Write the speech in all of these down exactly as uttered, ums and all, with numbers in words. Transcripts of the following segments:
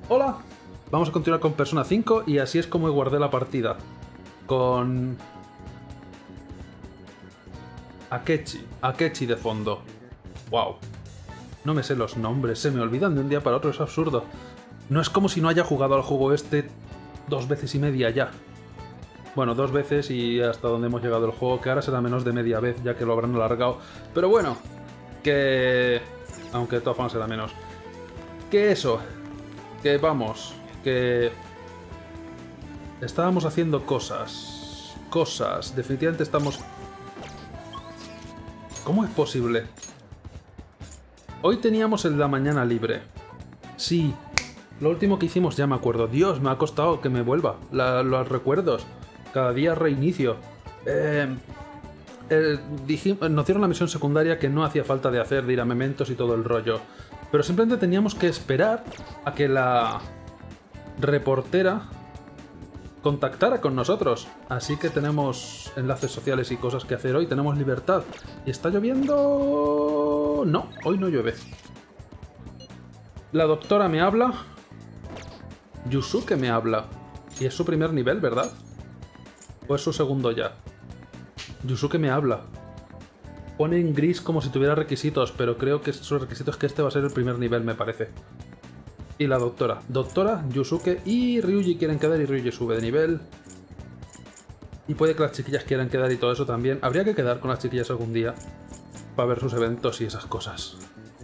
Hola, vamos a continuar con Persona cinco y así es como guardé la partida. Con... Akechi, Akechi de fondo. Wow. No me sé los nombres, se me olvidan de un día para otro, es absurdo. No es como si no haya jugado al juego este dos veces y media ya. Bueno, dos veces y hasta donde hemos llegado el juego, que ahora será menos de media vez, ya que lo habrán alargado. Pero bueno, que... aunque de todas formas será menos. Que eso, que vamos, que... estábamos haciendo cosas. Cosas, definitivamente estamos... ¿Cómo es posible? Hoy teníamos el de la mañana libre. Sí, lo último que hicimos ya me acuerdo. Dios, me ha costado que me vuelva la, los recuerdos. Cada día reinicio. Eh, eh, dijimos, nos dieron la misión secundaria que no hacía falta de hacer, de ir a Mementos y todo el rollo. Pero simplemente teníamos que esperar a que la reportera contactara con nosotros. Así que tenemos enlaces sociales y cosas que hacer hoy. Tenemos libertad. ¿Y está lloviendo? No, hoy no llueve. La doctora me habla. Yusuke me habla. Y es su primer nivel, ¿verdad? ¿O es su segundo ya? Yusuke me habla. Pone en gris como si tuviera requisitos, pero creo que sus requisitos es que este va a ser el primer nivel, me parece. Y la doctora. Doctora, Yusuke y Ryuji quieren quedar y Ryuji sube de nivel. Y puede que las chiquillas quieran quedar y todo eso también. Habría que quedar con las chiquillas algún día para ver sus eventos y esas cosas.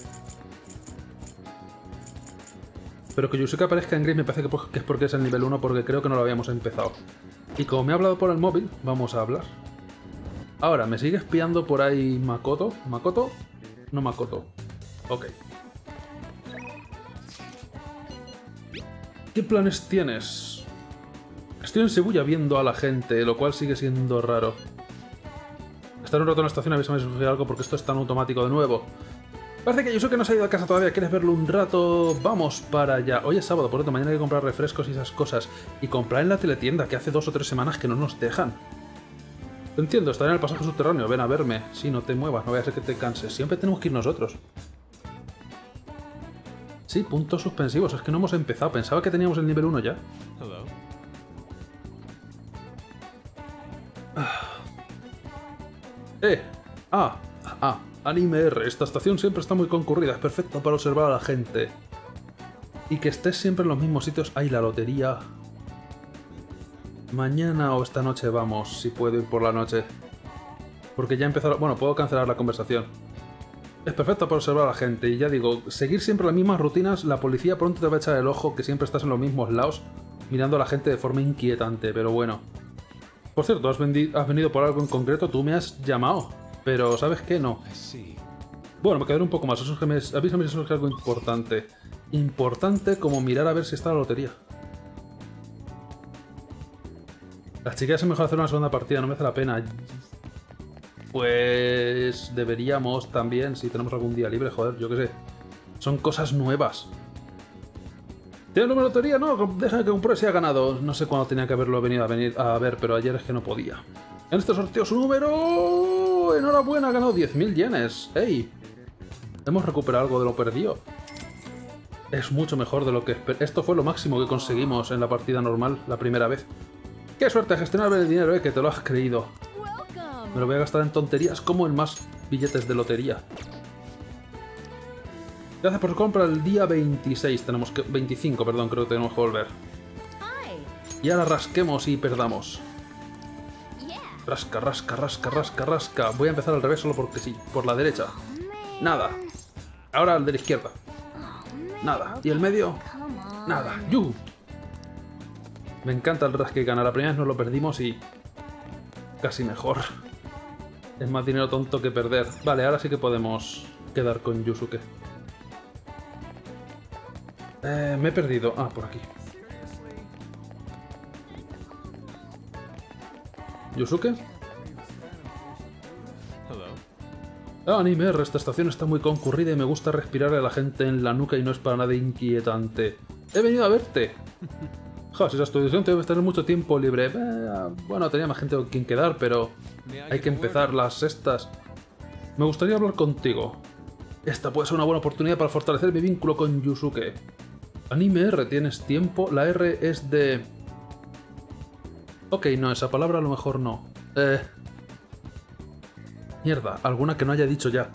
Pero que Yusuke aparezca en gris me parece que es porque es el nivel uno, porque creo que no lo habíamos empezado. Y como me ha hablado por el móvil, vamos a hablar. Ahora, ¿me sigue espiando por ahí Makoto? ¿Makoto? No Makoto. Ok. ¿Qué planes tienes? Estoy en Shibuya viendo a la gente, lo cual sigue siendo raro. Estar un rato en la estación, avísame si surge algo porque esto es tan automático de nuevo. Parece que Yusuke no se ha ido a casa todavía. ¿Quieres verlo un rato? Vamos para allá. Hoy es sábado, por lo tanto mañana hay que comprar refrescos y esas cosas. Y comprar en la teletienda, que hace dos o tres semanas que no nos dejan. Lo entiendo, estaré en el pasaje subterráneo. Ven a verme. Sí, no te muevas, no vaya a ser que te canses. Siempre tenemos que ir nosotros. Sí, puntos suspensivos. Es que no hemos empezado. Pensaba que teníamos el nivel uno ya. Hello. Eh. Ah. Ah. Anime R. Esta estación siempre está muy concurrida. Es perfecta para observar a la gente. Y que estés siempre en los mismos sitios. ¡Ay, la lotería! Mañana o esta noche vamos, si puedo ir por la noche. Porque ya he empezado... Bueno, puedo cancelar la conversación. Es perfecto para observar a la gente. Y ya digo, seguir siempre las mismas rutinas, la policía pronto te va a echar el ojo que siempre estás en los mismos lados, mirando a la gente de forma inquietante, pero bueno. Por cierto, has, has venido por algo en concreto, tú me has llamado. Pero, ¿sabes qué? No. Bueno, me quedaré un poco más. Eso es que me... Avísame si surge algo importante. Importante como mirar a ver si está la lotería. Las chicas es mejor hacer una segunda partida, no merece la pena. Pues... deberíamos también, si tenemos algún día libre, joder, yo qué sé. Son cosas nuevas. ¿Tiene el número de lotería? No, deja que compruebe si ha ganado. No sé cuándo tenía que haberlo venido a venir a ver, pero ayer es que no podía. En este sorteo su número... ¡Enhorabuena! Ha ganado diez mil yenes. ¡Ey! Hemos recuperado algo de lo perdido. Es mucho mejor de lo que... Esto fue lo máximo que conseguimos en la partida normal, la primera vez. ¡Qué suerte gestionar el dinero, eh! Que te lo has creído. Me lo voy a gastar en tonterías como en más billetes de lotería. Gracias por su compra el día veintiséis. Tenemos que... veinticinco, perdón, creo que tenemos que volver. Y ahora rasquemos y perdamos. Rasca, rasca, rasca, rasca, rasca. Voy a empezar al revés solo porque sí. Por la derecha. Nada. Ahora al de la izquierda. Nada. ¿Y el medio? Nada. ¡Yu! Me encanta el rasque y gana. La primera vez nos lo perdimos y... casi mejor. Es más dinero tonto que perder. Vale, ahora sí que podemos quedar con Yusuke. Eh, me he perdido. Ah, por aquí. ¿Yusuke? Ah, Anime R, esta estación está muy concurrida y me gusta respirar a la gente en la nuca y no es para nada inquietante. He venido a verte. Ja, si esa estudiación debes tener mucho tiempo libre. Eh, bueno, tenía más gente con quien quedar, pero hay que empezar las sextas. Me gustaría hablar contigo. Esta puede ser una buena oportunidad para fortalecer mi vínculo con Yusuke. Anime R, ¿tienes tiempo? La R es de... Ok, no, esa palabra a lo mejor no. Eh... Mierda, alguna que no haya dicho ya.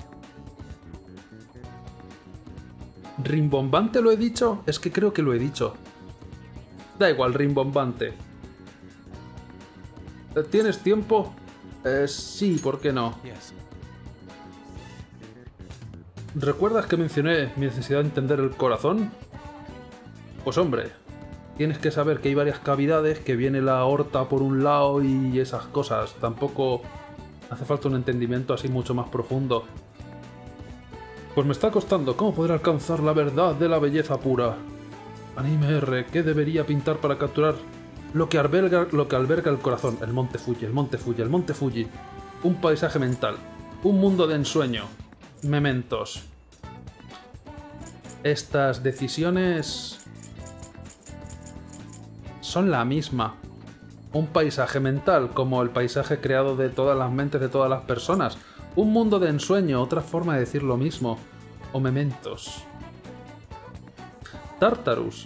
¿Rimbombante lo he dicho? Es que creo que lo he dicho. Da igual, rimbombante. ¿Tienes tiempo? Eh, sí, ¿por qué no? ¿Recuerdas que mencioné mi necesidad de entender el corazón? Pues hombre, tienes que saber que hay varias cavidades, que viene la aorta por un lado y esas cosas. Tampoco hace falta un entendimiento así mucho más profundo. Pues me está costando. ¿Cómo poder alcanzar la verdad de la belleza pura? Anime R, ¿qué debería pintar para capturar lo que alberga, lo que alberga el corazón? El monte Fuji, el monte Fuji, el monte Fuji. Un paisaje mental. Un mundo de ensueño. Mementos. Estas decisiones son la misma. Un paisaje mental, como el paisaje creado de todas las mentes de todas las personas. Un mundo de ensueño, otra forma de decir lo mismo. O mementos. Tartarus.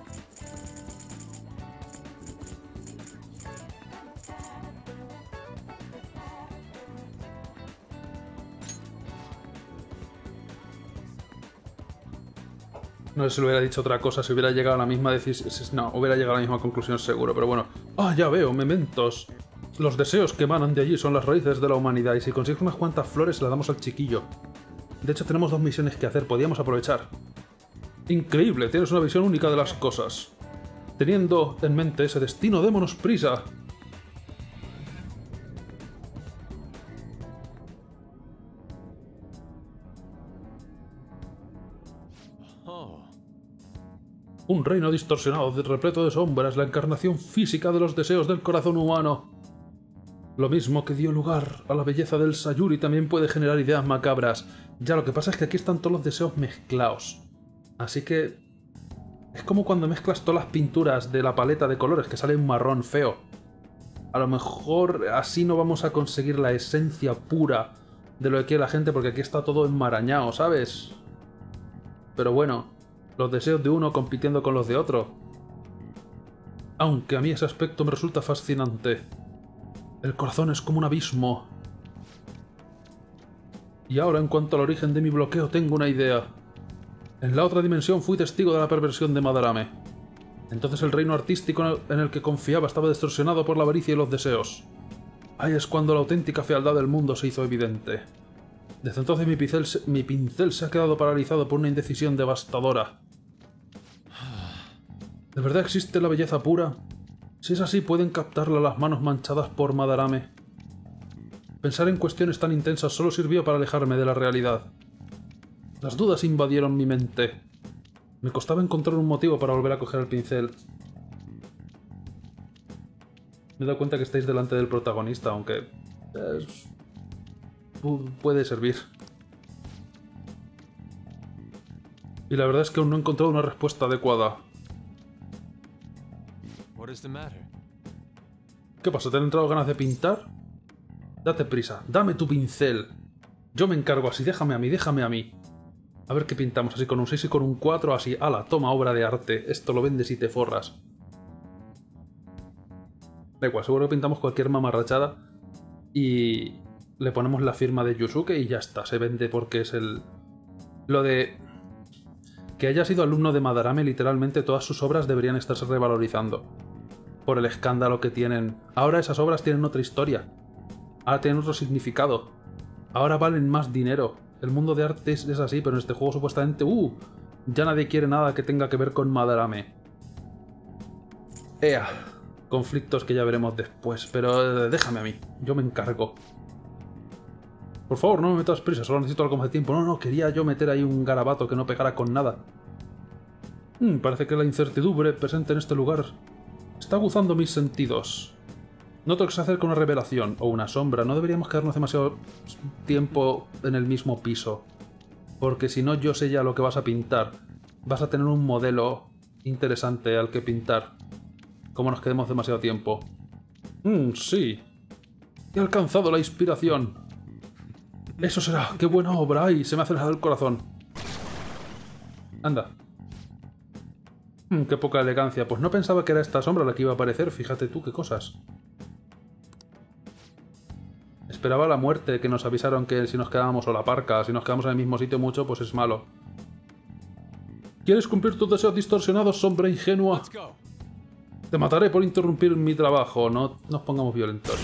No sé si le hubiera dicho otra cosa, si hubiera llegado a la misma decisión. No, hubiera llegado a la misma conclusión seguro, pero bueno. Ah, ya veo, mementos. Los deseos que emanan de allí son las raíces de la humanidad y si consigues unas cuantas flores se las damos al chiquillo. De hecho, tenemos dos misiones que hacer, podíamos aprovechar. Increíble, tienes una visión única de las cosas. Teniendo en mente ese destino, démonos prisa. Un reino distorsionado, repleto de sombras, la encarnación física de los deseos del corazón humano. Lo mismo que dio lugar a la belleza del Sayuri también puede generar ideas macabras. Ya, lo que pasa es que aquí están todos los deseos mezclados. Así que... es como cuando mezclas todas las pinturas de la paleta de colores, que sale un marrón feo. A lo mejor así no vamos a conseguir la esencia pura de lo que quiere la gente, porque aquí está todo enmarañado, ¿sabes? Pero bueno... los deseos de uno compitiendo con los de otro. Aunque a mí ese aspecto me resulta fascinante. El corazón es como un abismo. Y ahora, en cuanto al origen de mi bloqueo, tengo una idea. En la otra dimensión fui testigo de la perversión de Madarame. Entonces el reino artístico en el que confiaba estaba distorsionado por la avaricia y los deseos. Ahí es cuando la auténtica fealdad del mundo se hizo evidente. Desde entonces mi pincel, se, mi pincel se ha quedado paralizado por una indecisión devastadora. ¿De verdad existe la belleza pura? Si es así, ¿pueden captarla las manos manchadas por Madarame? Pensar en cuestiones tan intensas solo sirvió para alejarme de la realidad. Las dudas invadieron mi mente. Me costaba encontrar un motivo para volver a coger el pincel. Me he dado cuenta que estáis delante del protagonista, aunque... es... puede servir. Y la verdad es que aún no he encontrado una respuesta adecuada. ¿Qué pasa? ¿Te han entrado ganas de pintar? Date prisa, dame tu pincel. Yo me encargo así, déjame a mí, déjame a mí. A ver qué pintamos, así con un seis y con un cuatro, así. ¡Hala! Toma, obra de arte. Esto lo vendes y te forras. Da igual, seguro que pintamos cualquier mamarrachada y le ponemos la firma de Yusuke y ya está. Se vende porque es el... Lo de... que haya sido alumno de Madarame, literalmente todas sus obras deberían estarse revalorizando. Por el escándalo que tienen. Ahora esas obras tienen otra historia. Ahora tienen otro significado. Ahora valen más dinero. El mundo de arte es así, pero en este juego supuestamente... ¡Uh! Ya nadie quiere nada que tenga que ver con Madarame. ¡Ea! Conflictos que ya veremos después, pero eh, déjame a mí. Yo me encargo. Por favor, no me metas prisa, solo necesito algo más de tiempo. No, no, quería yo meter ahí un garabato que no pegara con nada. Hmm, parece que la incertidumbre presente en este lugar está aguzando mis sentidos. Noto que se acerca una revelación o una sombra. No deberíamos quedarnos demasiado tiempo en el mismo piso. Porque si no, yo sé ya lo que vas a pintar. Vas a tener un modelo interesante al que pintar. Como nos quedemos demasiado tiempo. Mmm, sí. He alcanzado la inspiración. Eso será. ¡Qué buena obra! ¡Ay! Se me ha acelerado el corazón. Anda. Mm, qué poca elegancia. Pues no pensaba que era esta sombra la que iba a aparecer. Fíjate tú, qué cosas. Esperaba la muerte, que nos avisaron que si nos quedábamos, o la parca, si nos quedamos en el mismo sitio mucho, pues es malo. ¿Quieres cumplir tus deseos distorsionados, sombra ingenua? Te mataré por interrumpir mi trabajo. No nos pongamos violentos.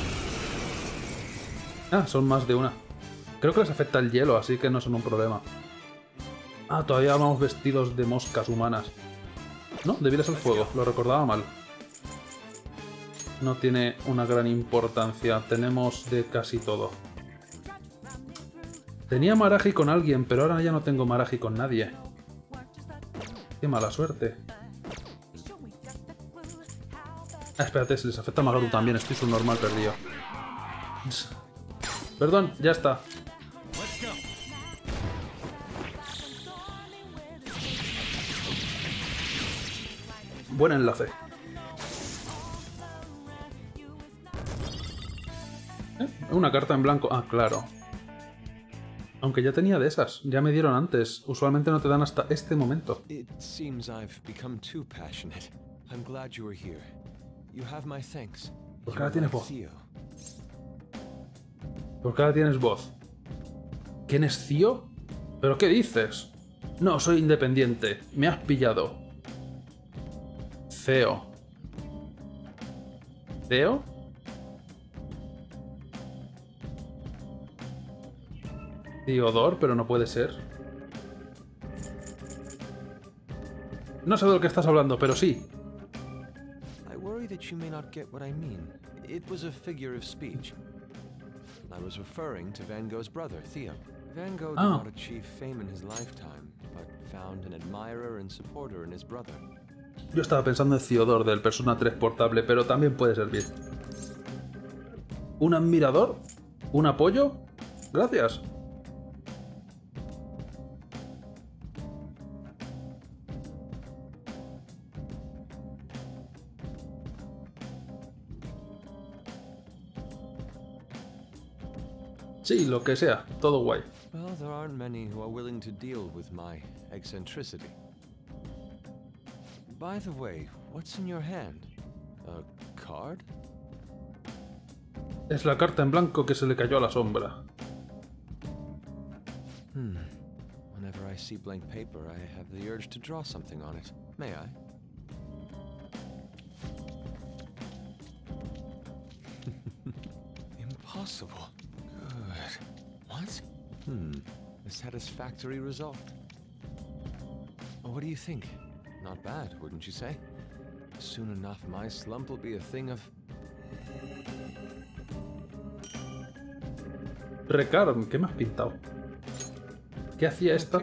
Ah, son más de una. Creo que les afecta el hielo, así que no son un problema. Ah, todavía vamos vestidos de moscas humanas. No, débiles al fuego. Lo recordaba mal. No tiene una gran importancia. Tenemos de casi todo. Tenía Maraji con alguien, pero ahora ya no tengo Maraji con nadie. Qué mala suerte. Ah, espérate, se les afecta a Magaru también. Estoy subnormal perdido. Perdón, ya está. Buen enlace. ¿Eh? Una carta en blanco. Ah, claro. Aunque ya tenía de esas. Ya me dieron antes. Usualmente no te dan hasta este momento. ¿Por qué ahora tienes voz? ¿Por qué ahora tienes voz? ¿Quién es Theo? ¿Pero qué dices? No, soy independiente. Me has pillado. Theo. ¿Theo? Theodore, pero no puede ser. No sé de lo que estás hablando, pero sí. I worry that you may not get what I mean. It was a figure of speech. I was referring to Van Gogh's brother, Theo. Van Gogh did not achieve fame in his lifetime, but found an admirer and supporter in his brother. Yo estaba pensando en Theodore del Persona tres portable, pero también puede servir. ¿Un admirador? ¿Un apoyo? Gracias. Sí, lo que sea, todo guay. Well, there aren't many who are willing to deal with my eccentricity. By the way, what's in your hand? A card? Es la carta en blanco que se le cayó a la sombra. Hmm. Whenever I see blank paper, I have the urge to draw something on it. May I? Impossible. Good. What? Hmm. A satisfactory result. What do you think? Not bad, wouldn't you say? Soon enough, my slump will be a thing of... Recarm, ¿qué me has pintado? ¿Qué hacía esta?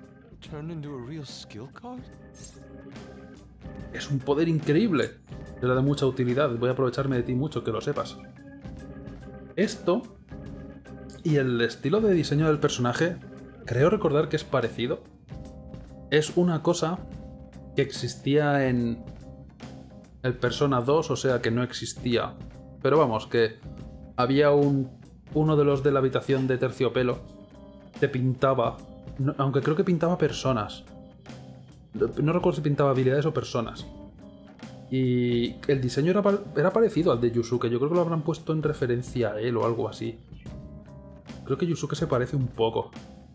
Es un poder increíble. Era de mucha utilidad. Voy a aprovecharme de ti mucho, que lo sepas. Esto y el estilo de diseño del personaje, creo recordar que es parecido. Es una cosa que existía en el Persona dos, o sea que no existía. Pero vamos, que había un uno de los de la habitación de Terciopelo te pintaba, no, aunque creo que pintaba personas. No recuerdo si pintaba habilidades o personas. Y el diseño era, era parecido al de Yusuke. Yo creo que lo habrán puesto en referencia a él o algo así. Creo que Yusuke se parece un poco.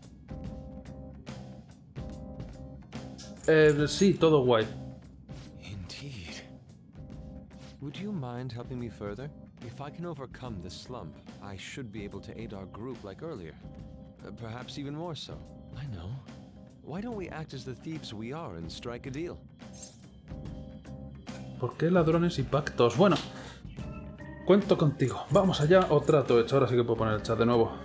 Eh, sí, todo guay. Indeed. Would you mind helping me further? If I can overcome this slump, I should be able to aid our group like earlier. Uh, perhaps even more so. I know. Why don't we act as the thieves we are and strike a deal? ¿Por qué ladrones y pactos? Bueno, cuento contigo. Vamos allá o trato hecho. Ahora sí que puedo poner el chat de nuevo.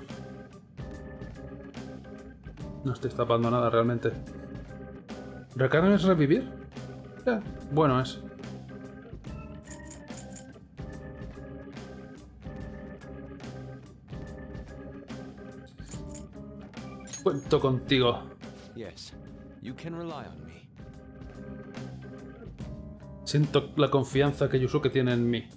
No estoy tapando nada realmente. ¿Recarga es revivir? Eh, bueno es. Cuento contigo. Yes, you can rely on me. Siento la confianza que Yusuke tiene en mí.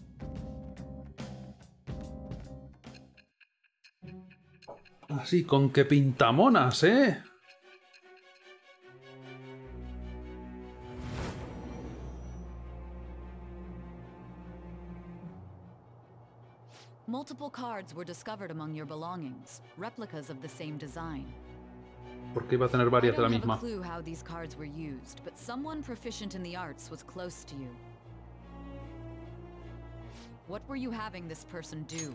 Así, con que pintamonas, ¿eh? Multiple cards were discovered among your belongings, replicas of the same design. Porque iba a tener I varias de la don't have misma. a clue how these cards were used, but someone proficient in the arts was close to you. What were you having this person do?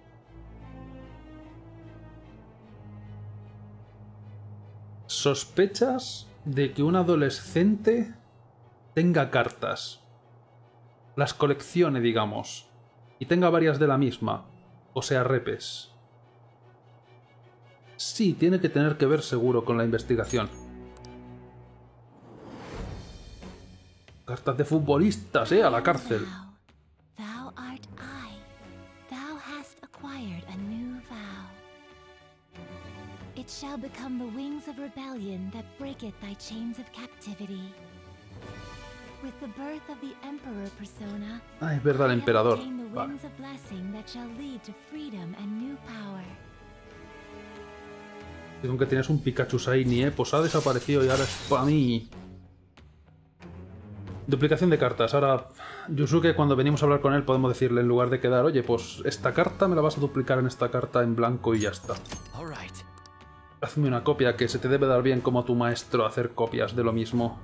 Sospechas de que un adolescente tenga cartas, las coleccione, digamos, y tenga varias de la misma, o sea, repes. Sí, tiene que tener que ver seguro con la investigación. Cartas de futbolistas, eh, a la cárcel. Thou art I. Thou hast acquired a new vow. It shall become the wings of rebellion that breaketh thy chains of captivity. With the birth of the Emperor persona, Ah, es verdad, el emperador. I have obtained the Vale. wings of blessing that shall lead to freedom and new power. Y aunque tienes un Pikachu Shiny, eh, pues ha desaparecido y ahora es para mí. Duplicación de cartas. Ahora, Yusuke, cuando venimos a hablar con él, podemos decirle, en lugar de quedar, oye, pues esta carta me la vas a duplicar en esta carta en blanco y ya está. All right. Hazme una copia, que se te debe dar bien como tu maestro hacer copias de lo mismo.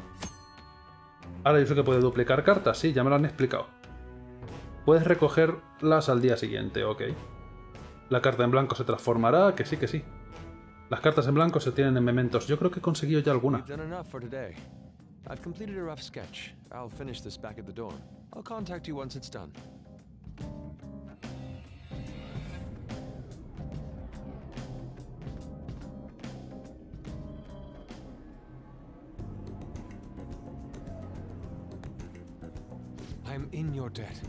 Ahora Yusuke puede duplicar cartas, sí, ya me lo han explicado. Puedes recogerlas al día siguiente, ok. La carta en blanco se transformará, que sí, que sí. Las cartas en blanco se tienen en mementos. Yo creo que he conseguido ya alguna. We've done enough for today. I've completed a rough sketch. I'll finish this back at the dorm. I'll contact you once it's done. I'm in your debt.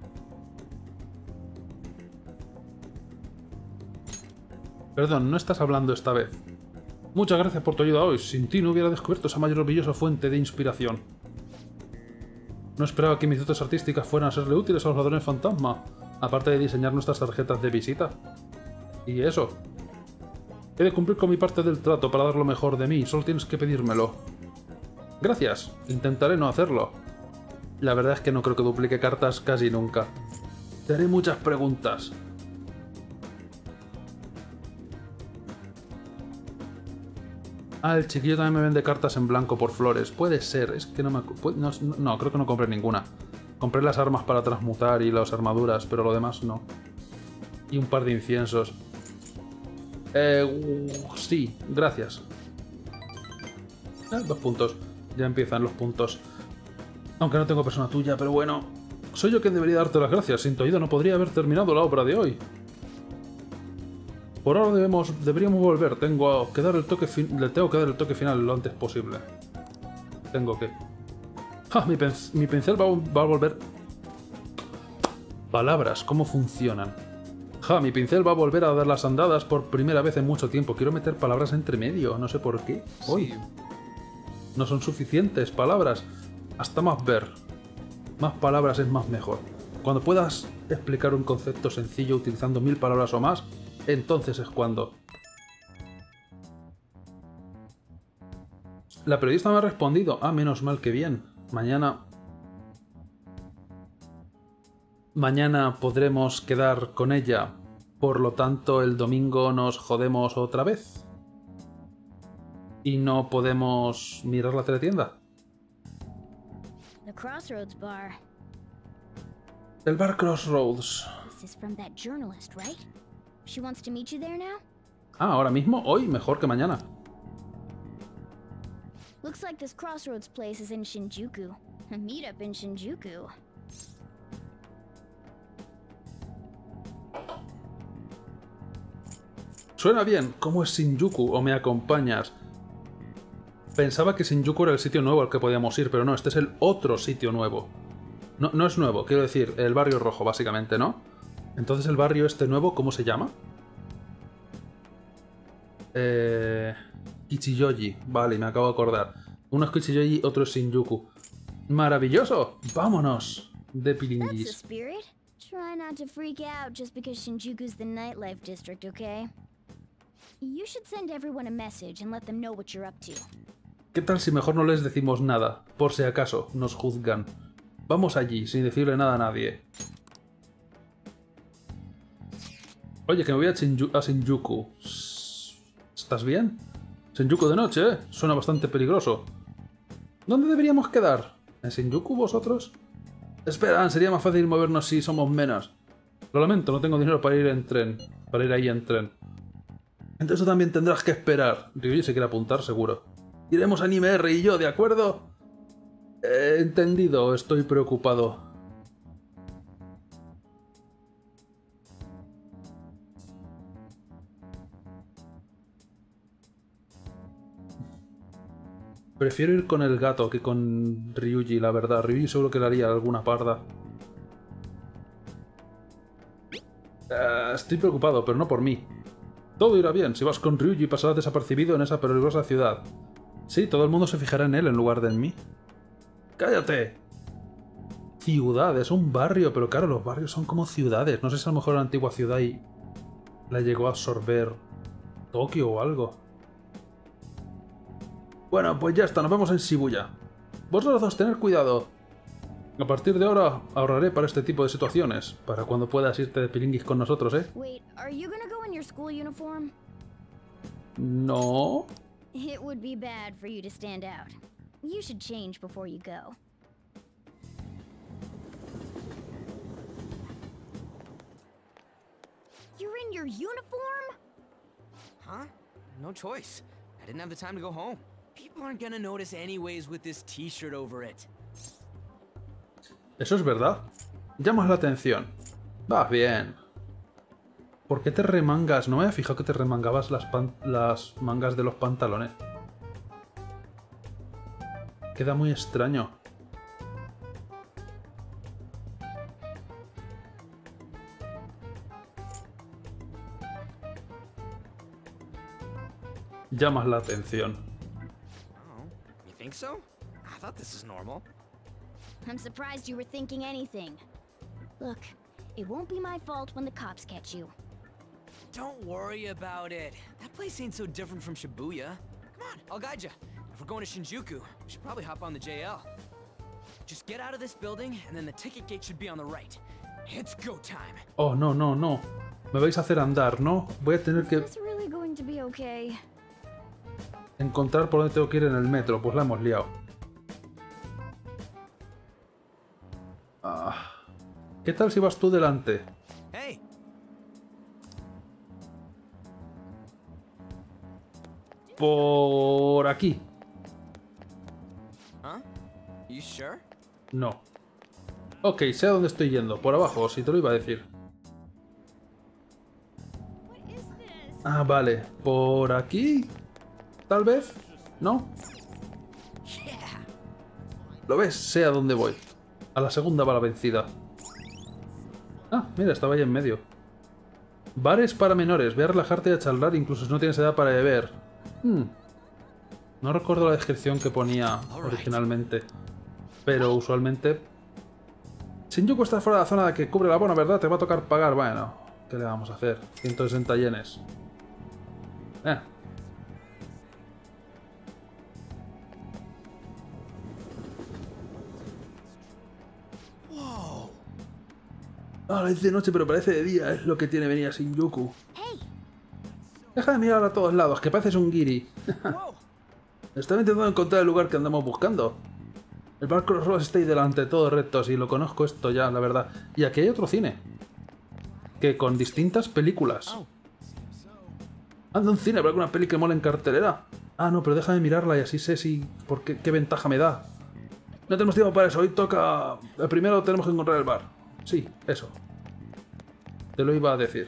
Perdón, no estás hablando esta vez. Muchas gracias por tu ayuda hoy. Sin ti no hubiera descubierto esa maravillosa fuente de inspiración. No esperaba que mis dotes artísticas fueran a serle útiles a los ladrones fantasma, aparte de diseñar nuestras tarjetas de visita. Y eso. He de cumplir con mi parte del trato para dar lo mejor de mí, solo tienes que pedírmelo. Gracias, intentaré no hacerlo. La verdad es que no creo que duplique cartas casi nunca. Te haré muchas preguntas. Ah, el chiquillo también me vende cartas en blanco por flores. Puede ser, es que no me... acu- No, no, creo que no compré ninguna. Compré las armas para transmutar y las armaduras, pero lo demás no. Y un par de inciensos. Eh... uh, sí, gracias. Eh, dos puntos. Ya empiezan los puntos. Aunque no tengo persona tuya, pero bueno. Soy yo quien debería darte las gracias. Sin tu ayuda no podría haber terminado la obra de hoy. Por ahora debemos, deberíamos volver. Tengo que dar el toque fin- le tengo que dar el toque final lo antes posible. Tengo que... ¡Ja! Mi, pen- mi pincel va, a- va a volver... Palabras, ¿cómo funcionan? ¡Ja! Mi pincel va a volver a dar las andadas por primera vez en mucho tiempo. Quiero meter palabras entre medio, no sé por qué. Hoy. No son suficientes palabras. Hasta más ver. Más palabras es más mejor. Cuando puedas explicar un concepto sencillo utilizando mil palabras o más, entonces es cuando. La periodista me ha respondido. Ah, menos mal que bien. Mañana... Mañana podremos quedar con ella. Por lo tanto, el domingo nos jodemos otra vez. Y no podemos mirar la teletienda. The Crossroads bar. El bar Crossroads. This is from that journalist, right? She wants to meet you there now? Ah, ahora mismo, hoy, mejor que mañana. Looks like this Crossroads place is in Shinjuku. A meetup in Shinjuku. Suena bien. ¿Cómo es Shinjuku? ¿O me acompañas? Pensaba que Shinjuku era el sitio nuevo al que podíamos ir, pero no, este es el otro sitio nuevo. No, no es nuevo, quiero decir, el barrio rojo, básicamente, ¿no? Entonces el barrio este nuevo, ¿cómo se llama? Eh... Kichiyoji. Vale, me acabo de acordar. Uno es Kichiyoji, otro es Shinjuku. ¡Maravilloso! ¡Vámonos! De That's the pilinguis. spirit. Try not to freak out just because Shinjuku's the nightlife district, okay? You should send everyone a message and let them know what you're up to. ¿Qué tal si mejor no les decimos nada? Por si acaso nos juzgan. Vamos allí, sin decirle nada a nadie. Oye, que me voy a, Shinju a Shinjuku. ¿Estás bien? Shinjuku de noche, ¿eh? Suena bastante peligroso. ¿Dónde deberíamos quedar? ¿En Shinjuku vosotros? Esperan, sería más fácil movernos si somos menos. Lo lamento, no tengo dinero para ir en tren. Para ir ahí en tren. Entonces también tendrás que esperar. Ryuji se quiere apuntar, seguro. Iremos a Anime R y yo, ¿de acuerdo? He entendido, estoy preocupado. Prefiero ir con el gato que con Ryuji, la verdad. Ryuji seguro que le haría alguna parda. Uh, estoy preocupado, pero no por mí. Todo irá bien. Si vas con Ryuji pasarás desapercibido en esa peligrosa ciudad. Sí, todo el mundo se fijará en él en lugar de en mí. ¡Cállate! Ciudad, es un barrio, pero claro, los barrios son como ciudades. No sé si a lo mejor la antigua ciudad y la llegó a absorber Tokio o algo. Bueno, pues ya está, nos vemos en Shibuya. Vosotros dos, tened cuidado. A partir de ahora ahorraré para este tipo de situaciones, para cuando puedas irte de pilinguis con nosotros, ¿eh? Wait, are you gonna go in your school uniform? No. It would be bad for you to stand out. You should change before you go. You're in your uniform? Huh? No choice. I didn't have the time to go home. People aren't gonna notice anyways with this t-shirt over it. Eso es verdad. Llamas la atención. Vas bien. ¿Por qué te remangas? No me había fijado que te remangabas las, pan las mangas de los pantalones. Queda muy extraño. Llamas la atención. Oh, you think so? I thought this is normal. I'm surprised you were thinking anything. Look, it won't be my fault when the cops catch you. Don't worry about it. That place ain't so different from Shibuya. Come on, I'll guide you. If we're going to Shinjuku, we should probably hop on the J L. Just get out of this building, and then the ticket gate should be on the right. It's go time. Oh, no, no, no. Me vais a hacer andar, ¿no? Voy a tener que Is this really going to be okay? encontrar por dónde tengo que ir en el metro. Pues la hemos liado. Ah. ¿Qué tal si vas tú delante? Hey. Por aquí. Huh? You sure? No. Ok, sé a dónde estoy yendo. Por abajo, si te lo iba a decir. Ah, vale. ¿Por aquí? ¿Tal vez? ¿No? ¿Lo ves? Sé a dónde voy. A la segunda va la vencida. Ah, mira, estaba ahí en medio. Bares para menores. Ve a relajarte y a charlar incluso si no tienes edad para beber. Hmm. No recuerdo la descripción que ponía originalmente. Pero usualmente... Shinjuku está fuera de la zona que cubre la bono, ¿verdad? Te va a tocar pagar. Bueno, ¿qué le vamos a hacer? ciento sesenta yenes. Eh. Ahora es de noche, pero parece de día. Es lo que tiene venir a Shinjuku. Deja de mirar a todos lados, que pareces un guiri. Estaba intentando encontrar el lugar que andamos buscando. El bar Crossroads está ahí delante, todo recto, si lo conozco esto ya, la verdad. Y aquí hay otro cine. Que con distintas películas. Anda, un cine, ¿habrá alguna peli que mola en cartelera? Ah, no, pero déjame mirarla y así sé si... por qué, qué ventaja me da. No tenemos tiempo para eso, hoy toca... Primero tenemos que encontrar el bar. Sí, eso. Te lo iba a decir.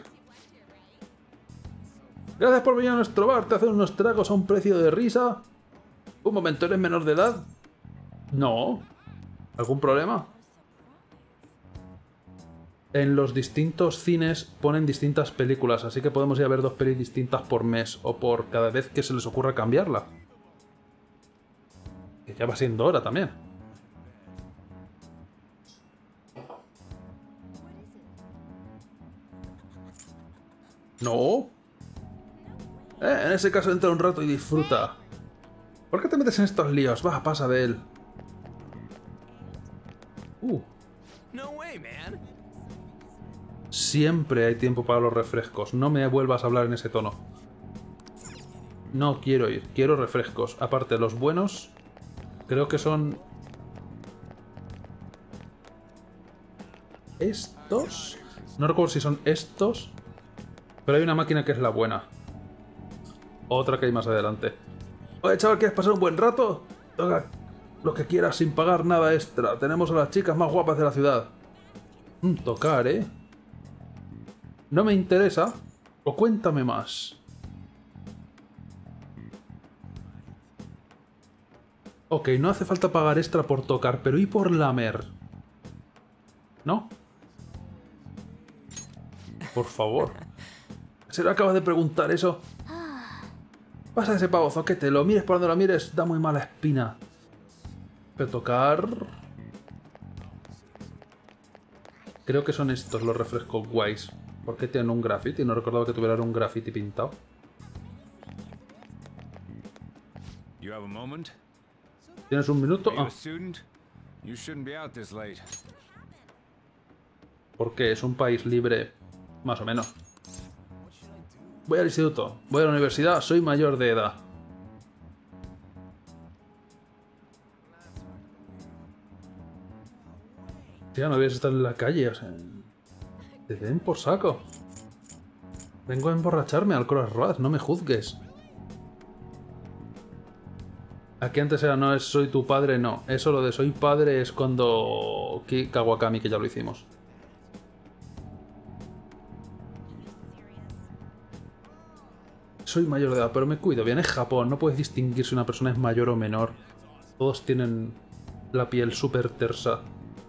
Gracias por venir a nuestro bar, te hacen unos tragos a un precio de risa. Un momento, ¿eres menor de edad? No. ¿Algún problema? En los distintos cines ponen distintas películas, así que podemos ir a ver dos pelis distintas por mes o por cada vez que se les ocurra cambiarla. Que ya va siendo hora también. No. Eh, en ese caso entra un rato y disfruta. ¿Por qué te metes en estos líos? Va, pasa de él. Uh. No way, man. Siempre hay tiempo para los refrescos. No me vuelvas a hablar en ese tono. No quiero ir. Quiero refrescos. Aparte, los buenos... Creo que son... ¿Estos? No recuerdo si son estos. Pero hay una máquina que es la buena. Otra que hay más adelante. Oye, chaval, ¿quieres pasar un buen rato? Toca lo que quieras sin pagar nada extra. Tenemos a las chicas más guapas de la ciudad. Mm, tocar, ¿eh? No me interesa. O cuéntame más. Ok, no hace falta pagar extra por tocar, pero ¿y por lamer? ¿No? Por favor. ¿Se lo acabas de preguntar eso? Pasa ese pavo, zoquete. Lo mires por donde lo mires, da muy mala espina. Pero tocar... Creo que son estos los refrescos guays. ¿Por qué tienen un graffiti? No recordaba que tuvieran un graffiti pintado. You have a moment? ¿Tienes un minuto? Are you Ah, a student? You shouldn't be out this late. porque es un país libre, más o menos. Voy al instituto, voy a la universidad, soy mayor de edad. Ya no debes estar en la calle, o sea... Te den por saco. Vengo a emborracharme al Crossroads, no me juzgues. Aquí antes era no es soy tu padre, no. Eso lo de soy padre es cuando... Ki Kawakami, que ya lo hicimos. Soy mayor de edad, pero me cuido. Bien, es Japón, no puedes distinguir si una persona es mayor o menor. Todos tienen la piel súper tersa.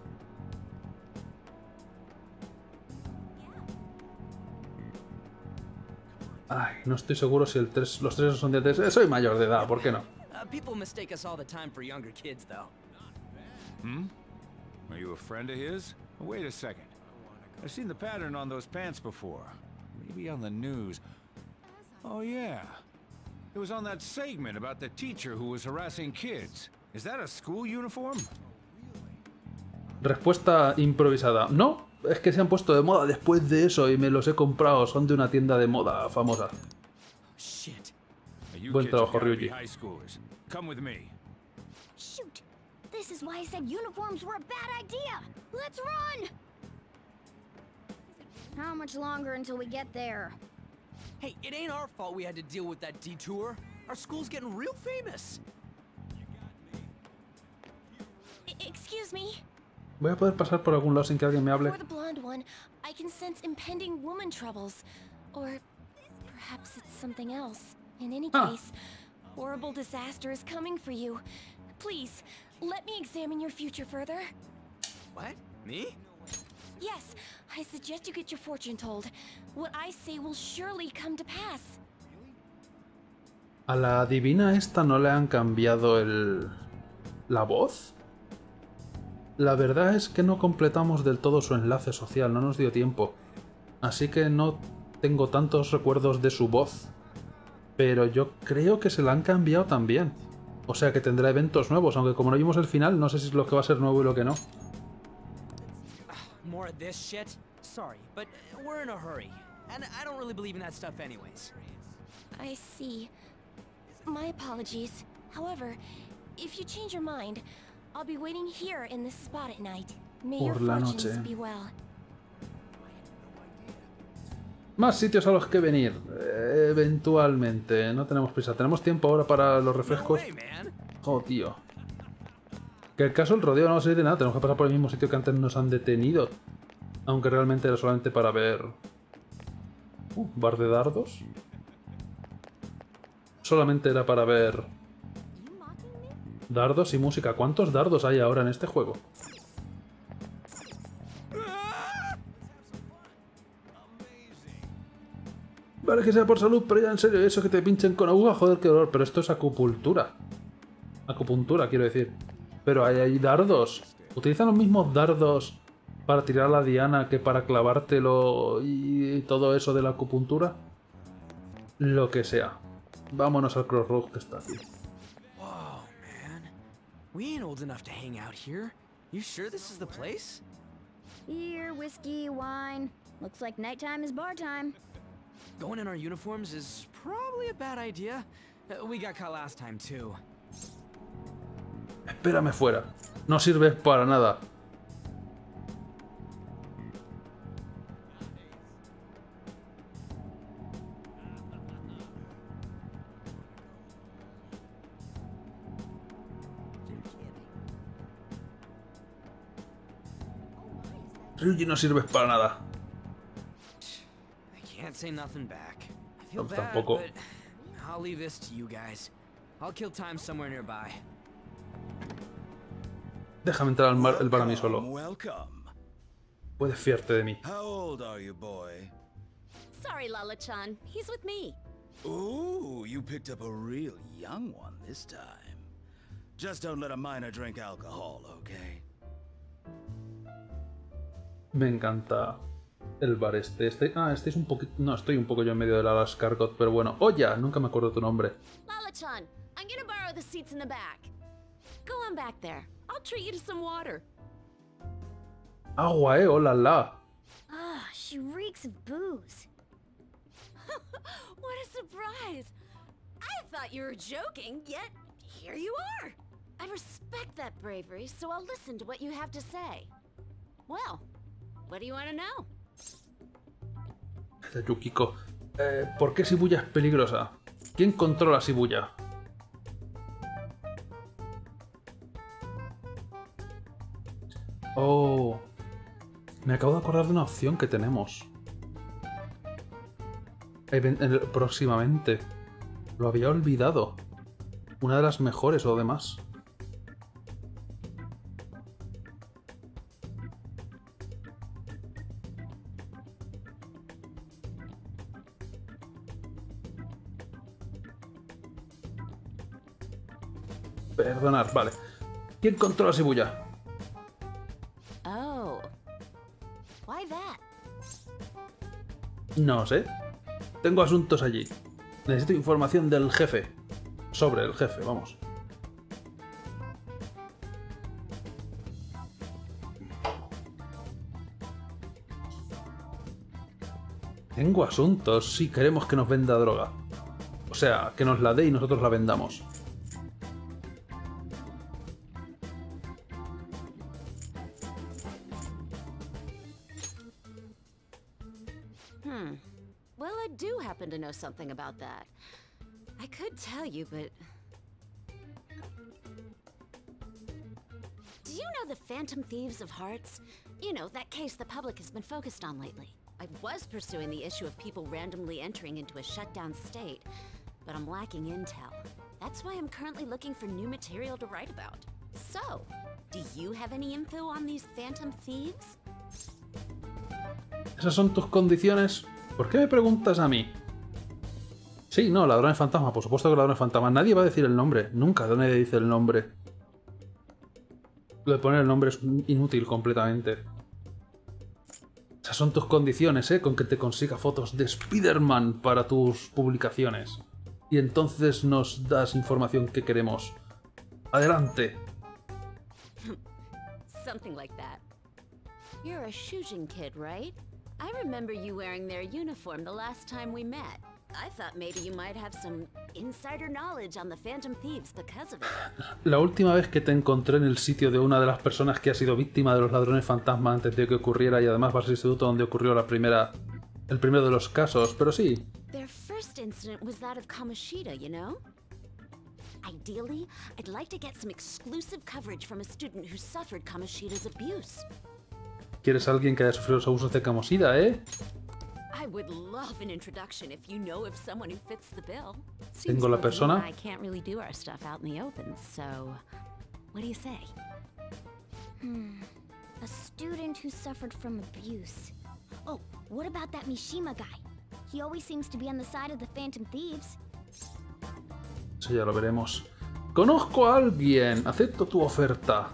Ay, no estoy seguro si el tres, los tres son de tres. Eh, soy mayor de edad, ¿por qué no? Uh, people mistake us all the time for younger kids, though. Hmm? Are you a friend of his? Wait a second. I've seen the pattern on those pants before. Maybe on the news. Oh yeah. It was on that segment about the teacher who was harassing kids. Is that a school uniform? Respuesta improvisada. No, es que se han puesto de moda después de eso y me los he comprado. Son de una tienda de moda famosa. Shit. You Buen kids have trabajo, gotta be Ryuji. high schoolers. Come with me. Shoot! This is why I said uniforms were a bad idea! Let's run! How much longer until we get there? Hey, it ain't our fault we had to deal with that detour. Our school's getting real famous. I excuse me? Voy a poder pasar por algún lado sin que alguien me hable. For the blonde one, I can sense impending woman troubles. Or perhaps it's something else. In any Ah. case, horrible disaster is coming for you. Please, let me examine your future further. What? Me? Yes, I suggest you get your fortune told. What I say will surely come to pass. A la divina esta no le han cambiado el... ¿la voz? La verdad es que no completamos del todo su enlace social, no nos dio tiempo. Así que no tengo tantos recuerdos de su voz. Pero yo creo que se la han cambiado también. O sea que tendrá eventos nuevos, aunque como no vimos el final, no sé si es lo que va a ser nuevo y lo que no. More of this shit? Sorry, but we're in a hurry. And I don't really believe in that stuff anyways. I see. My apologies. However, if you change your mind, I'll be waiting here in this spot at night. May your Por la fortunes noche. be well. Más sitios a los que venir. Eh, eventualmente. No tenemos prisa. Tenemos tiempo ahora para los No refrescos. way, man. Oh, tío. Que el caso del rodeo no va a servir de nada. Tenemos que pasar por el mismo sitio que antes nos han detenido. Aunque realmente era solamente para ver... Uh, bar de dardos. Solamente era para ver... dardos y música. ¿Cuántos dardos hay ahora en este juego? Vale que sea por salud, pero ya en serio, eso que te pinchen con aguja, joder, qué dolor. Pero esto es acupuntura. Acupuntura, quiero decir. Pero hay, hay dardos. ¿Utilizan los mismos dardos para tirar la diana que para clavártelo y todo eso de la acupuntura? Lo que sea. Vámonos al Crossroads que está aquí. Whoa, man. We ain't old enough to hang out here. You sure this is the place? Beer, whiskey, wine. Looks like nighttime is bar time. Going in our uniforms is probably a bad idea. Uh, we got caught last time too. Espérame fuera. No sirves para nada. Ryuji, no sirves para nada. I can't say nothing back. I feel No, bad, tampoco. but I'll leave this to you guys. I'll kill time somewhere nearby. Déjame entrar al mar, el bar a mí solo. Welcome. Puedes fiarte de mí. How old are you, boy? Sorry, Lala-chan. He's with me. Ooh, you picked up a real young one this time. Just don't let a minor drink alcohol, okay? Me encanta el bar este. este. Ah, este es un poquito... No, estoy un poco yo en medio de la Escargot, pero bueno. Oya, nunca me acuerdo tu nombre. Lala-chan, I'm gonna borrow the seats in the back. Go on back there. I'll treat you to some water. Agua, eh, hola, la. Ah, she reeks of booze. What a surprise! I thought you were joking, yet here you are. I respect that bravery, so I'll listen to what you have to say. Well, what do you want to know? Este Yukiko. Eh, ¿Por qué Shibuya es peligrosa? ¿Quién controla Shibuya? Oh, me acabo de acordar de una opción que tenemos. Even- en el- próximamente. Lo había olvidado. Una de las mejores o demás. Perdonar, vale. ¿Quién controla Shibuya? Oh. Why that? No sé. Tengo asuntos allí. Necesito información del jefe. Sobre el jefe, vamos. Tengo asuntos si queremos que nos venda droga. O sea, que nos la dé y nosotros la vendamos. Hmm. Well, I do happen to know something about that. I could tell you, but... Do you know the Phantom Thieves of Hearts? You know, that case the public has been focused on lately. I was pursuing the issue of people randomly entering into a shutdown state, but I'm lacking intel. That's why I'm currently looking for new material to write about. So, do you have any info on these Phantom Thieves? ¿Esas son tus condiciones? ¿Por qué me preguntas a mí? Sí, no, ladrones fantasma, por supuesto que ladrones fantasma. Nadie va a decir el nombre. Nunca nadie dice el nombre. Lo de poner el nombre es inútil completamente. Esas son tus condiciones, ¿eh? Con que te consiga fotos de Spider-Man para tus publicaciones. Y entonces nos das información que queremos. ¡Adelante! Something like that. You're a Shujin kid, right? I remember you wearing their uniform the last time we met. I thought maybe you might have some insider knowledge on the Phantom Thieves because of it. La última vez que te encontré en el sitio de una de las personas que ha sido víctima de los ladrones fantasma antes de que ocurriera, y además vas al instituto donde ocurrió la primera, el primero de los casos, pero sí. Their first incident was that of Kamoshida, you know? Ideally, I'd like to get some exclusive coverage from a student who suffered Kamoshida's abuse. ¿Quieres a alguien que haya sufrido los abusos de Kamoshida, eh? I would love an introduction if you know of someone who fits the bill. Tengo la persona. I can't really do our stuff out in the open, so what do you say? Hmm. A student who suffered from abuse. Oh, what about that Mishima guy? He always seems to be on the side of the Phantom Thieves. Eso ya lo veremos. Conozco a alguien. Acepto tu oferta.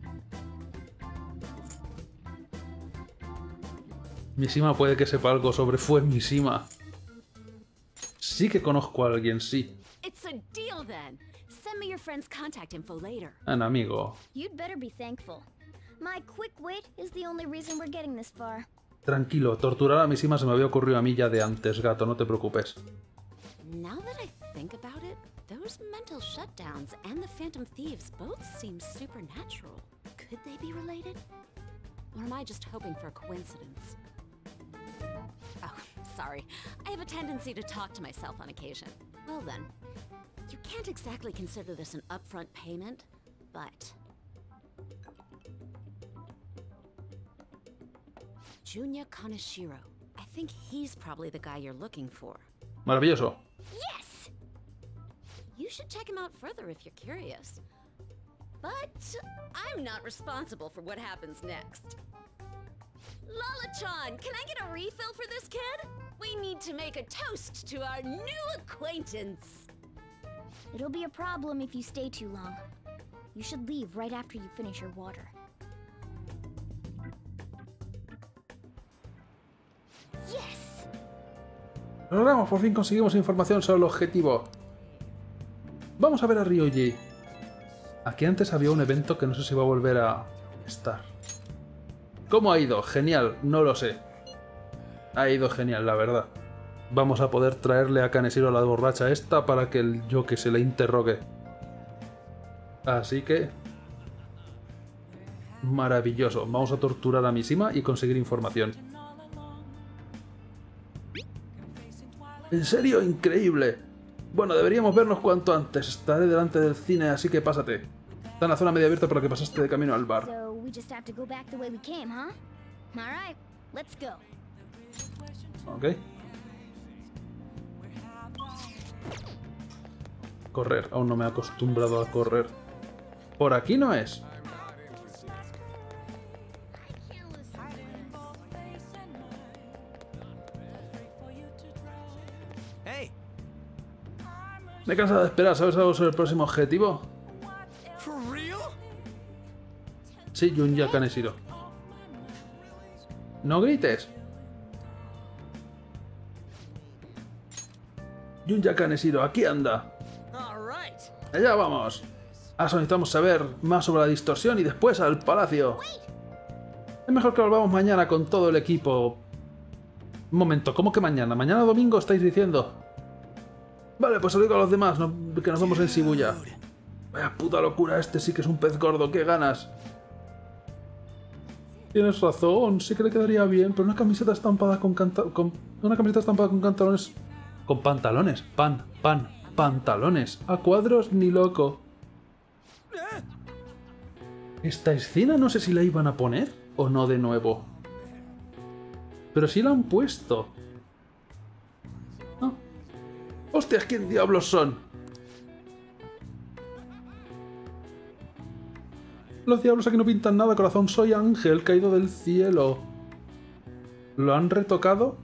Mishima puede que sepa algo sobre Fue Mishima. Sí que conozco a alguien, sí. It's a deal then. Send me your friend's contact info later. Un amigo. You'd better be thankful. My quick wit is the only reason we're getting this far. Tranquilo, torturar a Mishima se me había ocurrido a mí ya de antes, gato, no te preocupes. Now that I think about it, those mental shutdowns and the Phantom Thieves both seem supernatural. Could they be related? Or am I just hoping for a coincidence? Oh, sorry. I have a tendency to talk to myself on occasion. Well then, you can't exactly consider this an upfront payment, but... Junya Kaneshiro. I think he's probably the guy you're looking for. Maravilloso. Yes! You should check him out further if you're curious. But I'm not responsible for what happens next. Lala-chan, can I get a refill for this kid? We need to make a toast to our new acquaintance. It'll be a problem if you stay too long. You should leave right after you finish your water. Yes. Lo logramos, por fin conseguimos información sobre el objetivo. Vamos a ver a Ryuji. Aquí antes había un evento que no sé si va a volver a estar. ¿Cómo ha ido? Genial, no lo sé. Ha ido genial, la verdad. Vamos a poder traerle a Kaneshiro a la borracha esta para que el yo que se le interrogue. Así que... maravilloso. Vamos a torturar a Mishima y conseguir información. ¿En serio? Increíble. Bueno, deberíamos vernos cuanto antes. Estaré delante del cine, así que pásate. Está en la zona medio abierta por la que pasaste de camino al bar. So we just have to go back the way we came, huh? All right, let's go. Ok. Correr. Aún no me he acostumbrado a correr. Por aquí no es. Hey. Me he cansado de esperar. ¿Sabes algo sobre el próximo objetivo? For real? Sí, Junya Kaneshiro. No grites. Junya Kaneshiro, aquí anda. All right. Allá vamos. Ahora necesitamos saber más sobre la distorsión y después al palacio. Es mejor que volvamos mañana con todo el equipo. Un momento, ¿cómo que mañana? ¿Mañana domingo estáis diciendo? Vale, pues os digo a los demás, no, que nos vemos en Shibuya. Vaya puta locura, este sí que es un pez gordo, qué ganas. Tienes razón, sí que le quedaría bien, pero una camiseta estampada con, canta con una camiseta estampada con pantalones... Con pantalones, pan, pan, pantalones. A cuadros ni loco. Esta escena no sé si la iban a poner o no de nuevo. Pero sí la han puesto. ¿Ah? ¡Hostias, quién diablos son! Los diablos aquí no pintan nada, corazón. Soy Ángel, caído del cielo. ¿Lo han retocado?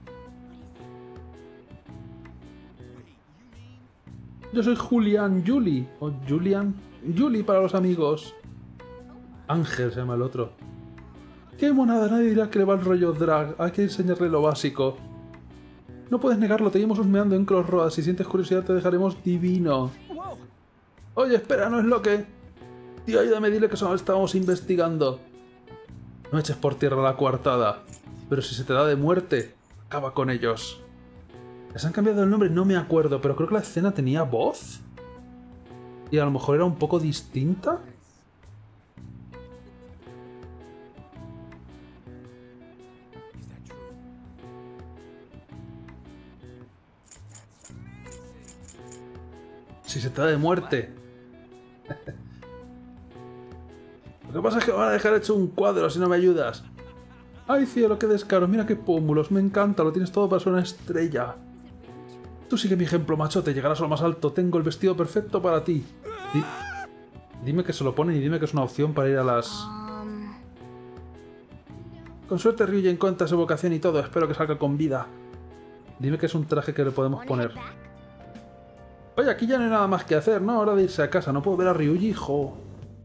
Yo soy Julián Julie. O Julian. Julie para los amigos. Ángel se llama el otro. ¡Qué monada! Nadie dirá que le va el rollo drag. Hay que enseñarle lo básico. No puedes negarlo, te íbamos husmeando en Crossroads. Si sientes curiosidad te dejaremos divino. Oye, espera, no es lo que... Tío, ayúdame, dile que solo estábamos investigando. No eches por tierra la coartada. Pero si se te da de muerte, acaba con ellos. ¿Les han cambiado el nombre? No me acuerdo, pero creo que la escena tenía voz. Y a lo mejor era un poco distinta. Si se te da de muerte. Lo que pasa es que me van a dejar hecho un cuadro si no me ayudas. ¡Ay, cielo, qué descaro! Mira qué pómulos, me encanta, lo tienes todo para ser una estrella. Tú sigue mi ejemplo, machote, llegarás a lo más alto. Tengo el vestido perfecto para ti. Di dime que se lo ponen y dime que es una opción para ir a las... Um... Con suerte Ryuji encuentra su vocación y todo, espero que salga con vida. Dime que es un traje que le podemos poner. Oye, aquí ya no hay nada más que hacer, ¿no? Hora de irse a casa, no puedo ver a Ryuji, jo.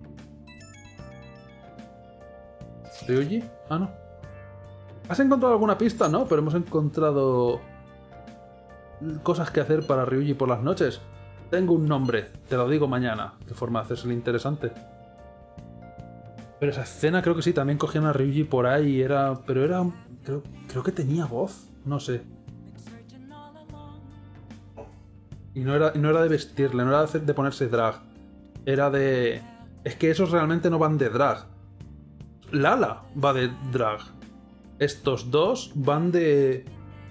¿Ryuji? Ah, no. ¿Has encontrado alguna pista? No, pero hemos encontrado... cosas que hacer para Ryuji por las noches. Tengo un nombre, te lo digo mañana. Qué forma de hacerse interesante. Pero esa escena creo que sí, también cogían a Ryuji por ahí, era... pero era... Creo, creo que tenía voz. No sé. Y no era, no era de vestirle, no era de, de ponerse drag. Era de... Es que esos realmente no van de drag. Lala va de drag. Estos dos van de...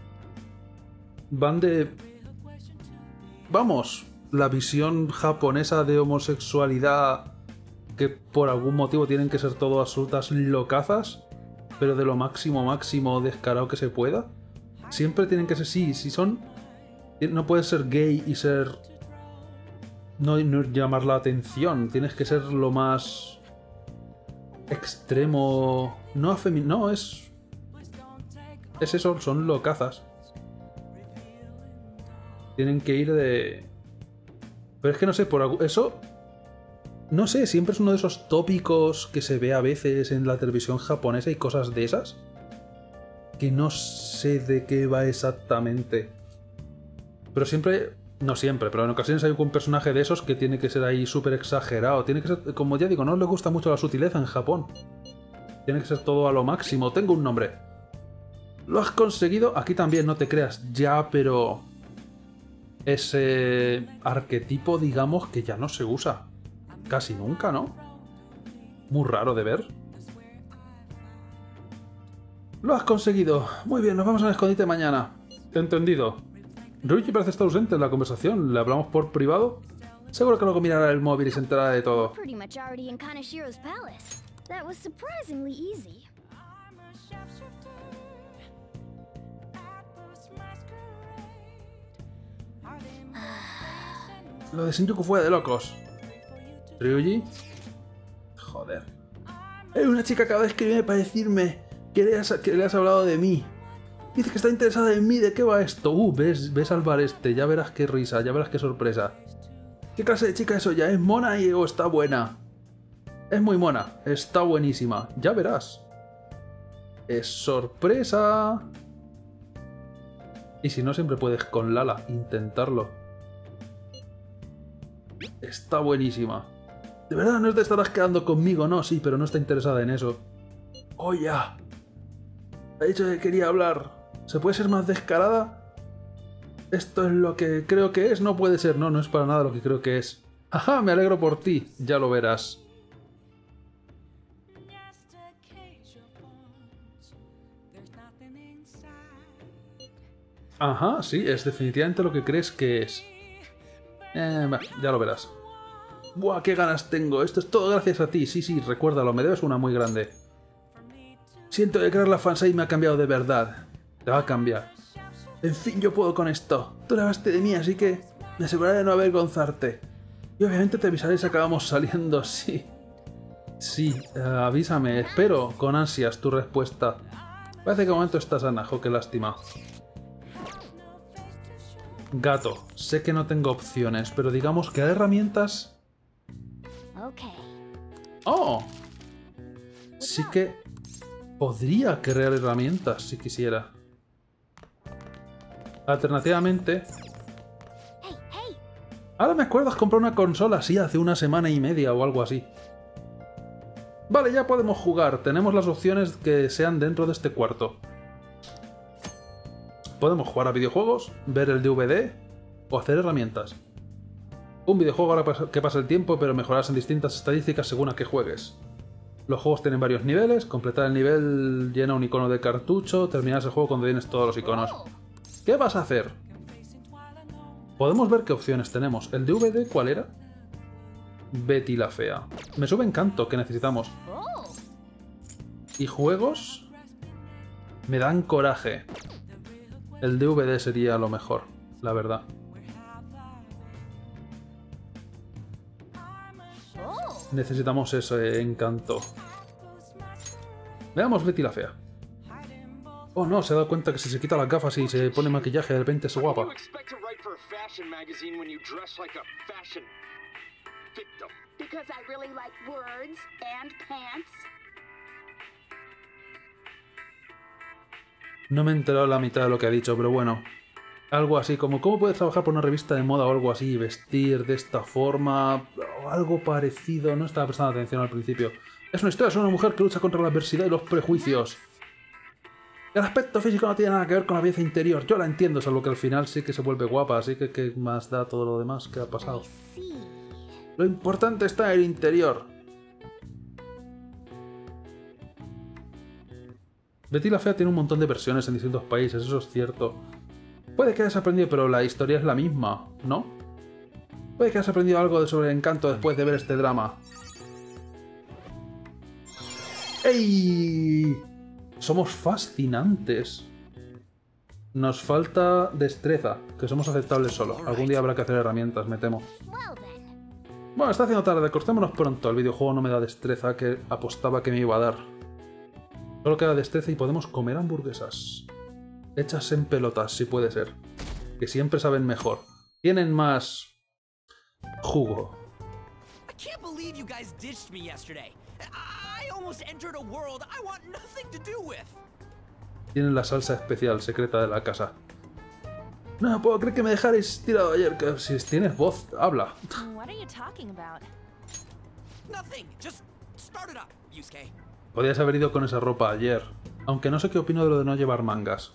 Van de... Vamos, la visión japonesa de homosexualidad, que por algún motivo tienen que ser todo absolutas locazas, pero de lo máximo, máximo descarado que se pueda. Siempre tienen que ser... Sí, si son... No puedes ser gay y ser... No, no llamar la atención. Tienes que ser lo más... extremo... No afeminado, no, es... Es eso, son locazas. Tienen que ir de... Pero es que no sé, por algo... Eso... No sé, siempre es uno de esos tópicos que se ve a veces en la televisión japonesa y cosas de esas. Que no sé de qué va exactamente. Pero siempre... No siempre, pero en ocasiones hay un personaje de esos que tiene que ser ahí súper exagerado. Tiene que ser... Como ya digo, no le gusta mucho la sutileza en Japón. Tiene que ser todo a lo máximo. Tengo un nombre. ¿Lo has conseguido? Aquí también, no te creas. Ya, pero... Ese arquetipo, digamos, que ya no se usa. Casi nunca, ¿no? Muy raro de ver. Lo has conseguido. Muy bien, nos vamos al escondite mañana. Entendido. Ryuji parece estar ausente en la conversación. ¿Le hablamos por privado? Seguro que luego mirará el móvil y se enterará de todo. Pretty much already in Kanashiro's palace. That was surprisingly easy. Lo de Shinjuku fue de locos. ¿Ryuji? Joder. Hay una chica acaba de escribirme para decirme que le, has, que le has hablado de mí. Dice que está interesada en mí. ¿De qué va esto? Uh, ves, ves al bar este. Ya verás qué risa, ya verás qué sorpresa. ¿Qué clase de chica es eso ya? ¿Es mona y, o está buena? Es muy mona. Está buenísima. Ya verás. Es sorpresa. Y si no, siempre puedes con Lala intentarlo. Está buenísima. De verdad, no te estarás quedando conmigo, no, sí, pero no está interesada en eso. ¡Oh, ya! Ha dicho que quería hablar. ¿Se puede ser más descarada? Esto es lo que creo que es. No puede ser, no, no es para nada lo que creo que es. ¡Ajá! Me alegro por ti. Ya lo verás. Ajá, sí, es definitivamente lo que crees que es. Eh, bah, ya lo verás. ¡Buah, qué ganas tengo! Esto es todo gracias a ti. Sí, sí, recuérdalo, me debes una muy grande. Siento que crear la fansite me ha cambiado de verdad. Te va a cambiar. En fin, yo puedo con esto. Tú le hablaste de mí, así que me aseguraré de no avergonzarte. Y obviamente te avisaré si acabamos saliendo, sí. Sí, uh, avísame. Espero con ansias tu respuesta. Parece que de momento estás anajo, qué lástima. Gato, sé que no tengo opciones, pero digamos que hay herramientas... ¡Oh! Sí que podría crear herramientas si quisiera. Alternativamente... Ahora me acuerdo, has comprado una consola así hace una semana y media o algo así. Vale, ya podemos jugar. Tenemos las opciones que sean dentro de este cuarto. Podemos jugar a videojuegos, ver el D V D o hacer herramientas. Un videojuego ahora que pasa el tiempo, pero mejorarás en distintas estadísticas según a qué juegues. Los juegos tienen varios niveles, completar el nivel llena un icono de cartucho, terminas el juego cuando tienes todos los iconos. ¿Qué vas a hacer? Podemos ver qué opciones tenemos. ¿El D V D cuál era? Betty la Fea. Me sube Encanto, que necesitamos. ¿Y juegos? Me dan coraje. El D V D sería lo mejor, la verdad. Necesitamos ese Encanto. Veamos Betty la Fea. Oh no, se ha dado cuenta que si se quita las gafas y se pone maquillaje de repente es guapa. No me he enterado la mitad de lo que ha dicho, pero bueno. Algo así como, ¿cómo puedes trabajar por una revista de moda o algo así? Vestir de esta forma... o algo parecido. No estaba prestando atención al principio. Es una historia sobre una mujer que lucha contra la adversidad y los prejuicios. El aspecto físico no tiene nada que ver con la belleza interior. Yo la entiendo, salvo que al final sí que se vuelve guapa, así que ¿qué más da todo lo demás que ha pasado? Lo importante está en el interior. Betty la Fea tiene un montón de versiones en distintos países, eso es cierto. Puede que hayas aprendido, pero la historia es la misma, ¿no? Puede que hayas aprendido algo sobre el encanto después de ver este drama. ¡Ey! Somos fascinantes. Nos falta destreza, que somos aceptables solo. Algún día habrá que hacer herramientas, me temo. Bueno, está haciendo tarde, cortémonos pronto. El videojuego no me da destreza que apostaba que me iba a dar. Solo queda destreza y podemos comer hamburguesas. Hechas en pelotas, si puede ser. Que siempre saben mejor. Tienen más... jugo. I can't believe you guys ditched me yesterday. I almost entered a world I want nothing to do with. Tienen la salsa especial secreta de la casa. No puedo creer que me dejarais tirado ayer. Que si tienes voz, habla. What are you talking about? Nothing. Just start it up, Yusuke. Podrías haber ido con esa ropa ayer. Aunque no sé qué opino de lo de no llevar mangas.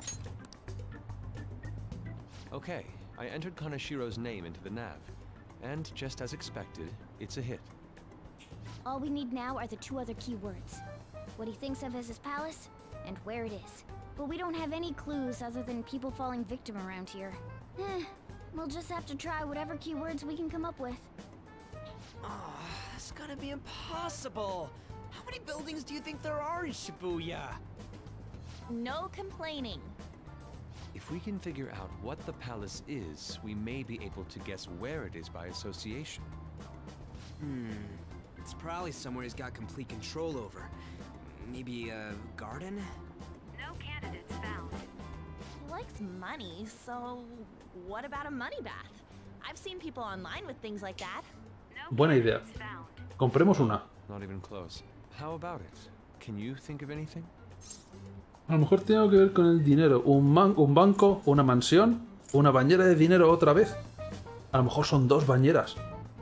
Okay, I entered Kanashiro's name into the nav. And just as expected, it's a hit. All we need now are the two other keywords. What he thinks of as his palace, and where it is. But we don't have any clues other than people falling victim around here. Eh, we'll just have to try whatever keywords we can come up with. Oh, that's gotta be impossible. How many buildings do you think there are in Shibuya? No complaining. If we can figure out what the palace is, we may be able to guess where it is by association. Hmm. It's probably somewhere he's got complete control over. Maybe a garden? No candidates found. He likes money, so what about a money bath? I've seen people online with things like that. No Buena idea. Compremos una. Not even close. How about it? Can you think of anything? A lo mejor tiene algo que ver con el dinero. Un, man un banco, una mansión, una bañera de dinero otra vez. A lo mejor son dos bañeras.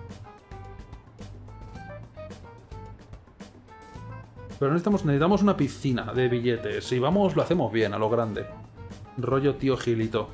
Pero necesitamos, necesitamos una piscina de billetes. Si vamos, lo hacemos bien, a lo grande. Rollo tío Gilito.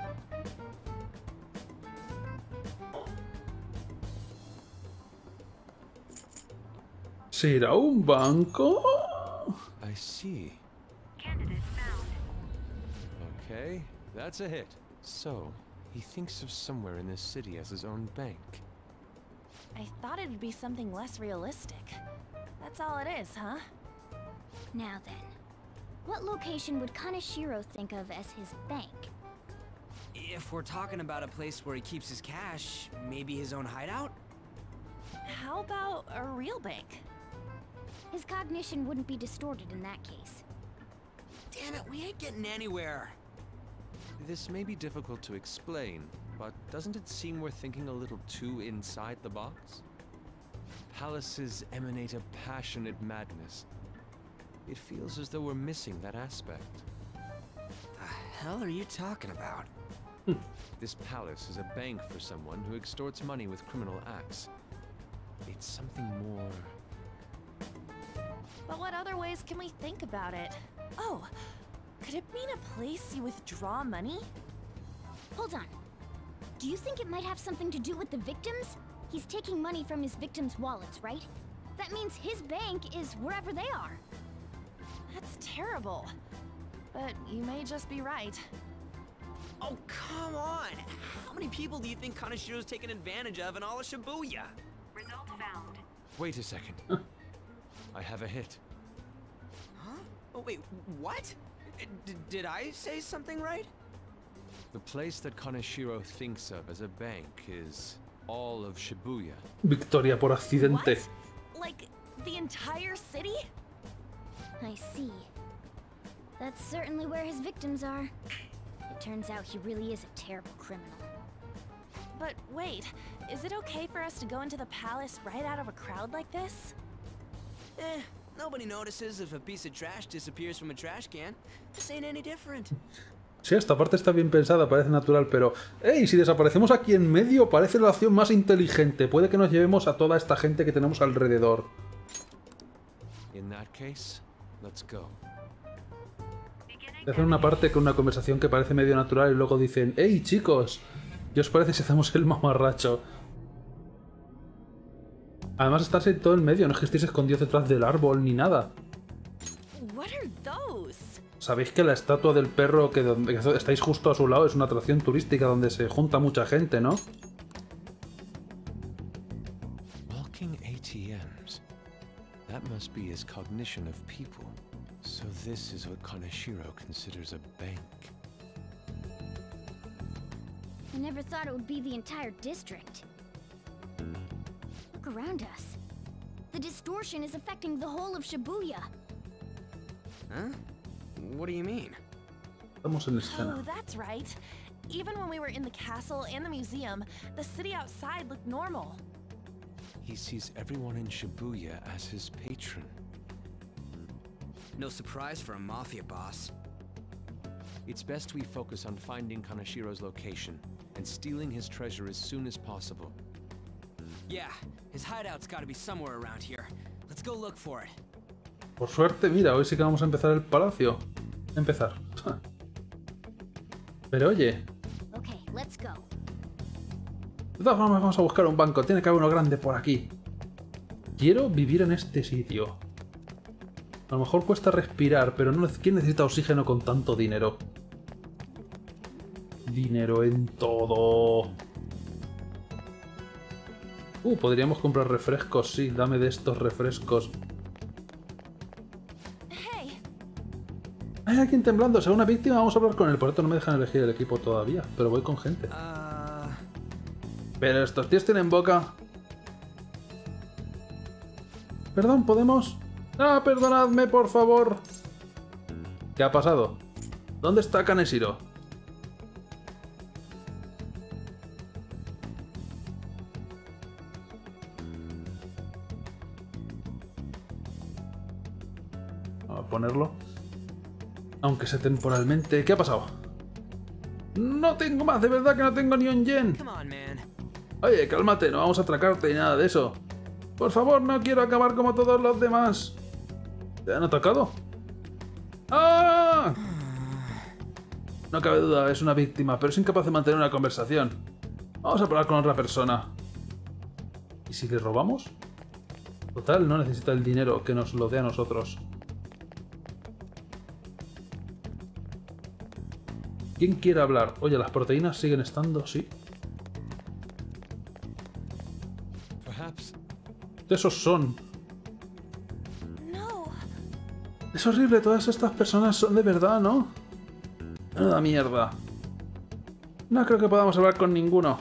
¿Será un banco? I see. Candidate found. Okay, that's a hit. So, he thinks of somewhere in this city as his own bank. I thought it'd be something less realistic. That's all it is, huh? Now then, what location would Kaneshiro think of as his bank? If we're talking about a place where he keeps his cash, maybe his own hideout? How about a real bank? His cognition wouldn't be distorted in that case. Damn it, we ain't getting anywhere. This may be difficult to explain, but doesn't it seem we're thinking a little too inside the box? Palaces emanate a passionate madness. It feels as though we're missing that aspect. The hell are you talking about? This palace is a bank for someone who extorts money with criminal acts. It's something more... But what other ways can we think about it? Oh, could it mean a place you withdraw money? Hold on. Do you think it might have something to do with the victims? He's taking money from his victims' wallets, right? That means his bank is wherever they are. That's terrible. But you may just be right. Oh, come on! How many people do you think Kanashiro's taken advantage of in all of Shibuya? Result found. Wait a second. I have a hit. Huh? Oh, wait, what? D did I say something right? The place that Kaneshiro thinks of as a bank is all of Shibuya. Victoria por accidente. What? Like the entire city? I see. That's certainly where his victims are. It turns out he really is a terrible criminal. But wait, is it okay for us to go into the palace right out of a crowd like this? Eh, nobody notices if a piece of trash disappears from a trash can. This ain't any different. Sí, esta parte está bien pensada, parece natural, pero... ¡Ey! Si desaparecemos aquí en medio, parece la opción más inteligente. Puede que nos llevemos a toda esta gente que tenemos alrededor. In that case, let's go. Hacen una parte con una conversación que parece medio natural y luego dicen: ¡Hey, chicos! ¿Qué os parece si hacemos el mamarracho? Además estás en todo el medio, no es que estéis escondidos detrás del árbol ni nada. ¿Sabéis que la estatua del perro que, donde, que estáis justo a su lado es una atracción turística donde se junta mucha gente, ¿no? Walking A T Ms. That must be his cognition of people. So this is what Kaneshiro considers a bank. I never thought it would be the entire district. Look around us. The distortion is affecting the whole of Shibuya. Huh? What do you mean? Estamos en escena. Oh, that's right. Even when we were in the castle and the museum, the city outside looked normal. He sees everyone in Shibuya as his patron. No surprise for a mafia boss. It's best we focus on finding Kaneshiro's location and stealing his treasure as soon as possible. Yeah, his hideout's gotta be somewhere around here. Let's go look for it. Por suerte, mira, hoy sí que vamos a empezar el palacio. Empezar. Pero oye. Okay, let's go. De todas formas, vamos a buscar un banco. Tiene que haber uno grande por aquí. Quiero vivir en este sitio. A lo mejor cuesta respirar, pero no, ¿quién necesita oxígeno con tanto dinero? Dinero en todo. Uh, podríamos comprar refrescos, sí. Dame de estos refrescos. Hay alguien temblando, sea una víctima, vamos a hablar con él. Por esto no me dejan elegir el equipo todavía, pero voy con gente. Uh... Pero estos tíos tienen boca. Perdón, ¿podemos? Ah, perdonadme, por favor. ¿Qué ha pasado? ¿Dónde está Kaneshiro? Vamos a ponerlo. Aunque sea temporalmente. ¿Qué ha pasado? No tengo más, de verdad que no tengo ni un yen. Oye, cálmate, no vamos a atracarte ni nada de eso. Por favor, no quiero acabar como todos los demás. ¿Te han atacado? ¡Ah! No cabe duda, es una víctima, pero es incapaz de mantener una conversación. Vamos a hablar con otra persona. ¿Y si le robamos? Total, no necesita el dinero, que nos lo dé a nosotros. ¿Quién quiere hablar? Oye, ¿las proteínas siguen estando? Sí. Esos son. No. Es horrible, todas estas personas son de verdad, ¿no? Menuda mierda. No creo que podamos hablar con ninguno.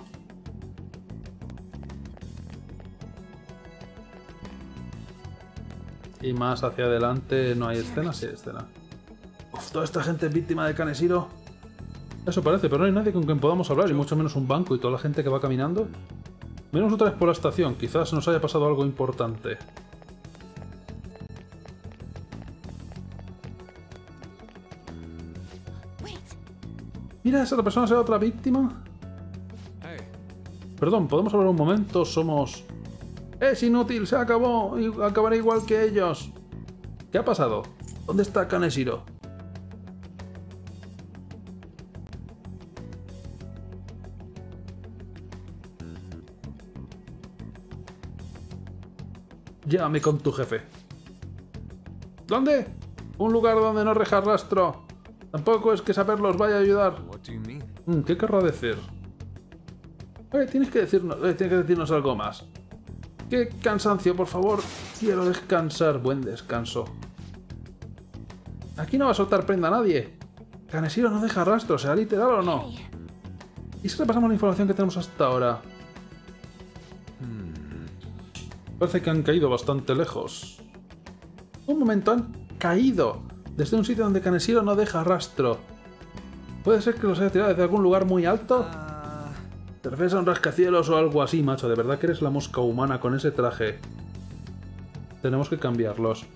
Y más hacia adelante no hay escena, sí hay escena. Uf, toda esta gente es víctima de Kaneshiro. Eso parece, pero no hay nadie con quien podamos hablar, y mucho menos un banco y toda la gente que va caminando. Miremos otra vez por la estación, quizás nos haya pasado algo importante. Mira, esa persona será otra víctima. Perdón, ¿podemos hablar un momento? Somos... ¡Es inútil! ¡Se acabó! Y acabaré igual que ellos. ¿Qué ha pasado? ¿Dónde está Kaneshiro? Llévame con tu jefe. ¿Dónde? Un lugar donde no reja rastro. Tampoco es que saberlo os vaya a ayudar. Mm, ¿Qué querrá decir? Eh, tienes que decirnos, eh, tienes que decirnos algo más. ¡Qué cansancio, por favor! Quiero descansar. Buen descanso. Aquí no va a soltar prenda a nadie. Kaneshiro no deja rastro, ¿será literal o no? ¿Y si repasamos la información que tenemos hasta ahora? Parece que han caído bastante lejos. Un momento, han caído desde un sitio donde Kaneshiro no deja rastro. ¿Puede ser que los haya tirado desde algún lugar muy alto? ¿Te refieres a un rascacielos o algo así, macho? De verdad que eres la mosca humana con ese traje. Tenemos que cambiarlos.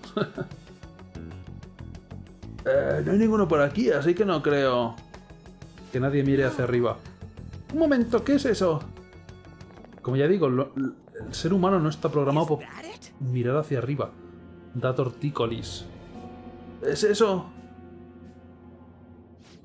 eh, no hay ninguno por aquí, así que no creo que nadie mire hacia arriba. Un momento, ¿qué es eso? Como ya digo, lo, el ser humano no está programado por mirar hacia arriba. Da tortícolis. ¿Es eso?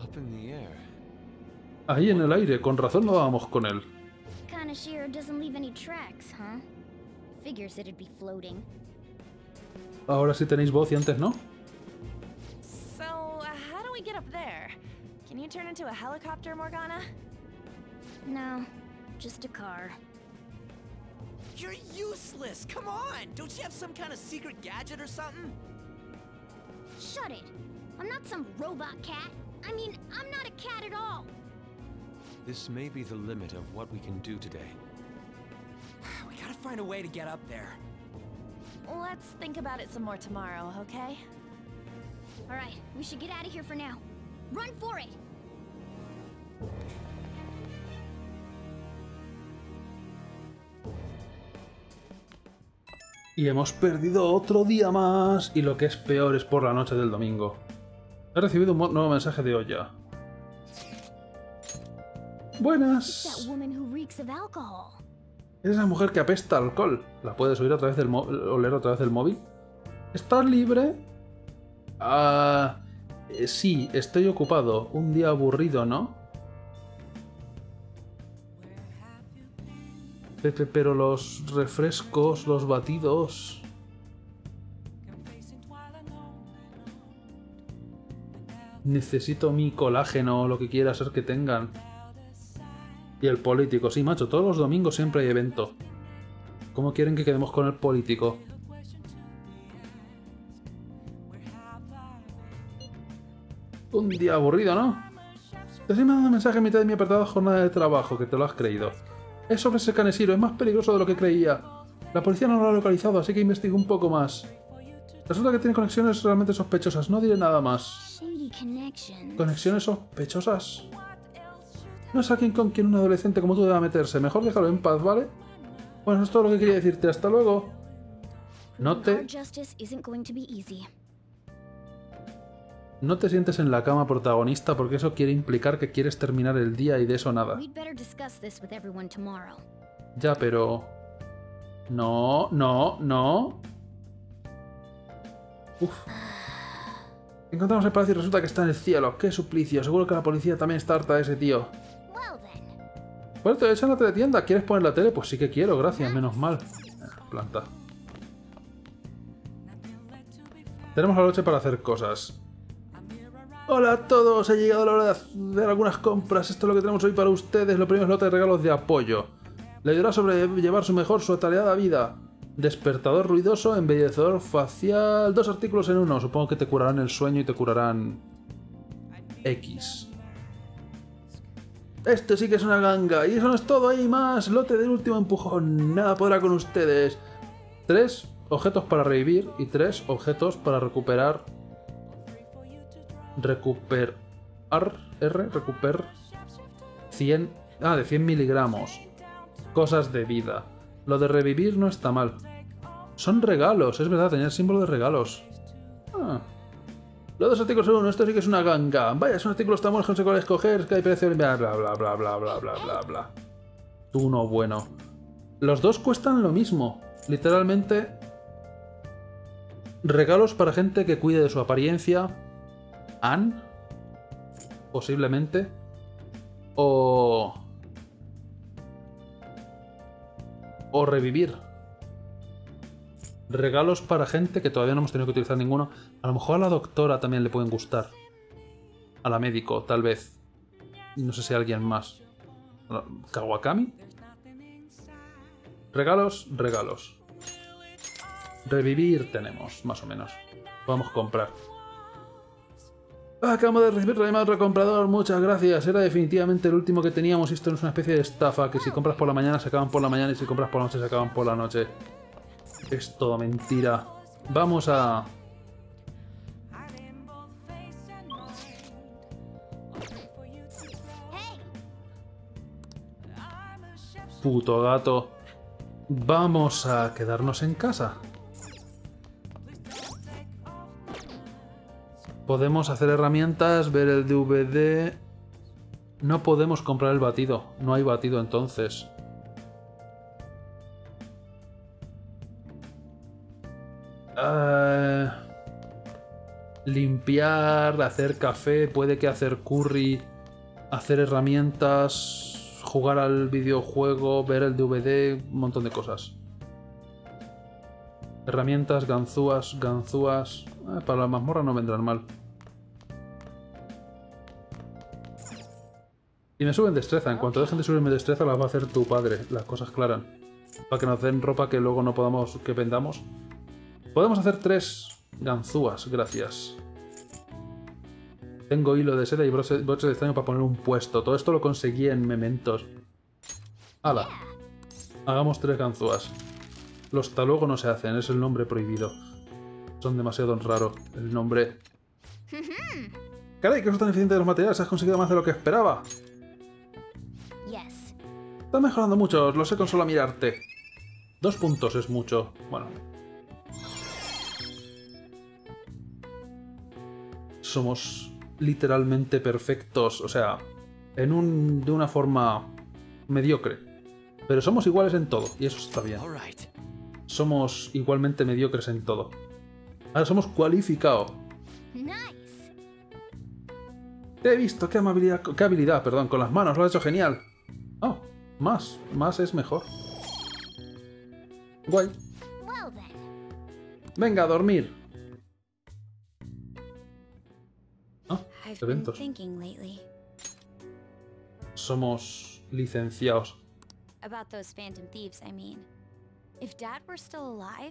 Up in the air. Ahí en el aire, con razón no dábamos con él. Kanashiro doesn't leave any tracks, huh? Figures it'd be floating. Ahora sí tenéis voz y antes no. So, uh, how do we get up there? Can you turn into a helicopter, Morgana? No, just a car. You're useless! Come on! Don't you have some kind of secret gadget or something? Shut it! I'm not some robot cat. I mean, I'm not a cat at all. This may be the limit of what we can do today. We gotta find a way to get up there. Let's think about it some more tomorrow, okay? Alright, we should get out of here for now. Run for it! Y hemos perdido otro día más. Y lo que es peor es por la noche del domingo. He recibido un nuevo mensaje de Oya. Buenas. Es esa mujer que apesta alcohol. ¿La puedes oír a través del oler a través del móvil? ¿Estás libre? Ah, eh, sí, estoy ocupado. Un día aburrido, ¿no? Pepe, pero los refrescos, los batidos... Necesito mi colágeno o lo que quiera ser que tengan. Y el político, sí, macho, todos los domingos siempre hay evento. ¿Cómo quieren que quedemos con el político? Un día aburrido, ¿no? Te estoy mandando un mensaje a mitad de mi apretada jornada de trabajo, que te lo has creído. Es sobre ese Kaneshiro, es más peligroso de lo que creía. La policía no lo ha localizado, así que investigo un poco más. Resulta que tiene conexiones realmente sospechosas, no diré nada más. ¿Conexiones sospechosas? No es alguien con quien un adolescente como tú deba meterse, mejor déjalo en paz, ¿vale? Bueno, eso es todo lo que quería decirte, hasta luego. No te... No te sientes en la cama protagonista porque eso quiere implicar que quieres terminar el día y de eso nada. Ya, pero... No, no, no... Uf. Encontramos el palacio y resulta que está en el cielo. ¡Qué suplicio! Seguro que la policía también está harta de ese tío. Bueno, te echan la teletienda. ¿Quieres poner la tele? Pues sí que quiero, gracias, menos mal. Planta. Tenemos la noche para hacer cosas. Hola a todos, ha llegado la hora de hacer algunas compras. Esto es lo que tenemos hoy para ustedes. Lo primero es lote de regalos de apoyo. Le ayudará a sobrellevar su mejor, su atareada vida. Despertador ruidoso, embellecedor facial. Dos artículos en uno. Supongo que te curarán el sueño y te curarán... X. Esto sí que es una ganga. Y eso no es todo, hay más. Lote del último empujón. Nada podrá con ustedes. Tres objetos para revivir y tres objetos para recuperar... Recuperar... R, recuper... cien... Ah, de cien miligramos. Cosas de vida. Lo de revivir no está mal. Son regalos, es verdad, tenía el símbolo de regalos. Ah. Los dos artículos en uno, esto sí que es una ganga. Vaya, son artículos tan buenos que no sé cuál escoger, es que hay precio... Bla, bla, bla, bla, bla, bla, bla, bla, bla. Uno bueno. Los dos cuestan lo mismo. Literalmente... Regalos para gente que cuide de su apariencia... Ann, posiblemente, o... o revivir. Regalos para gente que todavía no hemos tenido que utilizar ninguno. A lo mejor a la doctora también le pueden gustar. A la médico, tal vez. No sé si a alguien más. ¿Kawakami? Regalos, regalos. Revivir tenemos, más o menos. Podemos comprar. Acabamos de recibir la llamada de otro comprador, muchas gracias. Era definitivamente el último que teníamos. Esto no es una especie de estafa, que si compras por la mañana se acaban por la mañana y si compras por la noche se acaban por la noche. Es todo mentira. Vamos a... Puto gato. Vamos a quedarnos en casa. Podemos hacer herramientas, ver el D V D... No podemos comprar el batido. No hay batido entonces. Uh... limpiar, hacer café, puede que hacer curry, hacer herramientas, jugar al videojuego, ver el D V D, un montón de cosas. Herramientas, ganzúas, ganzúas... Eh, para la mazmorra no vendrán mal. Y me suben destreza. En cuanto dejen de subirme destreza, las va a hacer tu padre. Las cosas claras. Para que nos den ropa que luego no podamos... que vendamos. Podemos hacer tres ganzúas, gracias. Tengo hilo de seda y broches de estaño para poner un puesto. Todo esto lo conseguí en mementos. ¡Hala! Hagamos tres ganzúas. Los taluego no se hacen, es el nombre prohibido. Son demasiado raros. El nombre... ¡Caray, que no es tan eficiente de los materiales! Has conseguido más de lo que esperaba. Yes. Estás mejorando mucho, lo sé con solo mirarte. Dos puntos es mucho. Bueno. Somos literalmente perfectos. O sea, en un, de una forma mediocre. Pero somos iguales en todo, y eso está bien. Somos igualmente mediocres en todo. Ahora somos cualificados. Nice. Te he visto, qué amabilidad, qué habilidad, perdón, con las manos, lo has hecho genial. Oh, más, más es mejor. Guay. Well then. Venga, a dormir. Ah, I've been eventos. thinking lately Somos licenciados. about those phantom thieves, I mean. If Dad were still alive...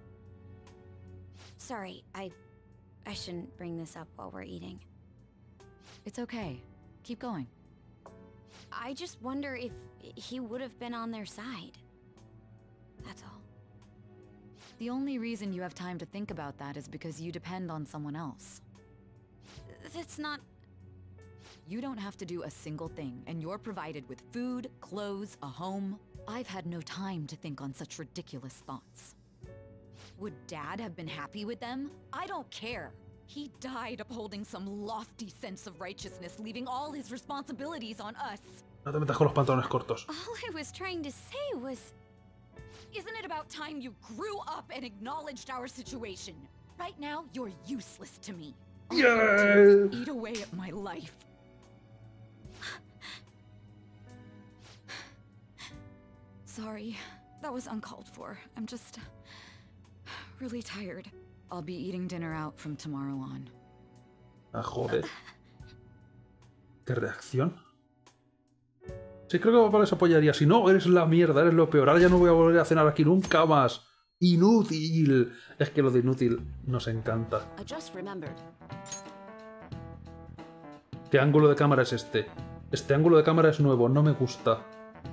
Sorry, I... I shouldn't bring this up while we're eating. It's okay. Keep going. I just wonder if he would have been on their side. That's all. The only reason you have time to think about that is because you depend on someone else. That's not... You don't have to do a single thing, and you're provided with food, clothes, a home. I've had no time to think on such ridiculous thoughts. Would Dad have been happy with them? I don't care. He died upholding some lofty sense of righteousness, leaving all his responsibilities on us. No te metas con los pantalones cortos. All I was trying to say was... Isn't it about time you grew up and acknowledged our situation? Right now, you're useless to me. All you do is eat away at my life. Sorry, that was uncalled for. I'm just... really tired. I'll be eating dinner out from tomorrow on. Ah, joder. ¿Qué reacción? Sí, creo que papá les apoyaría. Si no, eres la mierda, eres lo peor. Ahora ya no voy a volver a cenar aquí nunca más. ¡Inútil! Es que lo de inútil nos encanta. ¿Qué ángulo de cámara es este? Este ángulo de cámara es nuevo, no me gusta.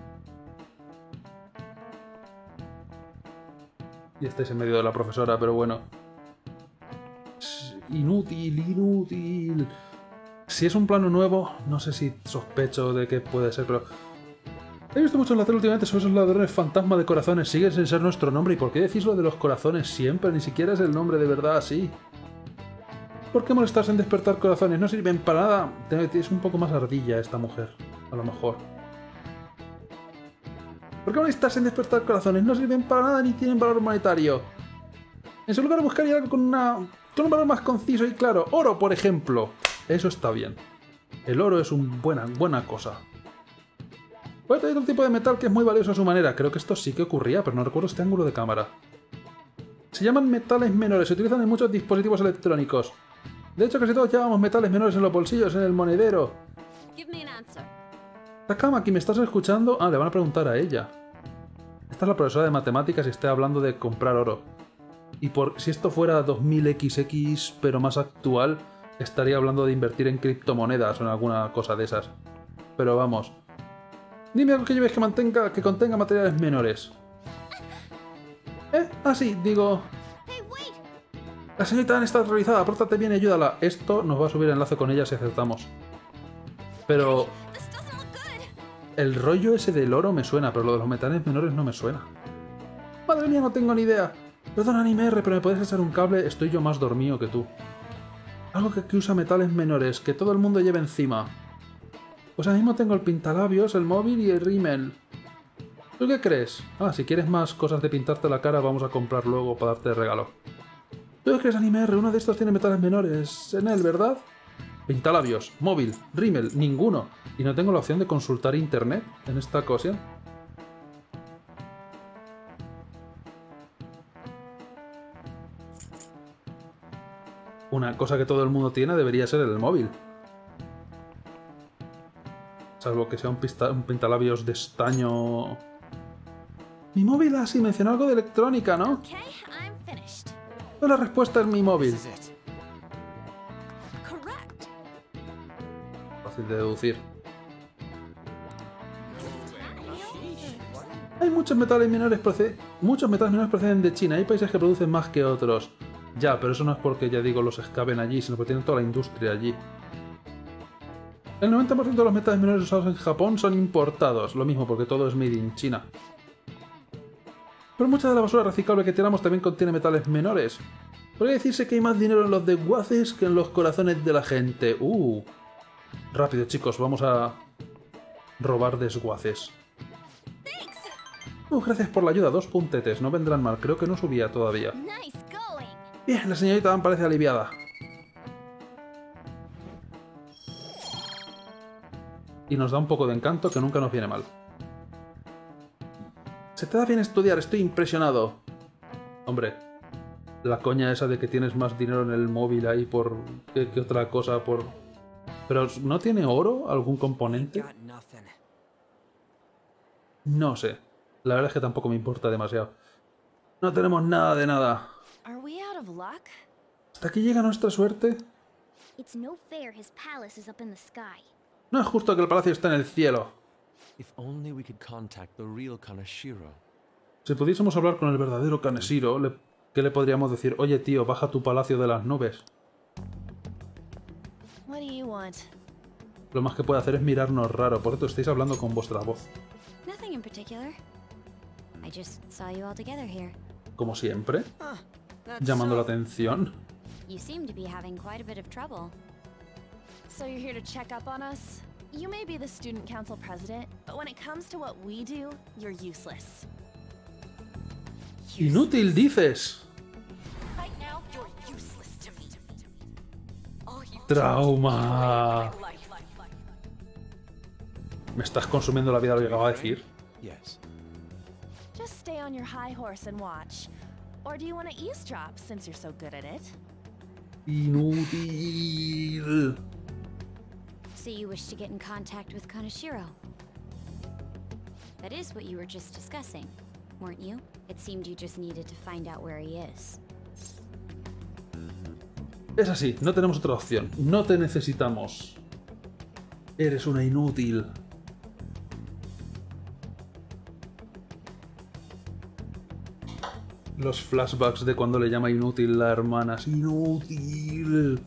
Y estáis en medio de la profesora, pero bueno. Inútil, inútil. Si es un plano nuevo, no sé si sospecho de qué puede ser, pero... He visto mucho en la tele últimamente sobre esos ladrones fantasma de corazones. Siguen sin ser nuestro nombre. ¿Y por qué decís lo de los corazones siempre? Ni siquiera es el nombre de verdad así. ¿Por qué molestarse en despertar corazones? No sirven para nada. Es un poco más ardilla esta mujer, a lo mejor. ¿Por qué molestarse en despertar corazones? No sirven para nada ni tienen valor monetario. En su lugar buscaría algo con, una, con un valor más conciso y claro. Oro, por ejemplo. Eso está bien. El oro es una buena, buena cosa. Puede tener otro tipo de metal que es muy valioso a su manera. Creo que esto sí que ocurría, pero no recuerdo este ángulo de cámara. Se llaman metales menores. Se utilizan en muchos dispositivos electrónicos. De hecho, casi todos llevamos metales menores en los bolsillos, en el monedero. Takamaki, ¿me estás escuchando? Ah, le van a preguntar a ella. Esta es la profesora de matemáticas y está hablando de comprar oro. Y por si esto fuera dos mil equis equis, pero más actual, estaría hablando de invertir en criptomonedas o en alguna cosa de esas. Pero vamos. Dime algo que lleves que mantenga, que contenga materiales menores. ¿Eh? Ah, sí, digo... La señorita Anne está realizada, pórtate bien y ayúdala. Esto nos va a subir enlace con ella si acertamos. Pero... el rollo ese del oro me suena, pero lo de los metales menores no me suena. Madre mía, no tengo ni idea. Perdona, anime R, pero ¿me puedes echar un cable? Estoy yo más dormido que tú. Algo que, que usa metales menores, que todo el mundo lleve encima. Pues ahora mismo tengo el pintalabios, el móvil y el rímel. ¿Tú qué crees? Ah, si quieres más cosas de pintarte la cara, vamos a comprar luego para darte de regalo. Tú crees Anime R, uno de estos tiene metales menores en él, ¿verdad? Pintalabios, móvil, rímel, ninguno. Y no tengo la opción de consultar internet en esta ocasión. Una cosa que todo el mundo tiene debería ser el móvil. Salvo que sea un, pista un pintalabios de estaño. Mi móvil, ah, sí, mencionó algo de electrónica, ¿no? Okay, I'm finished. Pues la respuesta es mi móvil. This is it. Correct. Fácil de deducir. Hay muchos metales menores proceden, muchos metales menores proceden de China. Hay países que producen más que otros. Ya, pero eso no es porque, ya digo, los excaven allí, sino porque tienen toda la industria allí. El noventa por ciento de los metales menores usados en Japón son importados. Lo mismo, porque todo es made in China. Pero mucha de la basura reciclable que tiramos también contiene metales menores. Podría decirse que hay más dinero en los desguaces que en los corazones de la gente. Uh. Rápido, chicos, vamos a robar desguaces. Uh, gracias por la ayuda, dos puntetes, no vendrán mal, creo que no subía todavía. Nice going. Bien, la señorita Dan parece aliviada. Y nos da un poco de encanto que nunca nos viene mal. Se te da bien estudiar, estoy impresionado. Hombre, la coña esa de que tienes más dinero en el móvil ahí por... que, que otra cosa por... ¿Pero no tiene oro? ¿Algún componente? Got nothing. No sé. La verdad es que tampoco me importa demasiado. No tenemos nada de nada. Are we out of luck? ¿Hasta aquí llega nuestra suerte? It's no fair his palace is up in the sky. No es justo que el palacio esté en el cielo. If only we could contact the real Kaneshiro. Si pudiésemos hablar con el verdadero Kaneshiro, le- ¿qué le podríamos decir? Oye, tío, baja tu palacio de las nubes. What do you want? Lo más que puede hacer es mirarnos raro. Por cierto, estáis hablando con vuestra voz. Nothing in particular. I just saw you all together here. Como siempre. Huh. That's Llamando la so. atención. You seem to be having quite a bit of trouble. So you're here to check up on us? You may be the student council president, but when it comes to what we do, you're useless. Inútil, dices. Right now, you're useless to me. All you Trauma. do is life. ¿Me estás consumiendo la vida lo que acaba de decir? Yes. Just stay on your high horse and watch. Or do you want to eavesdrop since you're so good at it? Inútil. So you wish to get in contact with Kaneshiro? That is what you were just discussing, weren't you? It seemed you just needed to find out where he is. Es así, no tenemos otra opción. No te necesitamos. Eres una inútil. Los flashbacks de cuando le llama inútil la hermana. Es inútil.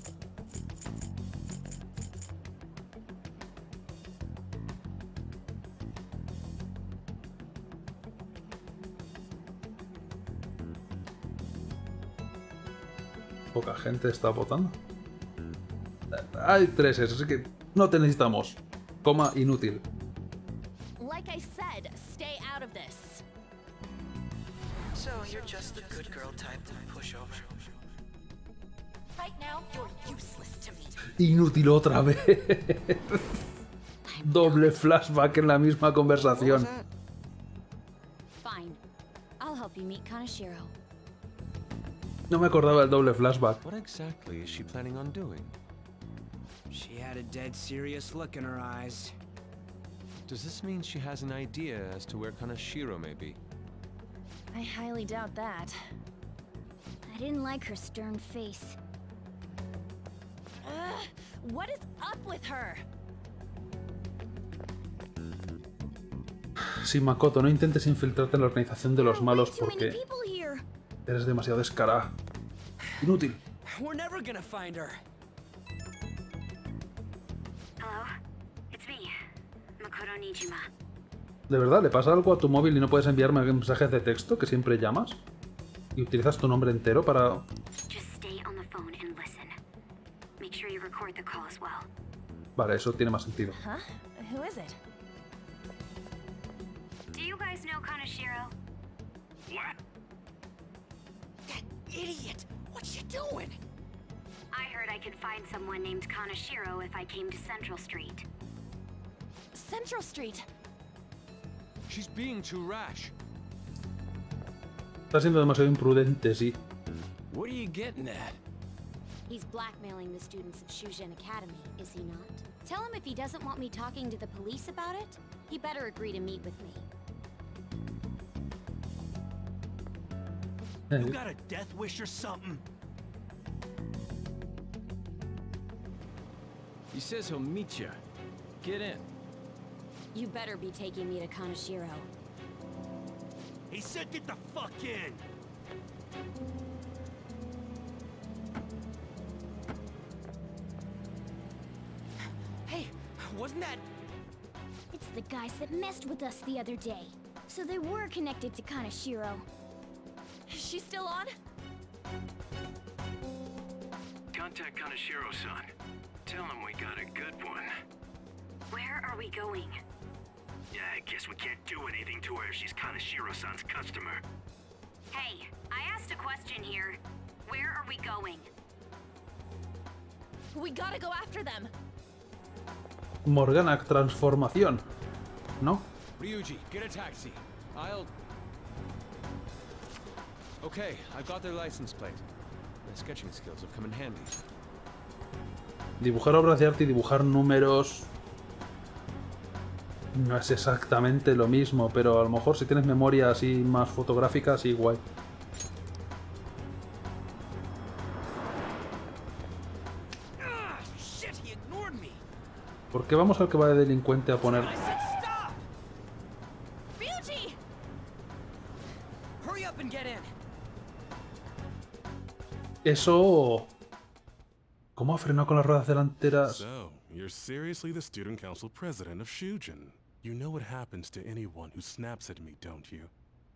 Poca gente está votando. Hay tres, así que no te necesitamos. Coma inútil. Like I said, stay out of this. So you're just the good girl type to push over. Right now, you're useless to me. Inútil otra vez. Doble flashback en la misma conversación. Fine. I'll help you meet Kaneshiro. No me acordaba del doble flashback. What exactly is she planning on doing? She had a dead serious look in her eyes. Does this mean she has an idea as to where Kaneshiro may be? I highly doubt that. I didn't like her stern face. Ugh, what is up with her? Sí, Makoto, no intentes infiltrarte en la organización de los malos Too many porque people here. eres demasiado descarada. Inútil. We're never gonna find her. Hello, it's me, Makoto Nijima. ¿De verdad le pasa algo a tu móvil y no puedes enviarme mensajes de texto que siempre llamas? ¿Y utilizas tu nombre entero para...? Just stay on the phone and listen. Make sure you record the call as well. Vale, eso tiene más sentido. Huh? Who is it? Do you guys know Kaneshiro? What? That idiot! What's she doing? I heard I could find someone named Kanashiro if I came to Central Street. Central Street. She's being too rash. Está siendo demasiado imprudente, sí. What are you getting at? He's blackmailing the students of Shujin Academy, is he not? Tell him if he doesn't want me talking to the police about it, he better agree to meet with me. You got a death wish or something? He says he'll meet you. Get in. You better be taking me to Kanashiro. He said get the fuck in! Hey, wasn't that... It's the guys that messed with us the other day. So they were connected to Kanashiro. Is she still on? Contact Kanashiro-san. Tell him we got a good one. Where are we going? Yeah, I guess we can't do anything to her if she's Kanashiro-san's customer. Hey, I asked a question here. Where are we going? We gotta go after them. Morgana, transformación. ¿No? Ryuji, get a taxi. I'll... Okay, I got their license plate. My sketching skills have come in handy. Dibujar obras de arte y dibujar números no es exactamente lo mismo, pero a lo mejor si tienes memoria así más fotográfica, sí, guay. ¿Por qué vamos al que va de delincuente a poner? Ryuji! Hurry up and get in. Eso... ¿Cómo ha frenado con las ruedas delanteras? So, you're seriously the student council president of Shujin. You know what happens to anyone who snaps at me, don't you?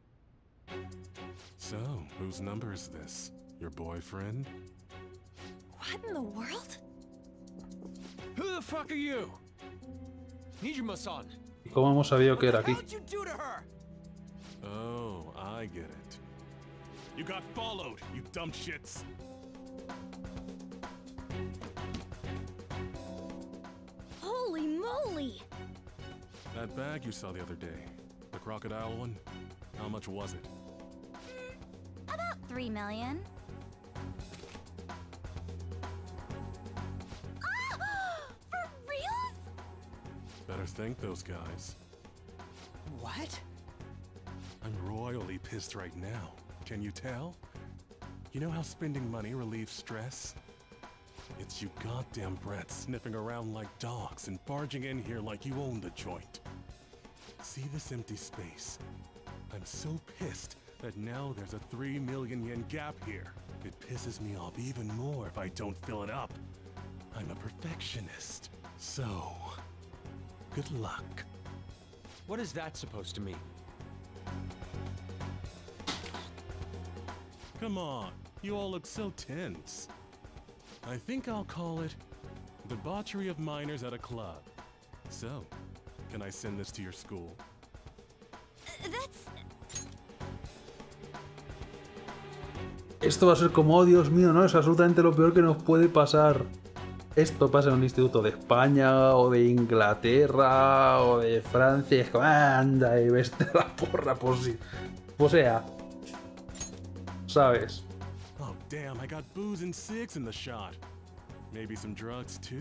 So, whose number is this? Your boyfriend? What in the world? Who the fuck are you? Nijima-san. ¿Y cómo hemos sabido que era aquí? Oh, I get it. You got followed, you dumb shits. Holy moly! That bag you saw the other day, the crocodile one, how much was it? About three million. For reals? Better thank those guys. What? I'm royally pissed right now. Can you tell? You know how spending money relieves stress? It's you goddamn brats sniffing around like dogs and barging in here like you own the joint. See this empty space? I'm so pissed that now there's a three million yen gap here. It pisses me off even more if I don't fill it up. I'm a perfectionist. So, good luck. What is that supposed to mean? Come on, you all look so tense. I think I'll call it debauchery of minors at a club. So, can I send this to your school? That's... Esto va a ser como, oh Dios mío, no, es absolutamente lo peor que nos puede pasar. Esto pasa en un instituto de España, o de Inglaterra, o de Francia, es como, anda y vete a la porra, por si... O sea... ¿Sabes? Oh damn, I got booze and cigs in the shot. Maybe some drugs too.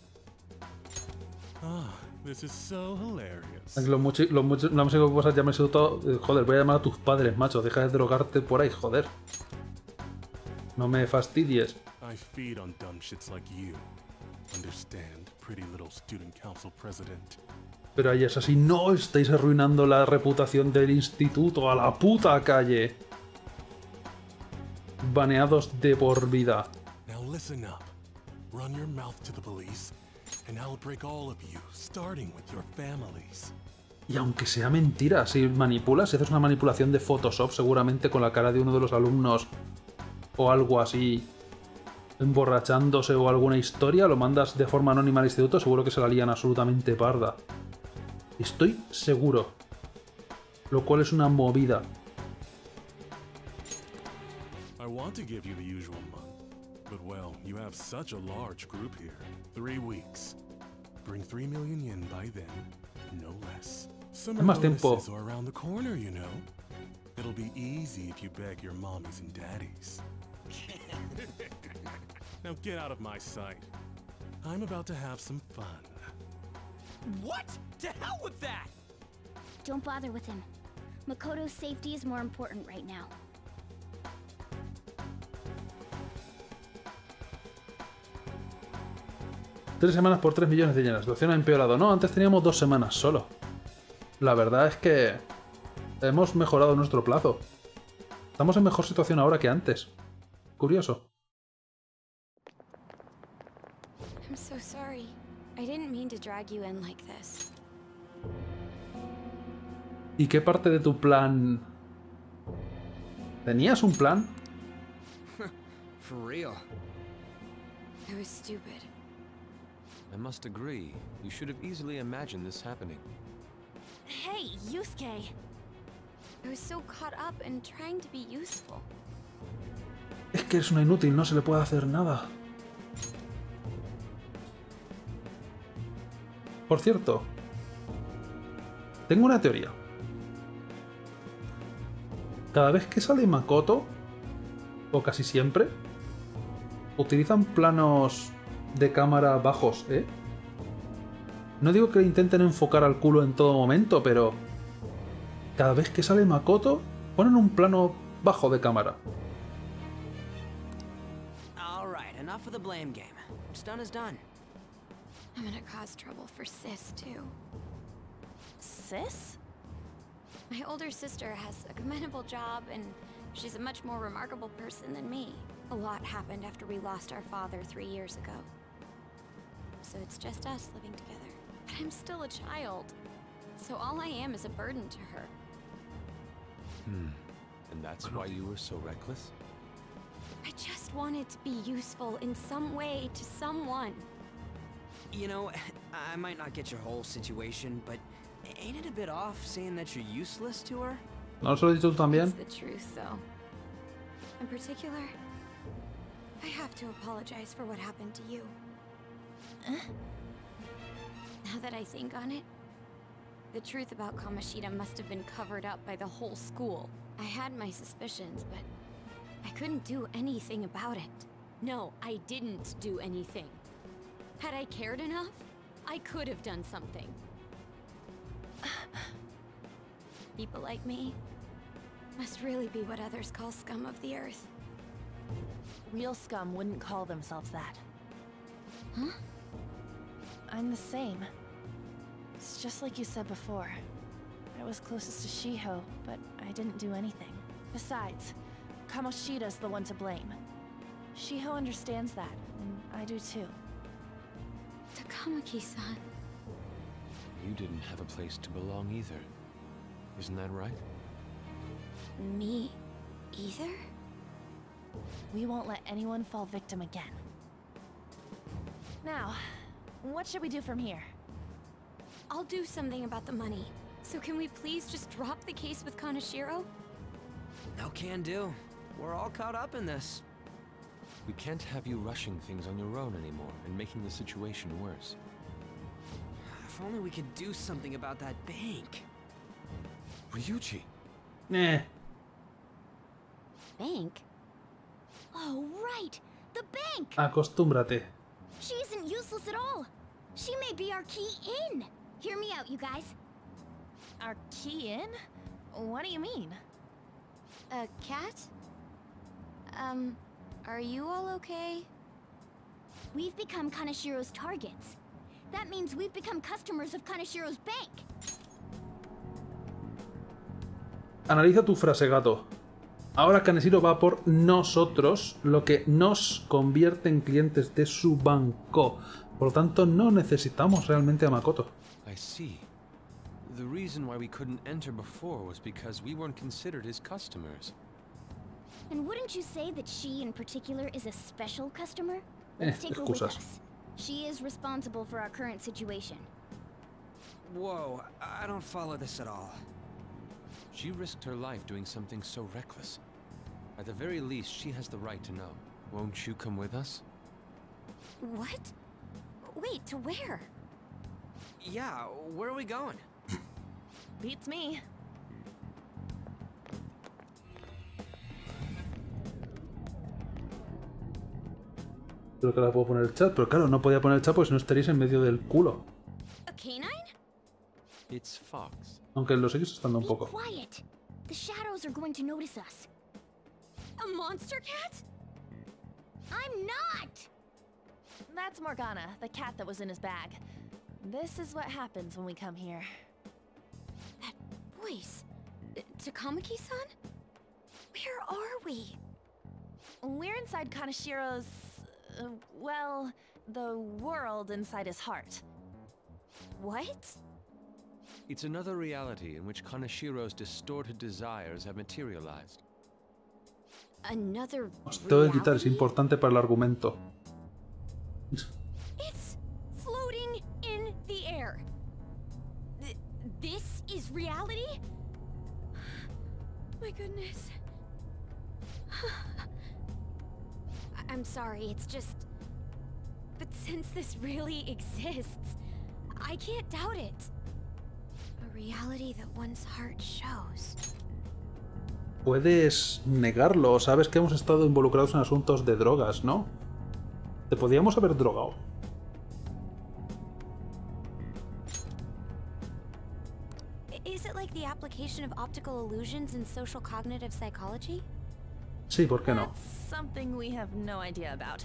Ah, this is so hilarious. Lo mucho, lo mucho, la música que vas a llamar instituto, eh, joder, voy a llamar a tus padres, macho, deja de drogarte por ahí, joder. No me fastidies. I feed on dumb shits like you. Understand, pretty little student council president. Pero ahí es así, no, estáis arruinando la reputación del instituto, a la puta calle. Baneados de por vida. Now listen up. Run your mouth to the police, and I'll break all of you, starting with your families. Y aunque sea mentira, si manipulas, si haces una manipulación de Photoshop, seguramente con la cara de uno de los alumnos o algo así, emborrachándose o alguna historia, lo mandas de forma anónima al instituto, seguro que se la lían absolutamente parda. Estoy seguro. Lo cual es una movida. want to give you the usual month. But well, you have such a large group here. Three weeks. Bring three million yen by then, no less. Summer Más tiempo. bonuses are around the corner, you know. It'll be easy if you beg your mommies and daddies. Now get out of my sight. I'm about to have some fun. What? To hell with that! Don't bother with him. Makoto's safety is more important right now. Tres semanas por tres millones de yenes. La situación ha empeorado. No, antes teníamos dos semanas solo. La verdad es que hemos mejorado nuestro plazo. Estamos en mejor situación ahora que antes. Curioso. I'm so sorry. I didn't mean to drag you in like this. ¿Y qué parte de tu plan? ¿Tenías un plan? For real. I was stupid. I must agree. You should have easily imagined this happening. Hey, Yusuke! I was so caught up in trying to be useful. Es que es una inútil, no se le puede hacer nada. Por cierto, tengo una teoría. Cada vez que sale Makoto, o casi siempre, utilizan planos de cámara bajos, ¿eh? No digo que intenten enfocar al culo en todo momento, pero cada vez que sale Makoto, ponen un plano bajo de cámara. Alright, enough of the blame game. What's done is done. I'm gonna cause trouble for Sis, too. Sis? My older sister has a commendable job, and she's a much more remarkable person than me. A lot happened after we lost our father three years ago. So it's just us living together. But I'm still a child. So all I am is a burden to her. Hmm. And that's why you were so reckless? I just wanted to be useful in some way to someone. You know, I might not get your whole situation, but ain't it a bit off saying that you're useless to her? ¿No se lo he dicho tú también? It's the truth, though. In particular, I have to apologize for what happened to you. Huh? Now that I think on it, the truth about Kamoshida must have been covered up by the whole school. I had my suspicions, but I couldn't do anything about it. No, I didn't do anything. Had I cared enough, I could have done something. People like me must really be what others call scum of the earth. Real scum wouldn't call themselves that. Huh? I'm the same. It's just like you said before. I was closest to Shiho, but I didn't do anything. Besides, Kamoshida's the one to blame. Shiho understands that, and I do too. Takamaki-san. You didn't have a place to belong either. Isn't that right? Me either? We won't let anyone fall victim again. Now, what should we do from here? I'll do something about the money. So can we please just drop the case with Kaneshiro? No can do. We're all caught up in this. We can't have you rushing things on your own anymore and making the situation worse. If only we could do something about that bank. Ryuji! Eh. Bank? Oh, right! The bank! Acostúmbrate. She isn't useless at all. She may be our key in. Hear me out, you guys. Our key in? What do you mean? A cat? Um, are you all okay? We've become Kaneshiro's targets. That means we've become customers of Kaneshiro's bank. Analiza tu frase, gato. Ahora Kaneshiro va por nosotros, lo que nos convierte en clientes de su banco. Por lo tanto, no necesitamos realmente a Makoto. I see. The reason why we couldn't enter before was because we weren't considered his customers. And wouldn't you say that she in particular is a special customer? Eh, Let's take her with excusas. us. She is responsible for our current situation. Whoa, I don't follow this at all. She risked her life doing something so reckless. At the very least, she has the right to know. Won't you come with us? What? Wait, to where? Yeah, where are we going? Beats me. Creo que la puedo poner el chat, pero claro, no podía poner el chat porque si no estaréis en medio del culo. A canine? It's Fox. Aunque lo seguís estando un Be poco. quiet. The shadows are going to notice us. A monster cat? I'm not! That's Morgana, the cat that was in his bag. This is what happens when we come here. That voice. Takamaki-san? Where are we? We're inside Kanashiro's... Uh, well, the world inside his heart. What? It's another reality in which Kanashiro's distorted desires have materialized. Another Os tengo que reality? quitar, es importante para el argumento. It's floating in the air. Th this is reality? My goodness. I I'm sorry, it's just... But since this really exists, I can't doubt it. A reality that one's heart shows. Puedes negarlo, sabes que hemos estado involucrados en asuntos de drogas, ¿no? Te podíamos haber drogado. Is it like the application of optical illusions in social cognitive psychology? Sí, ¿por qué no? That's something we have no idea about.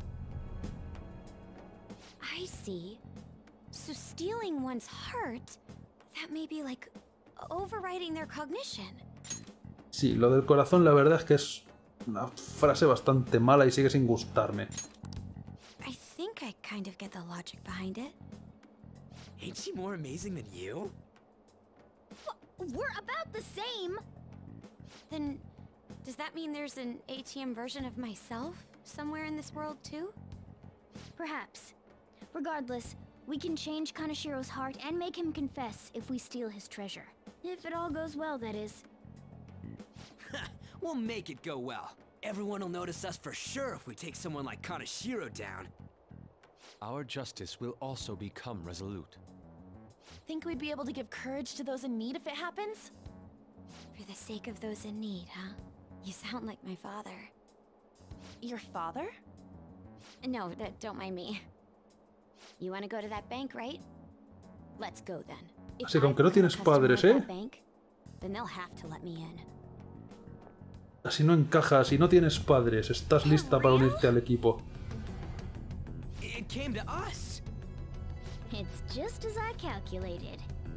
I see. So stealing one's heart, that may be like overriding their cognition. Sí, lo del corazón la verdad es que es una frase bastante mala y sigue sin gustarme. I think I kind of get the logic behind it. Ain't she more amazing than you? We're about the same! Then, does that mean there's an A T M version of myself somewhere in this world too? Perhaps. Regardless, we can change Kanashiro's heart and make him confess if we steal his treasure. If it all goes well, that is. We'll make it go well. Everyone will notice us for sure if we take someone like Kanashiro down. Our justice will also become resolute. Think we'd be able to give courage to those in need if it happens? For the sake of those in need, huh? You sound like my father. Your father? No, that, don't mind me. You want to go to that bank, right? Let's go then. If Así que aunque no I've become a tienes customer padres, of ¿eh? that bank, then they'll have to let me in. Así no encajas, si no tienes padres, estás lista para unirte al equipo. It came to us. It's just as I calculated.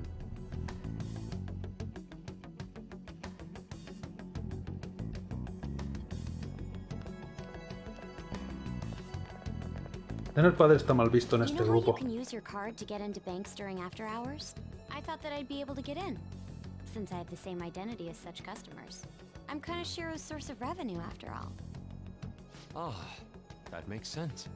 Tener padre está mal visto en You este know how you grupo. can use your card to get into banks during after hours? I thought that I'd be able to get in, since I have the same identity as such customers. I'm Kanashiro's source of revenue, after all. Ah, that makes sense.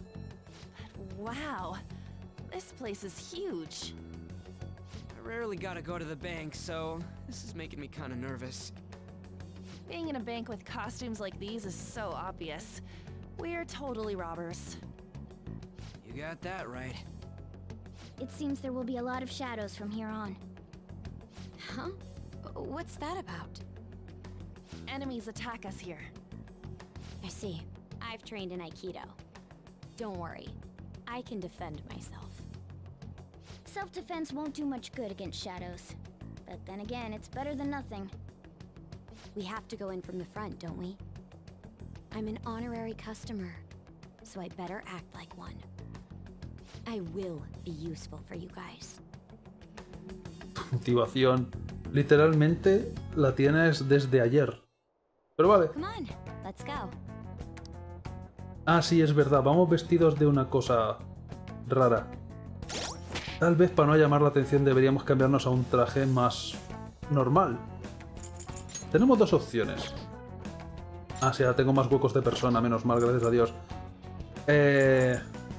Wow. This place is huge. I rarely gotta go to the bank, so this is making me kinda nervous. Being in a bank with costumes like these is so obvious. We're totally robbers. You got that right. It seems there will be a lot of shadows from here on. Huh? What's that about? Enemies attack us here. I see. I've trained in Aikido. Don't worry. I can defend myself. Self-defense won't do much good against shadows. But then again, it's better than nothing. We have to go in from the front, don't we? I'm an honorary customer, so I better act like one. I will be useful for you guys. Motivación. Literalmente la tienes desde ayer. Pero vale. Come on, let's go. Ah, sí, es verdad. Vamos vestidos de una cosa rara. Tal vez para no llamar la atención deberíamos cambiarnos a un traje más normal. Tenemos dos opciones. Ah, sí, ahora tengo más huecos de persona, menos mal, gracias a Dios. Eh...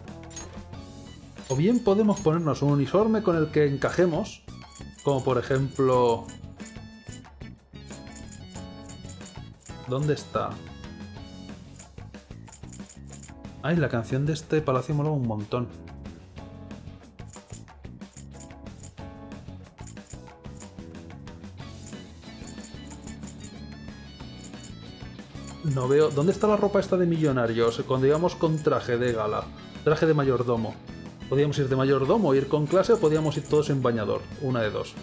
O bien podemos ponernos un uniforme con el que encajemos, como por ejemplo... ¿Dónde está? Ay, la canción de este palacio mola un montón. No veo... ¿Dónde está la ropa esta de millonarios? Cuando íbamos con traje de gala. Traje de mayordomo. Podíamos ir de mayordomo, ir con clase, o podíamos ir todos en bañador. Una de dos.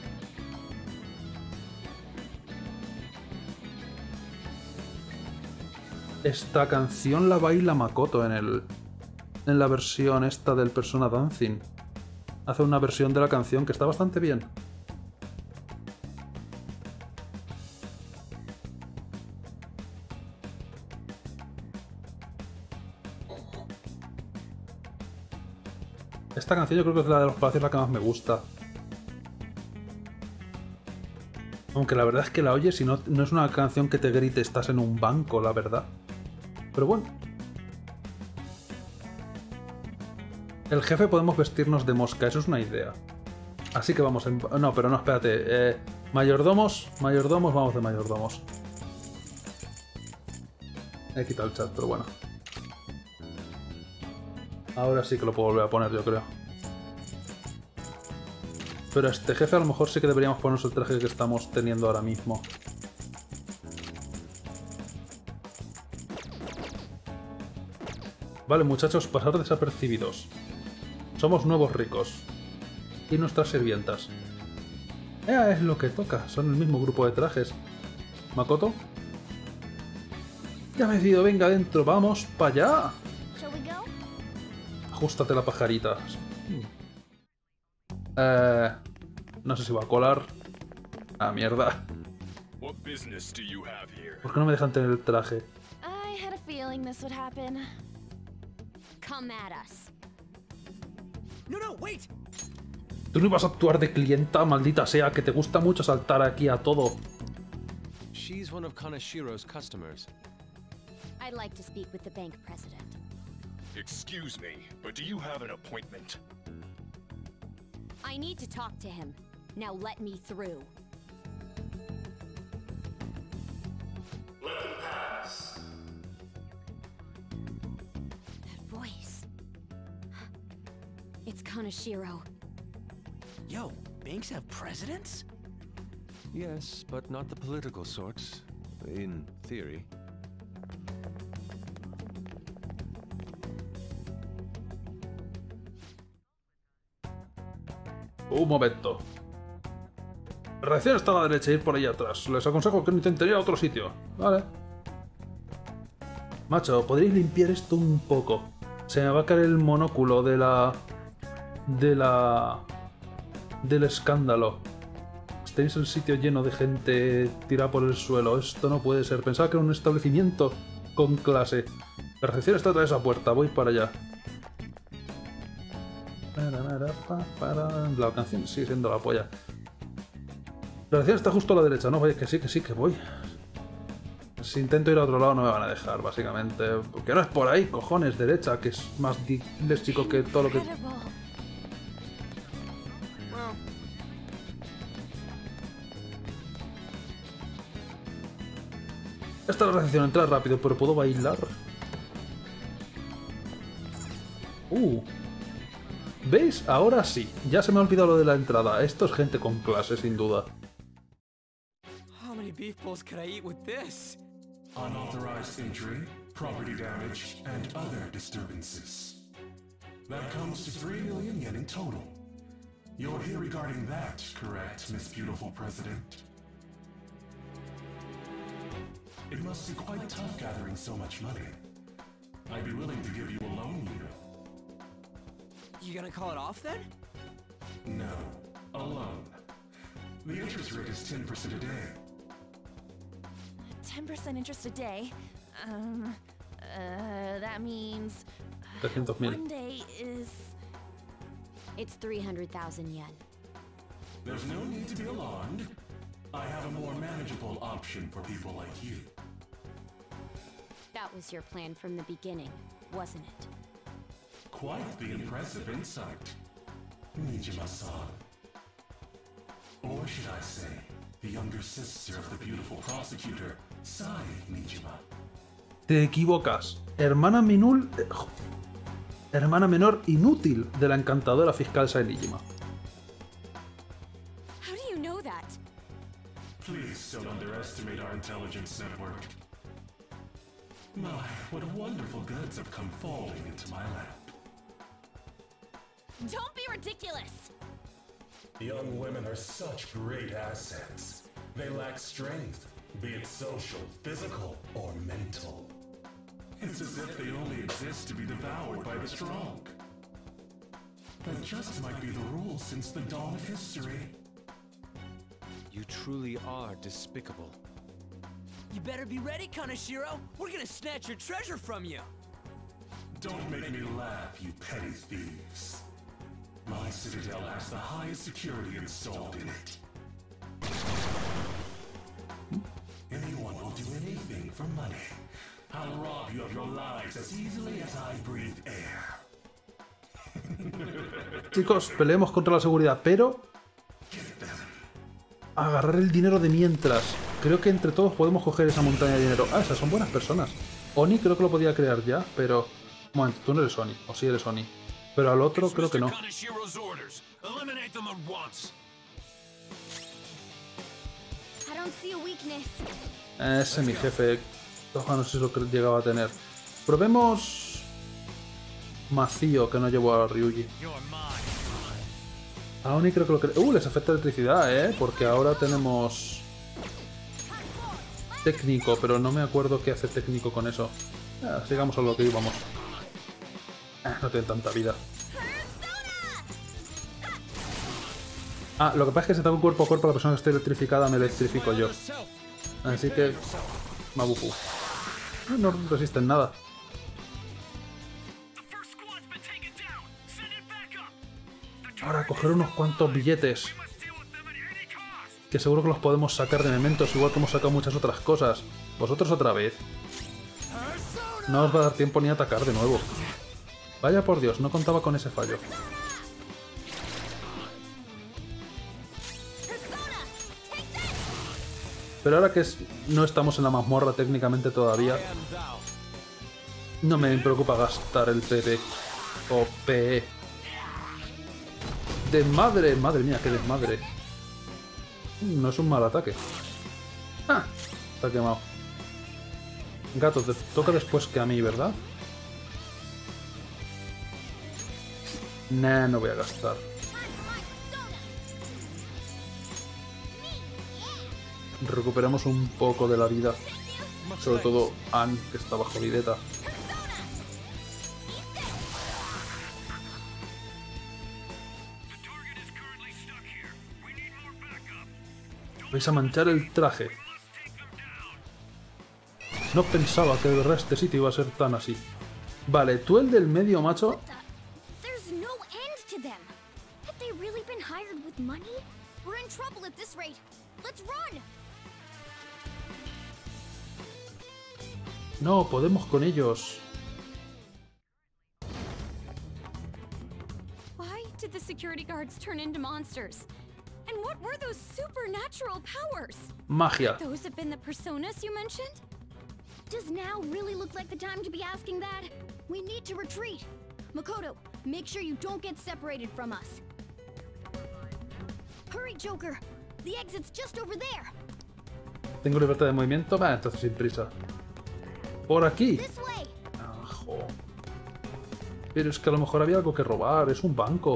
Esta canción la baila Makoto en el... en la versión esta del Persona Dancing. Hace una versión de la canción que está bastante bien. Esta canción yo creo que es la de los palacios la que más me gusta. Aunque la verdad es que la oyes y no, no es una canción que te grite estás en un banco, la verdad. Pero bueno. El jefe podemos vestirnos de mosca, eso es una idea. Así que vamos en... No, pero no, espérate. Eh, mayordomos, mayordomos, vamos de mayordomos. He quitado el chat, pero bueno. Ahora sí que lo puedo volver a poner, yo creo. Pero a este jefe a lo mejor sí que deberíamos ponernos el traje que estamos teniendo ahora mismo. Vale, muchachos, pasar desapercibidos. Somos nuevos ricos. Y nuestras sirvientas. Eh, es lo que toca. Son el mismo grupo de trajes. ¿Makoto? Ya me he decidido, venga adentro, vamos para allá. Ajústate la pajarita. Eh, no sé si va a colar. Ah, mierda. ¿Por qué no me dejan tener el traje? I had a feeling this would happen. Come at us. No, no, wait. Tú no ibas a actuar de clienta, maldita sea, que te gusta mucho saltar aquí a todo. She's one of Kanashiro's customers. I'd like to speak with the bank president. Excuse me, but do you have an appointment? I need to talk to him. Now let me through. Let him pass. That voice. It's Kanashiro. Yo, banks have presidents? Yes, but not the political sorts. In theory. Un momento. La reacción está a la derecha, ir por ahí atrás. Les aconsejo que no intenten ir a otro sitio. Vale. Macho, ¿podréis limpiar esto un poco? Se me va a caer el monóculo de la... De la... Del escándalo. Tenéis el sitio lleno de gente tirada por el suelo. Esto no puede ser. Pensaba que era un establecimiento con clase. La recepción está tras esa puerta. Voy para allá. La canción sigue siendo la polla. La recepción está justo a la derecha, ¿no? Vaya que sí, que sí, que voy. Si intento ir a otro lado no me van a dejar, básicamente. Porque no es por ahí, cojones, derecha, que es más léxico que todo lo que... Esta es la recepción, entrar rápido, pero ¿puedo bailar? Uh. ¿Veis? Ahora sí. Ya se me ha olvidado lo de la entrada. Esto es gente con clase, sin duda. How many beef bowls could I eat with this? Unauthorized entry, property damage, and other disturbances. That comes to three million yen in total. You're here regarding that, correct, Miss Beautiful President? It must be quite tough gathering so much money. I'd be willing to give you a loan, you know. You gonna call it off then? No, a loan. The interest rate is ten percent a day. ten percent interest a day? Um, uh, that means... trescientos mil. One day is... It's three hundred thousand yen. There's no need to be alarmed. I have a more manageable option for people like you. That was your plan from the beginning, wasn't it? Quite the impressive insight, Nijima-san. Or should I say, the younger sister of the beautiful prosecutor, Te equivocas. Hermana menor... Hermana menor inútil de la encantadora fiscal Sailejima. How do you know that? Please don't underestimate our intelligence network. My, what wonderful goods have come falling into my lap. Don't be ridiculous! Young women are such great assets. They lack strength, be it social, physical, or mental. It's as if they only exist to be devoured by the strong. That just might be the rule since the dawn of history. You truly are despicable. You better be ready, Kaneshiro! We're gonna snatch your treasure from you! Don't make me laugh, you petty thieves. My citadel has the highest security installed in it. Anyone will do anything for money. I'll rob you of your lives as easily as I breathe air. Chicos, peleemos contra la seguridad, pero... agarrar el dinero de mientras. Creo que entre todos podemos coger esa montaña de dinero. Ah, esas son buenas personas. Oni creo que lo podía crear ya, pero... Un momento, tú no eres Oni. O sí eres Oni. Pero al otro creo que no. Ese es mi jefe. Ojalá no sé si lo que llegaba a tener. Probemos... Macío, que no llevó a Ryuji. A Oni creo que lo creo. Uh, les afecta electricidad, ¿eh? Porque ahora tenemos... Técnico, pero no me acuerdo qué hace técnico con eso. Eh, sigamos a lo que íbamos. Eh, no tiene tanta vida. Ah, lo que pasa es que si tengo cuerpo a cuerpo, la persona que esté electrificada me electrifico yo. Así que... Mabufu. No resisten nada. Ahora coger unos cuantos billetes. Que seguro que los podemos sacar de mementos, igual que hemos sacado muchas otras cosas. Vosotros otra vez. No os va a dar tiempo ni a atacar de nuevo. Vaya por Dios, no contaba con ese fallo. Pero ahora que es, no estamos en la mazmorra técnicamente todavía, no me preocupa gastar el P P o P E. ¡Desmadre! Madre mía, qué desmadre. No es un mal ataque. ¡Ah! Está quemado. Gato, te toca después que a mí, ¿verdad? Nah, no voy a gastar. Recuperamos un poco de la vida. Sobre todo Anne, que estaba jodideta. Vais a manchar el traje. No pensaba que el resto de sitio iba a ser tan así. Vale, tú el del medio, macho. No, podemos con ellos. Why did the security guards turn into monsters? And what were those supernatural powers? Magia. Those have been the personas you mentioned? Does now really look like the time to be asking that? We need to retreat. Makoto, make sure you don't get separated from us. Hurry, Joker. The exit's just over there. ¿Tengo libertad de movimiento? Va, entonces sin prisa. Por aquí. Ajo. Pero es que a lo mejor había algo que robar. Es un banco.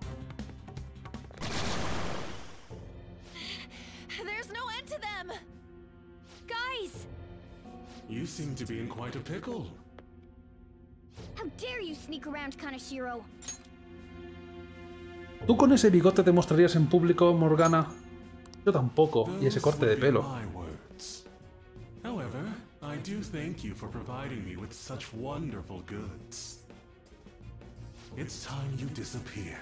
You seem to be in quite a pickle. How dare you sneak around, Kaneshiro? ¿Tú con ese bigote te mostrarías en público, Morgana? Yo tampoco, y ese corte de pelo. However, I do thank you for providing me with such wonderful goods. It's time you disappear.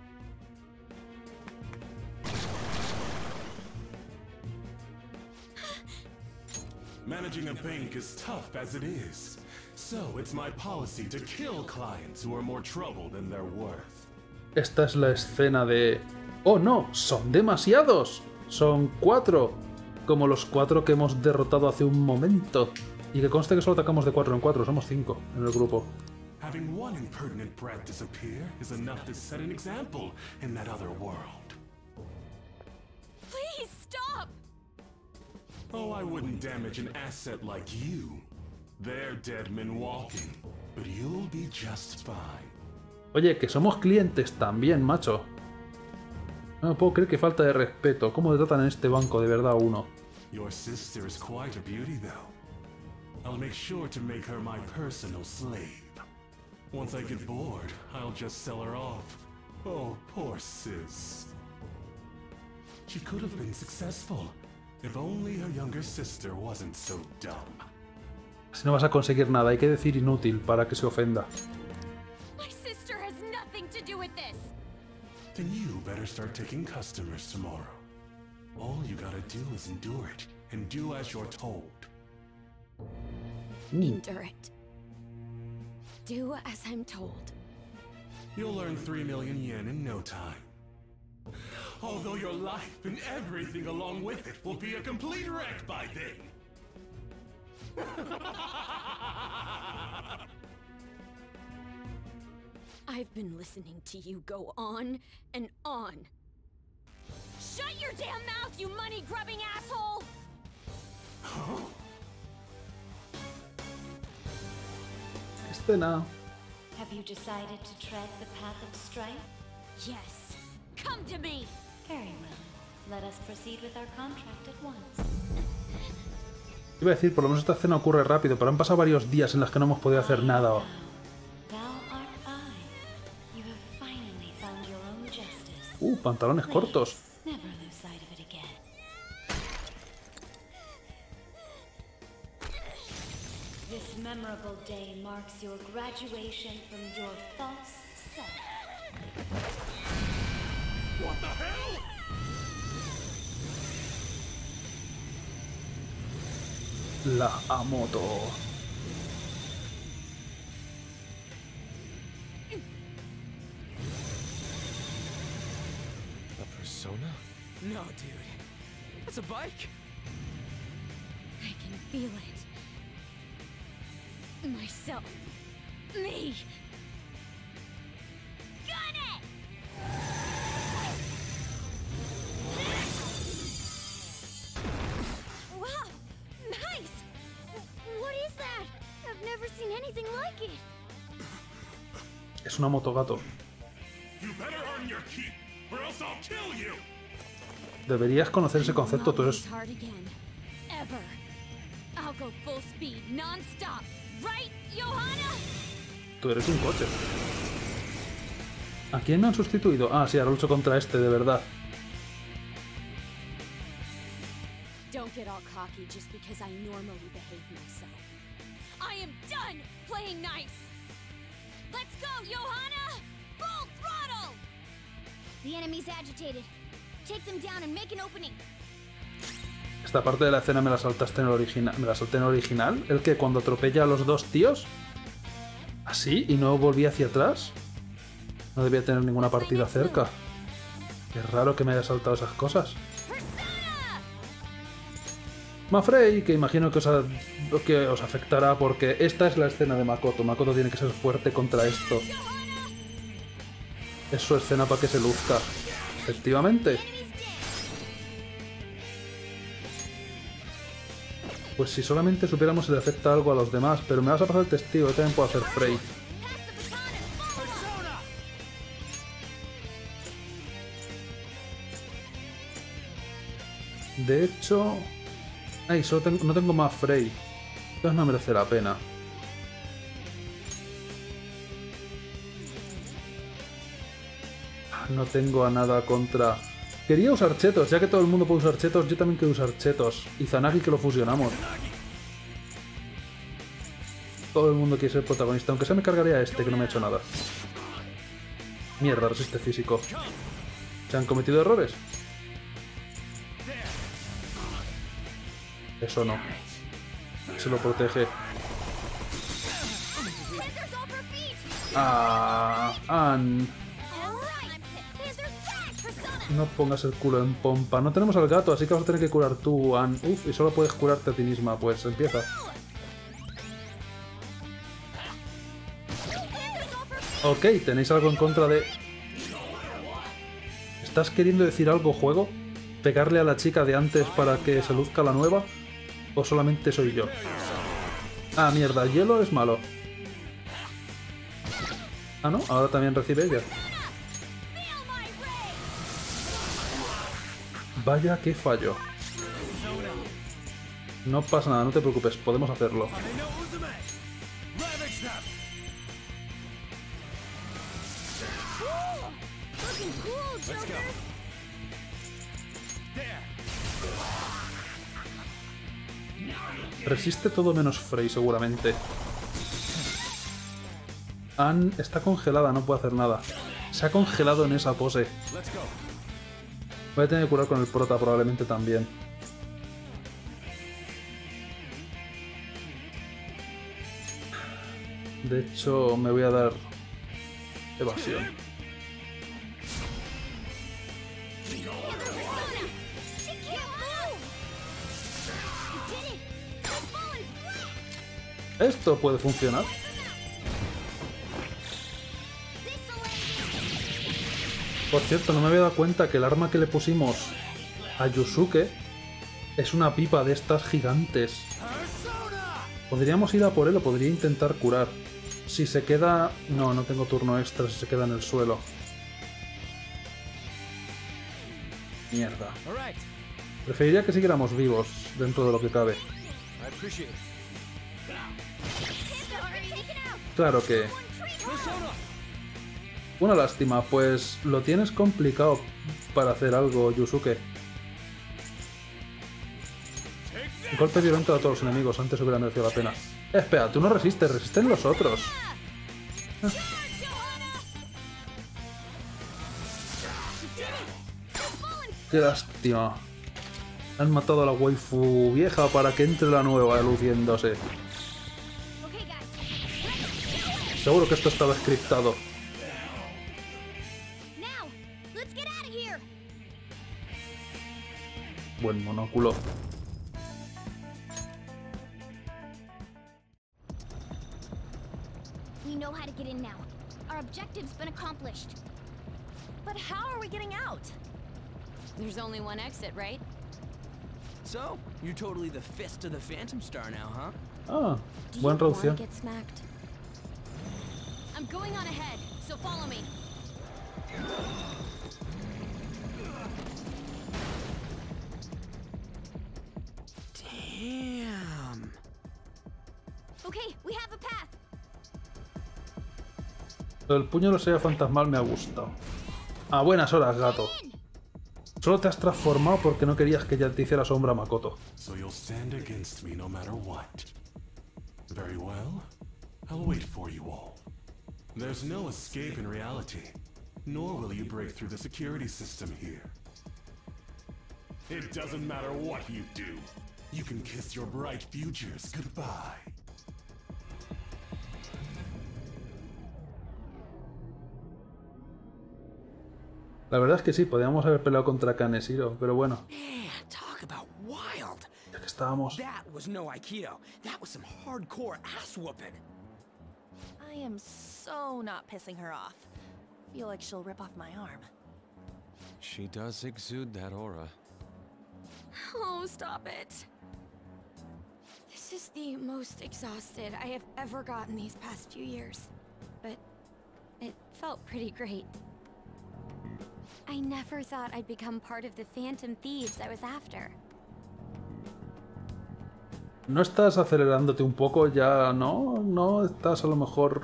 Managing a bank is tough as it is, so it's my policy to kill clients who are more trouble than they're worth. Esta es la escena de... ¡Oh no! ¡Son demasiados! Son cuatro. como los cuatro que hemos derrotado hace un momento. Y que conste que solo atacamos de cuatro en cuatro, somos cinco en el grupo. Having one impertinent brat disappear is enough to set an example in that other world. Please stop! Oh, I wouldn't damage an asset like you. They're dead men walking, but you'll be just fine. Oye, que somos clientes también, macho. No me puedo creer que falta de respeto. ¿Cómo le tratan en este banco de verdad a uno? Your sister is quite a beauty, though. I'll make sure to make her my personal slave. Once I get bored, I'll just sell her off. Oh, poor sis. She could have been successful, if only her younger sister wasn't so dumb. Si no vas a conseguir nada, hay que decir inútil para que se ofenda. My sister has nothing to do with this. Then you better start taking customers tomorrow. All you gotta do is endure it, and do as you're told. Endure it. Do as I'm told. You'll earn three million yen in no time. Although your life and everything along with it will be a complete wreck by then. I've been listening to you go on and on. Shut your damn mouth, you money-grubbing asshole! Escena. Have you decided to tread the path of strife? Yes. Come to me! Very well. Let us proceed with our contract at once. Iba a decir, por lo menos esta escena ocurre rápido, pero han pasado varios días en los que no hemos podido hacer nada. Uh, pantalones cortos. This memorable day marks your graduation from your false self. What the hell? La Amoto. A persona? No, dude. That's a bike. I can feel it. Myself. Me. Got it! Wow! Nice! What is that? I've never seen anything like it. Es una motogato. You better earn your keep, or else I'll kill you. Deberías conocer ese concepto, tú eres... Hard again. Ever. I'll go full speed, non-stop. Right, Johanna? Tú eres un coche. ¿A quién me han sustituido? Ah, sí, ahora lucho contra este, de verdad. Don't get all cocky just because I normally behave myself. I am done playing nice. Let's go, Johanna! Full throttle! The enemy's agitated. Take them down and make an opening. Esta parte de la escena me la saltaste en el original. ¿Me la salté en el original? ¿El que cuando atropella a los dos tíos? ¿Así? ¿Y no volví hacia atrás? No debía tener ninguna partida cerca. Qué raro que me haya saltado esas cosas. Mafrey, que imagino que os, a, que os afectará porque esta es la escena de Makoto. Makoto tiene que ser fuerte contra esto. Es su escena para que se luzca. Efectivamente. Pues si solamente supiéramos si le afecta algo a los demás, pero me vas a pasar el testigo, yo también puedo hacer Frey. De hecho... Ay, solo tengo, no tengo más Frey. Entonces no merece la pena. No tengo a nada contra... Quería usar chetos, ya que todo el mundo puede usar chetos, yo también quiero usar chetos. Y Zanagi que lo fusionamos. Todo el mundo quiere ser protagonista, aunque sea me cargaré a este que no me ha hecho nada. Mierda, resiste físico. ¿Se han cometido errores? Eso no. Se lo protege. Ah, Ann. No pongas el culo en pompa. No tenemos al gato, así que vas a tener que curar tú, Anne. Uf, y solo puedes curarte a ti misma. Pues empieza. Ok, ¿tenéis algo en contra de...? ¿Estás queriendo decir algo, juego? ¿Pegarle a la chica de antes para que se luzca la nueva? ¿O solamente soy yo? Ah, mierda, hielo es malo. Ah, ¿no? Ahora también recibe ella. Vaya, qué fallo. No pasa nada, no te preocupes, podemos hacerlo. Resiste todo menos Frey, seguramente. Anne está congelada, no puede hacer nada. Se ha congelado en esa pose. Voy a tener que curar con el prota probablemente también. De hecho, me voy a dar evasión. Esto puede funcionar. Por cierto, no me había dado cuenta que el arma que le pusimos a Yusuke es una pipa de estas gigantes. Podríamos ir a por él o podría intentar curar. Si se queda... No, no tengo turno extra si se queda en el suelo. Mierda. Preferiría que siguiéramos vivos dentro de lo que cabe. Claro que... Una lástima, pues lo tienes complicado para hacer algo, Yusuke. Golpe violento a todos los enemigos, antes hubiera merecido la pena. Eh, espera, tú no resistes, resisten los otros. Ah. Qué lástima. Han matado a la waifu vieja para que entre la nueva luciéndose. Seguro que esto estaba scriptado. Buen monóculo. We know how to get in now. Our objective's been accomplished. But how are we getting out? There's only one exit, right? So, you're totally the fist of the Phantom Star now, huh? Ah, buena traducción. Get smacked? I'm going on ahead, so follow me. Damn. Okay, we have a path. El puño de sea fantasmal me ha gustado. A buenas horas, gato. Solo te has transformado porque no querías que ya te hiciera sombra Makoto. So you'll stand against me no matter what. Very well. I'll wait for you all. There's no escape in reality, nor will you break through the security system here. It doesn't matter what you do. You can kiss your bright futures goodbye. La verdad es que sí, podríamos haber peleado contra Kaneshiro, pero bueno. Man, talk about wild. Ya que estábamos. That was no Aikido. That was some hardcore ass whooping. I am so not pissing her off. Feel like she'll rip off my arm. She does exude that aura. Oh, stop it. This is the most exhausted I have ever gotten these past few years. But it felt pretty great. I never thought I'd become part of the Phantom Thieves I was after. ¿No estás acelerándote un poco ya? ¿No? ¿No estás a lo mejor...?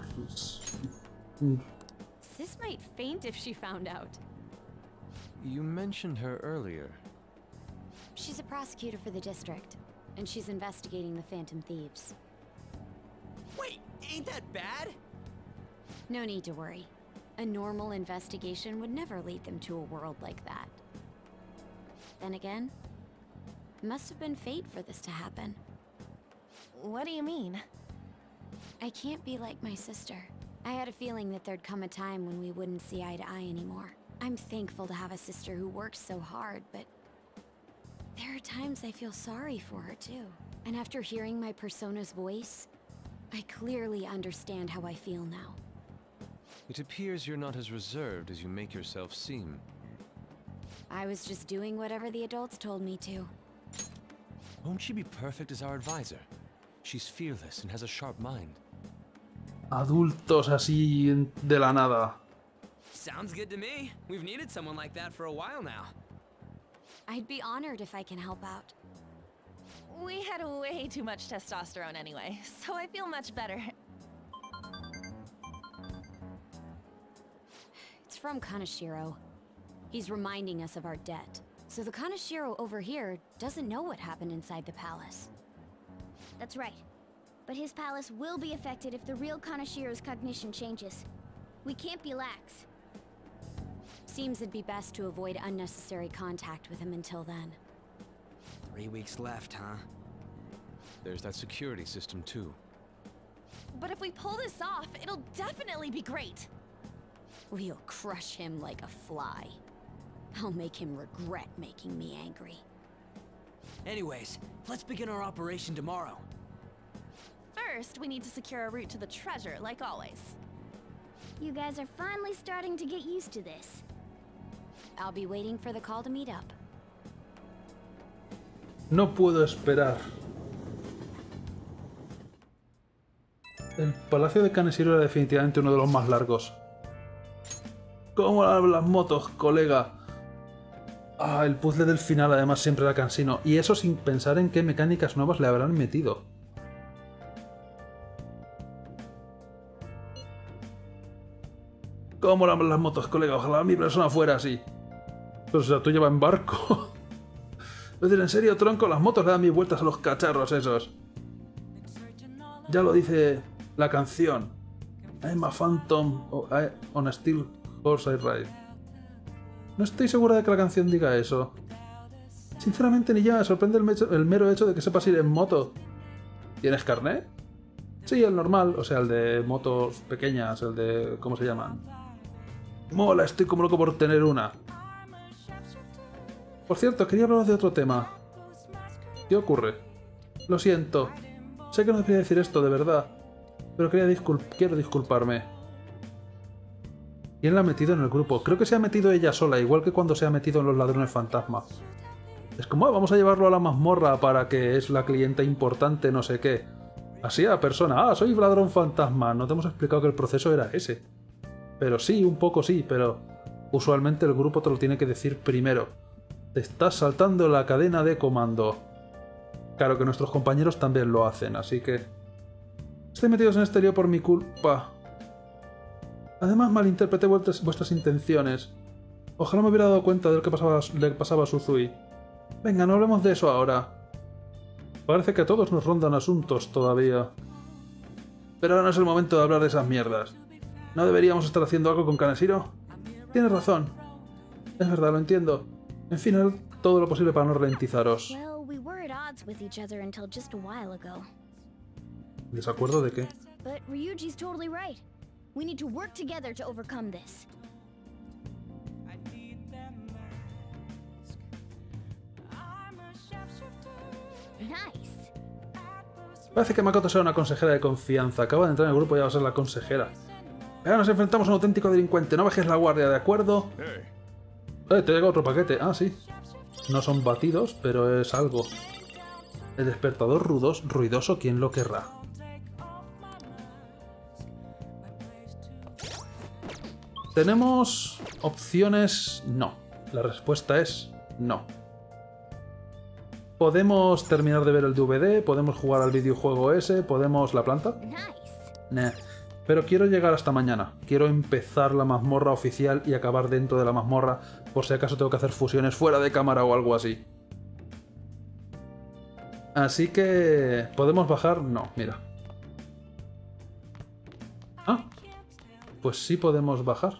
Sis might faint if she found out. You mentioned her earlier. She's a prosecutor for the district, and she's investigating the Phantom Thieves. Wait, ain't that bad? No need to worry. A normal investigation would never lead them to a world like that. Then again, it must have been fate for this to happen. What do you mean? I can't be like my sister. I had a feeling that there'd come a time when we wouldn't see eye to eye anymore. I'm thankful to have a sister who works so hard, but there are times I feel sorry for her too. And after hearing my persona's voice, I clearly understand how I feel now. It appears you're not as reserved as you make yourself seem. I was just doing whatever the adults told me to. Won't she be perfect as our advisor? She's fearless and has a sharp mind. Adultos así de la nada. Sounds good to me. We've needed someone like that for a while now. I'd be honored if I can help out. We had way too much testosterone anyway, so I feel much better. It's from Kaneshiro. He's reminding us of our debt. So the Kaneshiro over here doesn't know what happened inside the palace. That's right. But his palace will be affected if the real Kaneshiro's cognition changes. We can't be lax. Seems it'd be best to avoid unnecessary contact with him until then. Three weeks left, huh? There's that security system too. But if we pull this off, it'll definitely be great. We'll crush him like a fly. I'll make him regret making me angry. Anyways, let's begin our operation tomorrow. First, we need to secure a route to the treasure, like always. You guys are finally starting to get used to this. I'll be waiting for the call to meet up. No puedo esperar. El Palacio de Kaneshiro era definitivamente uno de los más largos. ¿Cómo las motos, colega? Ah, el puzzle del final además siempre era cansino. Y eso sin pensar en qué mecánicas nuevas le habrán metido. ¿Cómo molan las motos, colega? Ojalá mi persona fuera así. Pero o sea, tú llevas en barco. Es decir, en serio, tronco, las motos le dan mil vueltas a los cacharros esos. Ya lo dice la canción. I'm a phantom on a steel horse I ride. No estoy segura de que la canción diga eso. Sinceramente ni ya me sorprende el, el mero hecho de que sepas ir en moto. ¿Tienes carné? Sí, el normal, o sea, el de motos pequeñas, el de... ¿cómo se llaman? Mola, estoy como loco por tener una. Por cierto, quería hablaros de otro tema. ¿Qué ocurre? Lo siento. Sé que no debería decir esto, de verdad. Pero quería discul quiero disculparme. ¿Quién la ha metido en el grupo? Creo que se ha metido ella sola, igual que cuando se ha metido en los ladrones fantasma. Es como, ah, vamos a llevarlo a la mazmorra para que es la clienta importante, no sé qué. Así a la persona, ah, soy ladrón fantasma. No te hemos explicado que el proceso era ese. Pero sí, un poco sí, pero usualmente el grupo te lo tiene que decir primero. Te estás saltando la cadena de comando. Claro que nuestros compañeros también lo hacen, así que... Estoy metidos en este lío por mi culpa. Además malinterpreté vuestras, vuestras intenciones. Ojalá me hubiera dado cuenta de lo que pasaba, le pasaba a Suzui. Venga, no hablemos de eso ahora. Parece que a todos nos rondan asuntos todavía. Pero ahora no es el momento de hablar de esas mierdas. ¿No deberíamos estar haciendo algo con Kaneshiro? Tienes razón. Es verdad, lo entiendo. En fin, haré todo lo posible para no ralentizaros. Well, we were at odds with each other until just a while ago. ¿Desacuerdo de qué? But Ryuji's totally right. We need to work together to overcome this. Nice. Parece que Makoto sea una consejera de confianza. Acaba de entrar en el grupo y ya va a ser la consejera. Ahora nos enfrentamos a un auténtico delincuente. No bajes la guardia, ¿de acuerdo? Eh, te ha llegado otro paquete. Ah, sí. No son batidos, pero es algo. El despertador rudos, ruidoso, ¿quién lo querrá? ¿Tenemos opciones? No. La respuesta es no. Podemos terminar de ver el D V D, podemos jugar al videojuego ese, podemos... ¿La planta? Nah. Pero quiero llegar hasta mañana. Quiero empezar la mazmorra oficial y acabar dentro de la mazmorra, por si acaso tengo que hacer fusiones fuera de cámara o algo así. Así que... ¿podemos bajar? No, mira. Ah, pues sí podemos bajar.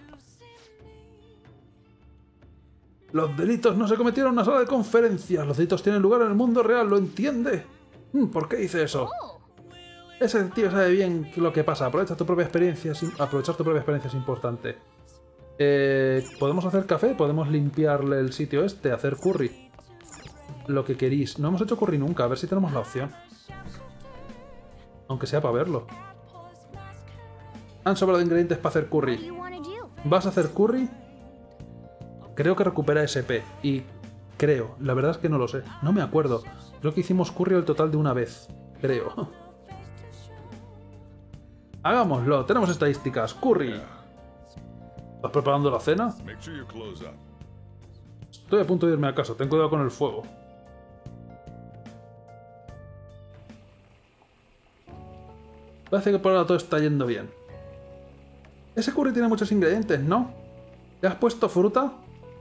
Los delitos no se cometieron en una sala de conferencias. Los delitos tienen lugar en el mundo real, ¿lo entiende? ¿Por qué dice eso? Ese tío sabe bien lo que pasa. Aprovecha tu propia experiencia. Aprovechar tu propia experiencia es importante. Eh, ¿Podemos hacer café? ¿Podemos limpiarle el sitio este? ¿Hacer curry? Lo que queréis. No hemos hecho curry nunca. A ver si tenemos la opción. Aunque sea para verlo. Han sobrado ingredientes para hacer curry. ¿Vas a hacer curry? Creo que recupera S P. Y creo. La verdad es que no lo sé. No me acuerdo. Creo que hicimos curry el total de una vez. Creo. Hagámoslo. Tenemos estadísticas. Curry. ¿Estás preparando la cena? Estoy a punto de irme a casa. Ten cuidado con el fuego. Parece que por ahora todo está yendo bien. Ese curry tiene muchos ingredientes, ¿no? ¿Le has puesto fruta?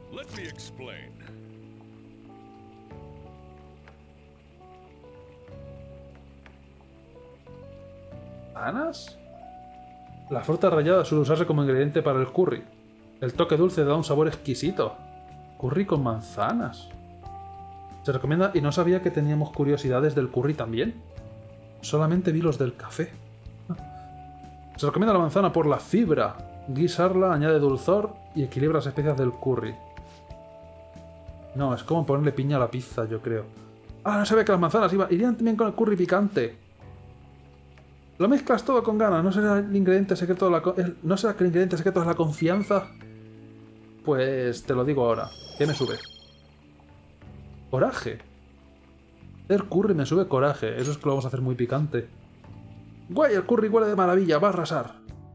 ¿Ananas? La fruta rallada suele usarse como ingrediente para el curry. El toque dulce da un sabor exquisito. Curry con manzanas. Se recomienda y no sabía que teníamos curiosidades del curry también. Solamente vi los del café. Se recomienda la manzana por la fibra. Guisarla añade dulzor y equilibra las especias del curry. No, es como ponerle piña a la pizza, yo creo. Ah, no sabía que las manzanas iba, irían también con el curry picante. Lo mezclas todo con ganas. ¿No será el ingrediente secreto de la el, ¿No será que el ingrediente secreto es la confianza? Pues te lo digo ahora. ¿Qué me sube? Coraje. El curry me sube coraje. Eso es que lo vamos a hacer muy picante. Guay, el curry huele de maravilla. Va a arrasar.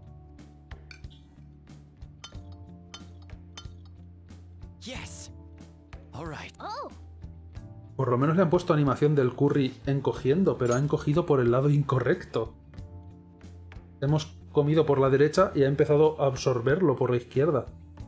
Yes. All right. Por lo menos le han puesto animación del curry encogiendo, pero ha encogido por el lado incorrecto. Hemos comido por la derecha y ha empezado a absorberlo por la izquierda.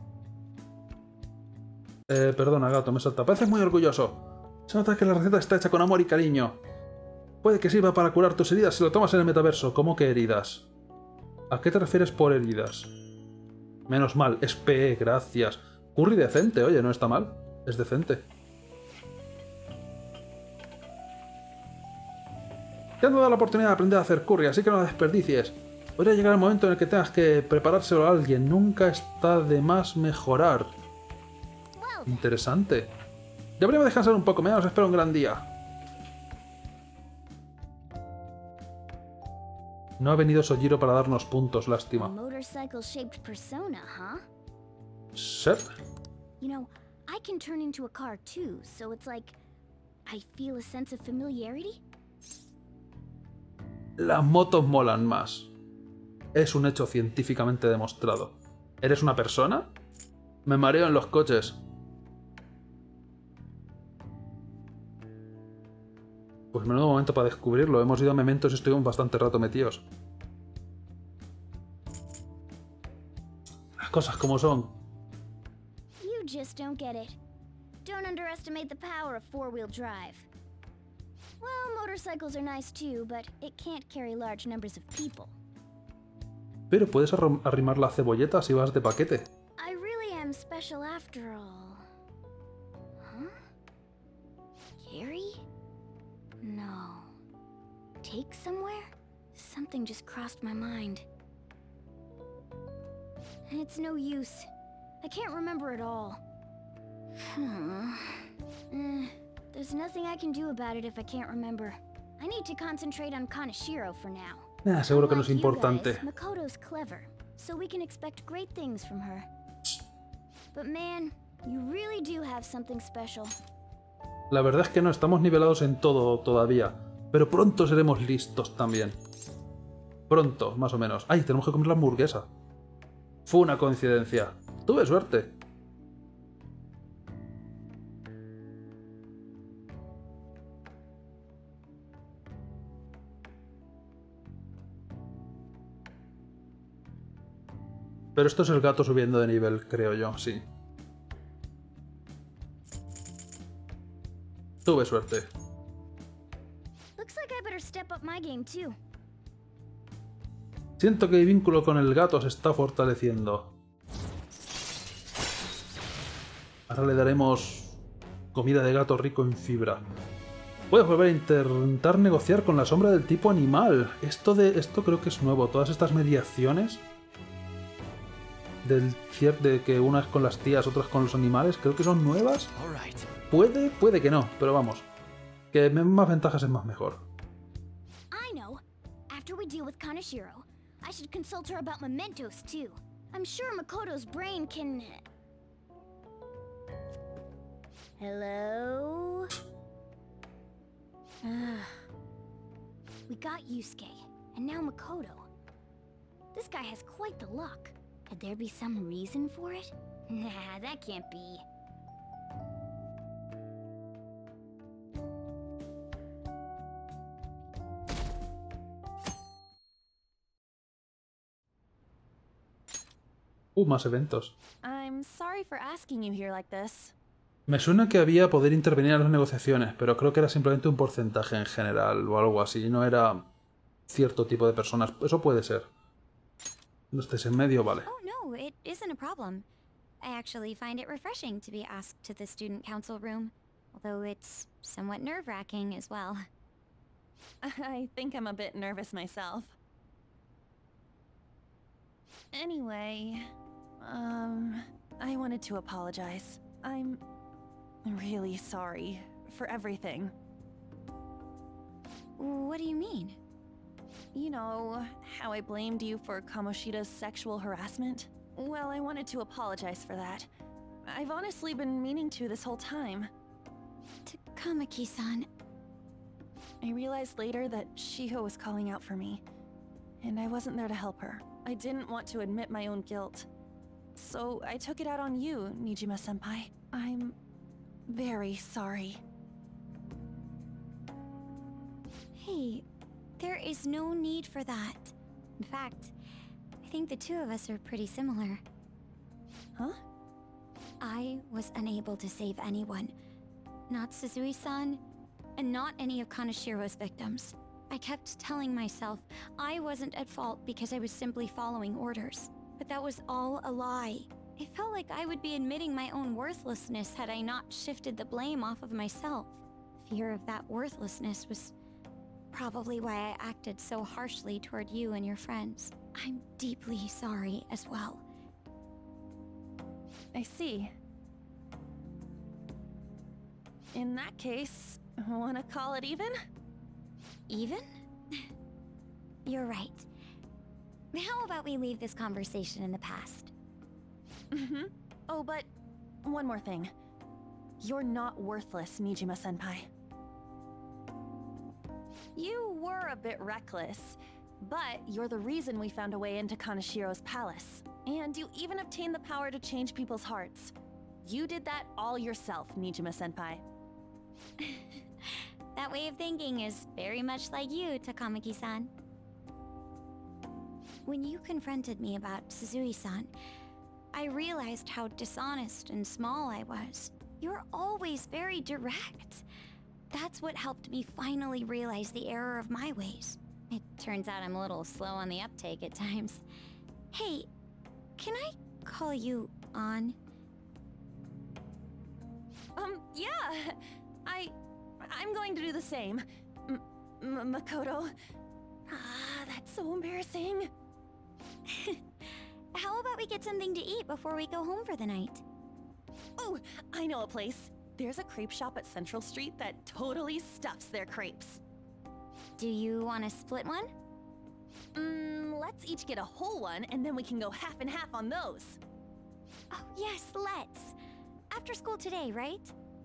Eh, perdona, gato, me salta. Pareces muy orgulloso. Se nota que la receta está hecha con amor y cariño. Puede que sirva para curar tus heridas si lo tomas en el metaverso. ¿Cómo que heridas? ¿A qué te refieres por heridas? Menos mal, es P E, gracias. Curry decente, oye, no está mal. Es decente. Te han dado la oportunidad de aprender a hacer curry, así que no la desperdicies. Podría llegar el momento en el que tengas que preparárselo a alguien. Nunca está de más mejorar. Interesante. Deberíamos descansar un poco, me os espero un gran día. No ha venido Sojiro para darnos puntos, lástima. Motorcycle-shaped persona, huh? Sep. You know, I can turn into a car too, so it's like I feel a sense of familiarity. Las motos molan más. Es un hecho científicamente demostrado. ¿Eres una persona? Me mareo en los coches. Pues menudo momento para descubrirlo. Hemos ido a Mementos y estuvimos bastante rato metidos. Las cosas como son. You just don't get it. Don't underestimate the power of four-wheel drive. Well, motorcycles are nice too, but it can't carry large numbers of people. Pero puedes arrimar la cebolleta si vas de paquete. I really am special after all. Huh? Carry? No. Take somewhere? Something just crossed my mind. It's no use. I can't remember it all. eh, there's nothing I can do about it if I can't remember. I need to concentrate on Kaneshiro for now. Ah, seguro que no es importante. Guys, Makoto's clever, so we can expect great things from her. But man, you really do have something special. La verdad es que no estamos nivelados en todo todavía, pero pronto seremos listos también. Pronto, más o menos. ¡Ay, tenemos que comer la hamburguesa! Fue una coincidencia. Tuve suerte. Pero esto es el gato subiendo de nivel, creo yo, sí. Tuve suerte. Looks like I better step up my game too. Siento que mi vínculo con el gato se está fortaleciendo. Ahora le daremos comida de gato rico en fibra. Puedes volver a intentar negociar con la sombra del tipo animal. Esto de esto creo que es nuevo. Todas estas mediaciones. del cierto de que unas con las tías, otras con los animales, creo que son nuevas. Puede, puede que no, pero vamos. Que más ventajas es más mejor. I know. After we deal with Kaneshiro, I should consult her about mementos too. I'm sure Makoto's brain can... Hello? We got Yusuke, and now Makoto. This guy has quite the luck. Could there be some reason for it? Nah, that can't be. Uh, más eventos. I'm sorry for asking you here like this. Me suena que había poder intervenir en las negociaciones, pero creo que era simplemente un porcentaje en general o algo así, no era cierto tipo de personas. Eso puede ser. No estés en medio, vale. Oh no, it isn't a problem. I actually find it refreshing to be asked to the student council room, although it's somewhat nerve-wracking as well. I think I'm a bit nervous myself. Anyway, um, I wanted to apologize. I'm really sorry for everything. What do you mean? You know, how I blamed you for Kamoshida's sexual harassment? Well, I wanted to apologize for that. I've honestly been meaning to this whole time. Takamaki-san. I realized later that Shiho was calling out for me, and I wasn't there to help her. I didn't want to admit my own guilt. So I took it out on you, Nijima-senpai. I'm very sorry. Hey, there is no need for that. In fact, I think the two of us are pretty similar. Huh? I was unable to save anyone. Not Suzui-san, and not any of Kanashiro's victims. I kept telling myself I wasn't at fault because I was simply following orders. But that was all a lie. I felt like I would be admitting my own worthlessness had I not shifted the blame off of myself. Fear of that worthlessness was probably why I acted so harshly toward you and your friends. I'm deeply sorry as well. I see. In that case, wanna call it even? Even? You're right. How about we leave this conversation in the past? Mm-hmm. Oh, but one more thing. You're not worthless, Nijima-senpai. You were a bit reckless, but you're the reason we found a way into Kanashiro's palace. And you even obtained the power to change people's hearts. You did that all yourself, Nijima-senpai. That way of thinking is very much like you, Takamaki-san. When you confronted me about Suzui-san, I realized how dishonest and small I was. You're always very direct. That's what helped me finally realize the error of my ways. It turns out I'm a little slow on the uptake at times. Hey, can I call you on? Um, yeah. I... I'm going to do the same. M M Makoto. Ah, that's so embarrassing. How about we get something to eat before we go home for the night? Oh, I know a place. There's a crepe shop at Central Street that totally stuffs their crepes. Do you want to split one? Mm, let's each get a whole one, and then we can go half and half on those. Oh, yes, let's. After school today, right?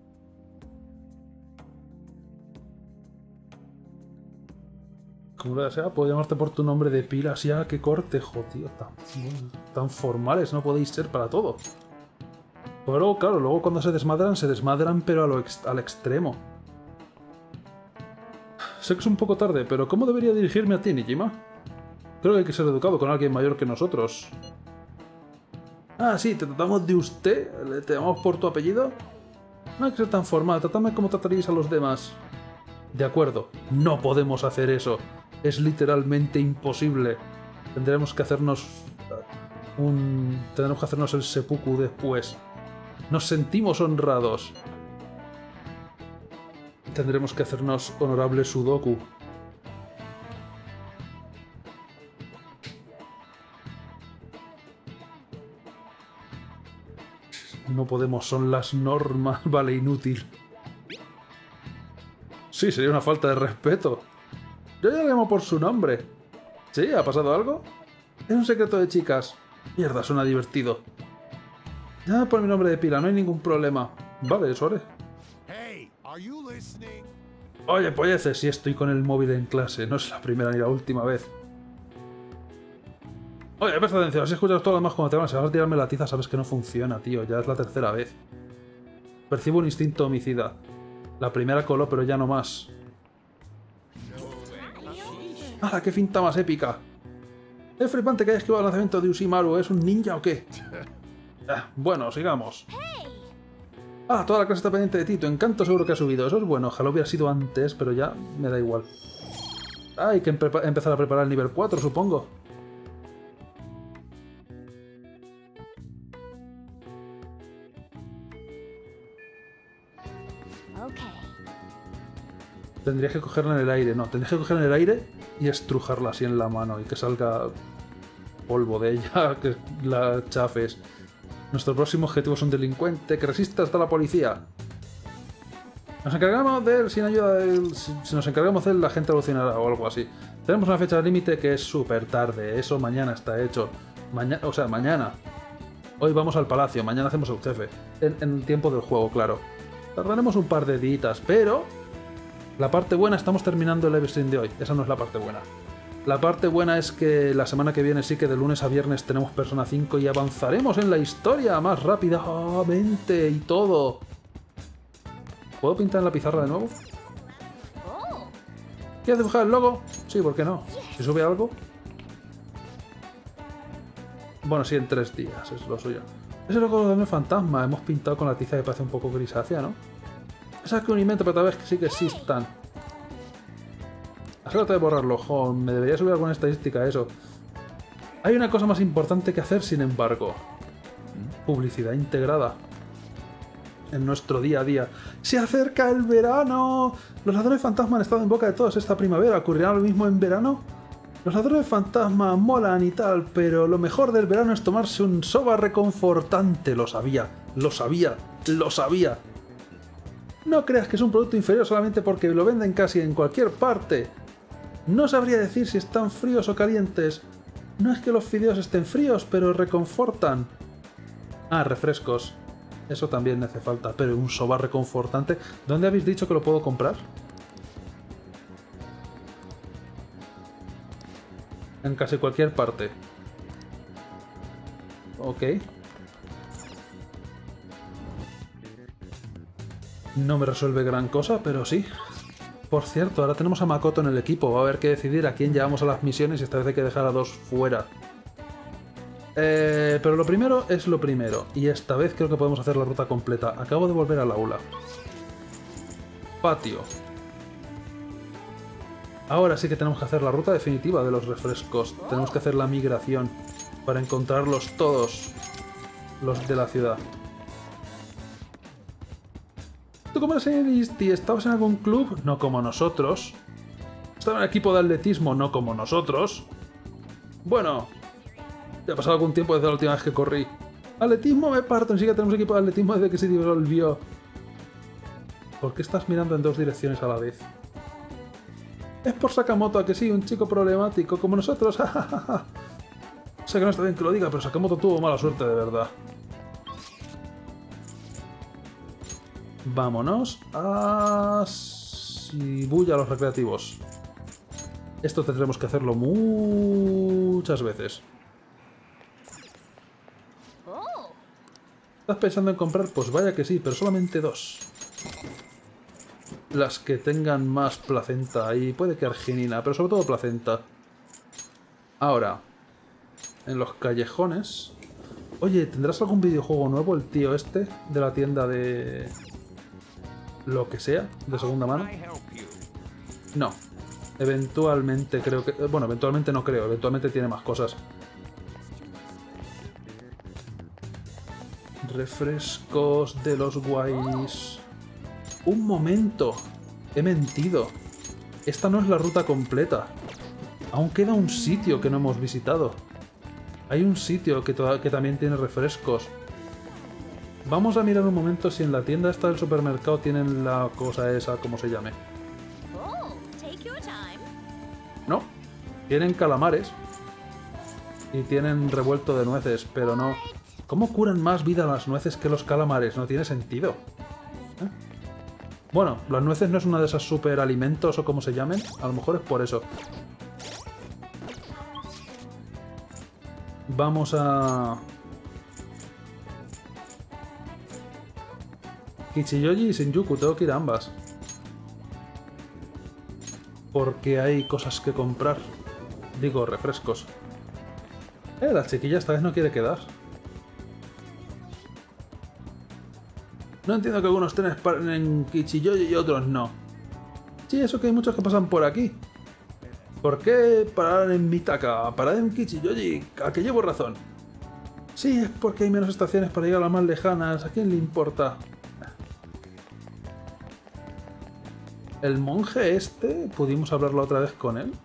Como sea, puedo llamarte por tu nombre de pila, así, ah, qué cortejo, tío, tan, tan formales, no podéis ser para todo. Pero claro, luego cuando se desmadran, se desmadran, pero a lo ex al extremo. Sé que es un poco tarde, pero ¿cómo debería dirigirme a ti, Nijima? Creo que hay que ser educado con alguien mayor que nosotros. Ah, sí, te tratamos de usted, le te llamamos por tu apellido. No hay que ser tan formal, tratadme como trataríais a los demás. De acuerdo, no podemos hacer eso. Es literalmente imposible. Tendremos que hacernos un... Tendremos que hacernos el seppuku después. Nos sentimos honrados. Tendremos que hacernos honorable sudoku. no podemos, son las normas. Vale, inútil. Sí, sería una falta de respeto. Yo ya le llamo por su nombre. ¿Sí? ¿Ha pasado algo? Es un secreto de chicas. Mierda, suena divertido. Ya por mi nombre de pila, no hay ningún problema. Vale, eso haré. Oye, polleces, si estoy con el móvil en clase. No es la primera ni la última vez. Oye, presta atención, si escuchas todo lo demás cuando te van a, a tirarme la tiza, sabes que no funciona, tío. Ya es la tercera vez. Percibo un instinto homicida. La primera coló, pero ya no más. ¡Ah, qué finta más épica! Es flipante que haya esquivado el lanzamiento de Ushimaru. ¿Es un ninja o qué? Ah, bueno, sigamos. Ah, toda la clase está pendiente de ti. Tu encanto seguro que ha subido. Eso es bueno. Ojalá hubiera sido antes, pero ya me da igual. Ah, hay que empezar a preparar el nivel cuatro, supongo. Tendrías que cogerla en el aire. No, tendrías que cogerla en el aire y estrujarla así en la mano y que salga polvo de ella, que la chafes. Nuestro próximo objetivo es un delincuente que resista hasta la policía. Nos encargamos de él sin ayuda de él. Si nos encargamos de él, la gente evolucionará o algo así. Tenemos una fecha límite que es súper tarde. Eso mañana está hecho. Mañana, o sea, mañana. Hoy vamos al palacio, mañana hacemos el jefe. En, en el tiempo del juego, claro. Tardaremos un par de días, pero... La parte buena, estamos terminando el live stream de hoy. Esa no es la parte buena. La parte buena es que la semana que viene sí que de lunes a viernes tenemos Persona cinco y avanzaremos en la historia más rápidamente y todo. ¿Puedo pintar en la pizarra de nuevo? ¿Quieres dibujar el logo? Sí, ¿por qué no? Si sube algo. Bueno, sí, en tres días es lo suyo. Ese logo de un fantasma hemos pintado con la tiza que parece un poco grisácea, ¿no? Esa que un invento, pero tal vez que sí que existan. Asegúrate de borrarlo, jo, me debería subir alguna estadística a eso. Hay una cosa más importante que hacer, sin embargo. Publicidad integrada. En nuestro día a día. ¡Se acerca el verano! Los ladrones fantasma han estado en boca de todos esta primavera. ¿Ocurrirá lo mismo en verano? Los ladrones fantasma molan y tal, pero lo mejor del verano es tomarse un soba reconfortante. Lo sabía, lo sabía, lo sabía. No creas que es un producto inferior solamente porque lo venden casi en cualquier parte. No sabría decir si están fríos o calientes. No es que los fideos estén fríos, pero reconfortan. Ah, refrescos. Eso también me hace falta, pero un soba reconfortante. ¿Dónde habéis dicho que lo puedo comprar? En casi cualquier parte. Ok. No me resuelve gran cosa, pero sí. Por cierto, ahora tenemos a Makoto en el equipo. Va a haber que decidir a quién llevamos a las misiones y esta vez hay que dejar a dos fuera. Eh, pero lo primero es lo primero. Y esta vez creo que podemos hacer la ruta completa. Acabo de volver al aula. Patio. Ahora sí que tenemos que hacer la ruta definitiva de los refrescos. Tenemos que hacer la migración para encontrarlos todos. Los de la ciudad. ¿Tú cómo eres en Isti? ¿Estabas en algún club? No como nosotros. ¿Estaba en el equipo de atletismo? No como nosotros. Bueno, ya ha pasado algún tiempo desde la última vez que corrí. Atletismo me parto, ni siquiera tenemos equipo de atletismo desde que se disolvió. ¿Por qué estás mirando en dos direcciones a la vez? Es por Sakamoto, ¿a que sí? Un chico problemático como nosotros. Sé que no está bien que lo diga, pero Sakamoto tuvo mala suerte de verdad. Vámonos a Shibuya, los recreativos. Esto tendremos que hacerlo muchas veces. ¿Estás pensando en comprar? Pues vaya que sí, pero solamente dos. Las que tengan más placenta y puede que arginina, pero sobre todo placenta. Ahora, en los callejones... Oye, ¿tendrás algún videojuego nuevo el tío este de la tienda de... lo que sea, de segunda mano? No. Eventualmente creo que... Bueno, eventualmente no creo. Eventualmente tiene más cosas. Refrescos de los guays. Un momento. He mentido. Esta no es la ruta completa. Aún queda un sitio que no hemos visitado. Hay un sitio que, que también tiene refrescos. Vamos a mirar un momento si en la tienda esta del supermercado tienen la cosa esa, como se llame. No. Tienen calamares. Y tienen revuelto de nueces, pero no... ¿Cómo curan más vida las nueces que los calamares? No tiene sentido. ¿Eh? Bueno, las nueces no es una de esas super alimentos o como se llamen. A lo mejor es por eso. Vamos a... Kichiyoji y Shinjuku, tengo que ir a ambas. Porque hay cosas que comprar. Digo, refrescos. Eh, la chiquilla esta vez no quiere quedar. No entiendo que algunos trenes paren en Kichiyoji y otros no. Sí, eso que hay muchos que pasan por aquí. ¿Por qué parar en Mitaka? Parar en Kichiyoji. ¿A que llevo razón? Sí, es porque hay menos estaciones para llegar a las más lejanas. ¿A quién le importa? El monje este, ¿pudimos hablarlo otra vez con él?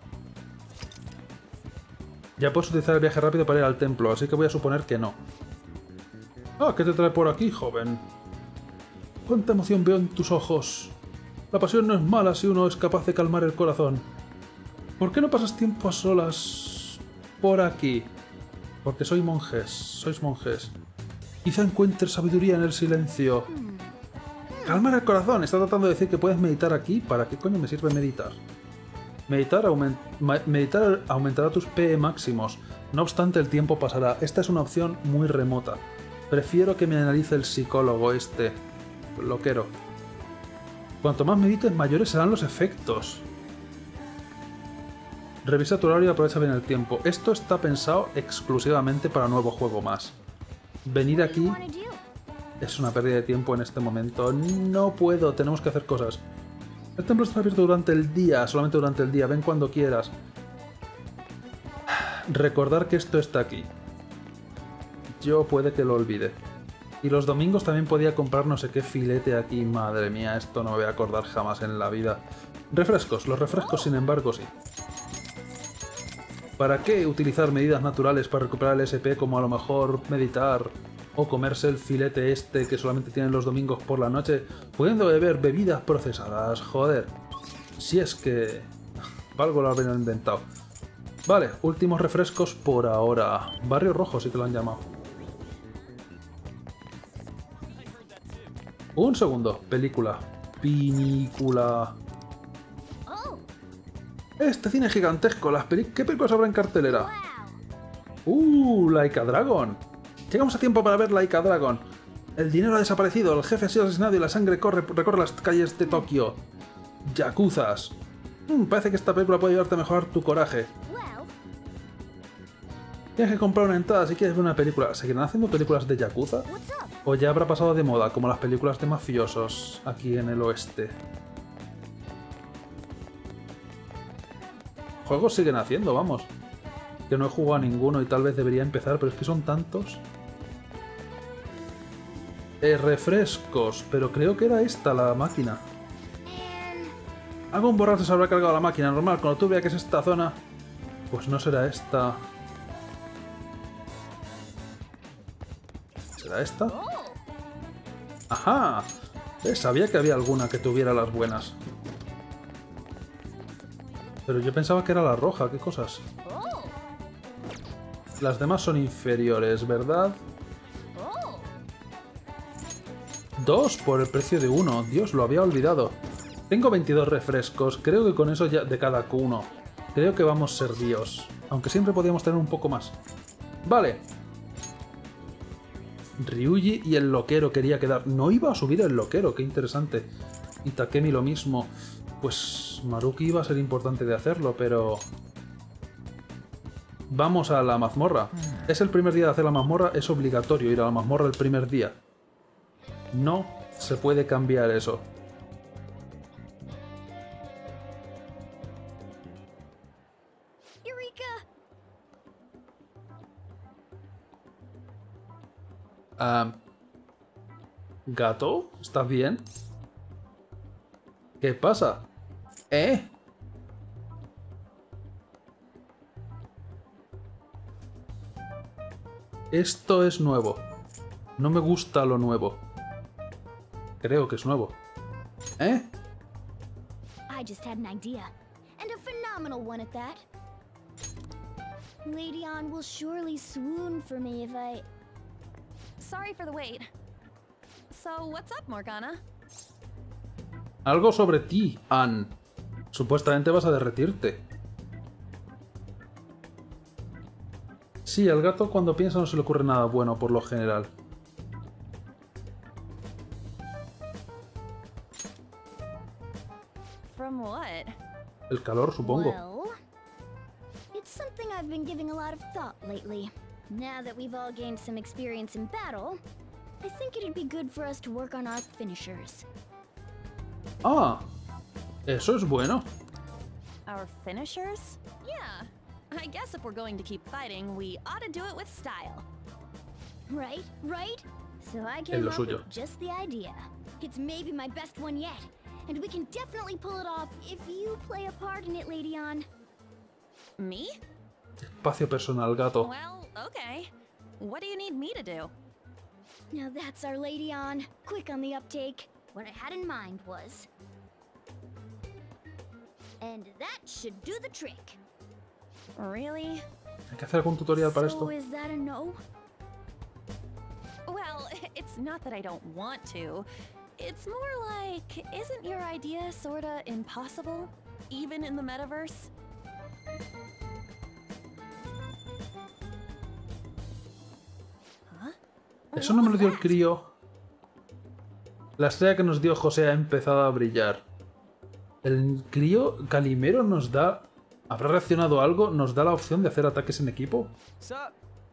Ya puedes utilizar el viaje rápido para ir al templo, así que voy a suponer que no. Ah, ¿qué te trae por aquí, joven? Cuánta emoción veo en tus ojos. La pasión no es mala si uno es capaz de calmar el corazón. ¿Por qué no pasas tiempo a solas por aquí? Porque soy monjes, sois monjes. Quizá encuentres sabiduría en el silencio. Calmar el corazón. Está tratando de decir que puedes meditar aquí. ¿Para qué coño me sirve meditar? Meditar, aument meditar aumentará tus P E máximos. No obstante, el tiempo pasará. Esta es una opción muy remota. Prefiero que me analice el psicólogo este. Loquero. Cuanto más medites, mayores serán los efectos. Revisa tu horario y aprovecha bien el tiempo. Esto está pensado exclusivamente para nuevo juego más. Venir aquí es una pérdida de tiempo en este momento. No puedo, tenemos que hacer cosas. El templo está abierto durante el día, solamente durante el día. Ven cuando quieras. Recordar que esto está aquí. Yo puede que lo olvide. Y los domingos también podía comprar no sé qué filete aquí. Madre mía, esto no me voy a acordar jamás en la vida. Refrescos. Los refrescos, sin embargo, sí. ¿Para qué utilizar medidas naturales para recuperar el S P, como a lo mejor meditar o comerse el filete este que solamente tienen los domingos por la noche, pudiendo beber bebidas procesadas? Joder. Si es que... algo lo habrían inventado. Vale, últimos refrescos por ahora. Barrio Rojo, sí que lo han llamado. Un segundo. Película. Pinícula. Este cine gigantesco. Las peli ¿Qué películas habrá en cartelera? Uh, Laika Dragon. Llegamos a tiempo para ver Laika Dragon. El dinero ha desaparecido, el jefe ha sido asesinado y la sangre corre, recorre las calles de Tokio. Yakuzas. Hmm, parece que esta película puede ayudarte a mejorar tu coraje. Tienes que comprar una entrada si quieres ver una película. ¿Seguirán haciendo películas de Yakuza? ¿O ya habrá pasado de moda, como las películas de mafiosos aquí en el oeste? Juegos siguen haciendo, vamos. Que no he jugado a ninguno y tal vez debería empezar, pero es que son tantos. Eh, refrescos, pero creo que era esta la máquina. Algún borracho se habrá cargado la máquina. Normal, cuando tú veas que es esta zona... Pues no será esta... ¿Será esta? ¡Ajá! Eh, sabía que había alguna que tuviera las buenas. Pero yo pensaba que era la roja, ¿qué cosas? Las demás son inferiores, ¿verdad? Dos por el precio de uno. Dios, lo había olvidado. Tengo veintidós refrescos. Creo que con eso ya de cada uno. Creo que vamos servidos. Aunque siempre podíamos tener un poco más. Vale. Ryuji y el loquero quería quedar. No iba a subir el loquero, qué interesante. Y Takemi lo mismo. Pues Maruki iba a ser importante de hacerlo, pero... Vamos a la mazmorra. Es el primer día de hacer la mazmorra, es obligatorio ir a la mazmorra el primer día. No se puede cambiar eso. Um, ¿Gato? ¿Estás bien? ¿Qué pasa? ¿Eh? Esto es nuevo. No me gusta lo nuevo. Creo que es nuevo. ¿Eh? I just had an idea. And a phenomenal one at that. Lady Ann will surely swoon for me if I... Sorry for the wait. So, what's up, Morgana? Algo sobre ti, Ann. Supuestamente vas a derretirte. Sí, al gato cuando piensa no se le ocurre nada bueno por lo general. From what? El calor, supongo. Well, it's something I've been giving a lot of thought lately. Now that we've all gained some experience in battle, I think it'd be good for us to work on our finishers. Ah, eso es bueno. Our finishers? Yeah. I guess if we're going to keep fighting, we ought to do it with style. Right, right? So I Es came lo up suyo. with just the idea. It's maybe my best one yet, and we can definitely pull it off if you play a part in it, Lady Ann. Me? Espacio personal, gato. Well, okay. What do you need me to do? Now that's our Lady Ann. Quick on the uptake. What I had in mind was... And that should do the trick. Really? Hay que hacer algún tutorial para So esto. is that a no? Well, it's not that I don't want to. It's more like, isn't your idea sorta impossible? Even in the metaverse? Huh? Eso no me lo dio el crío. La estrella que nos dio José ha empezado a brillar. El crío Calimero nos da... ¿Habrá reaccionado algo? ¿Nos da la opción de hacer ataques en equipo? Sup?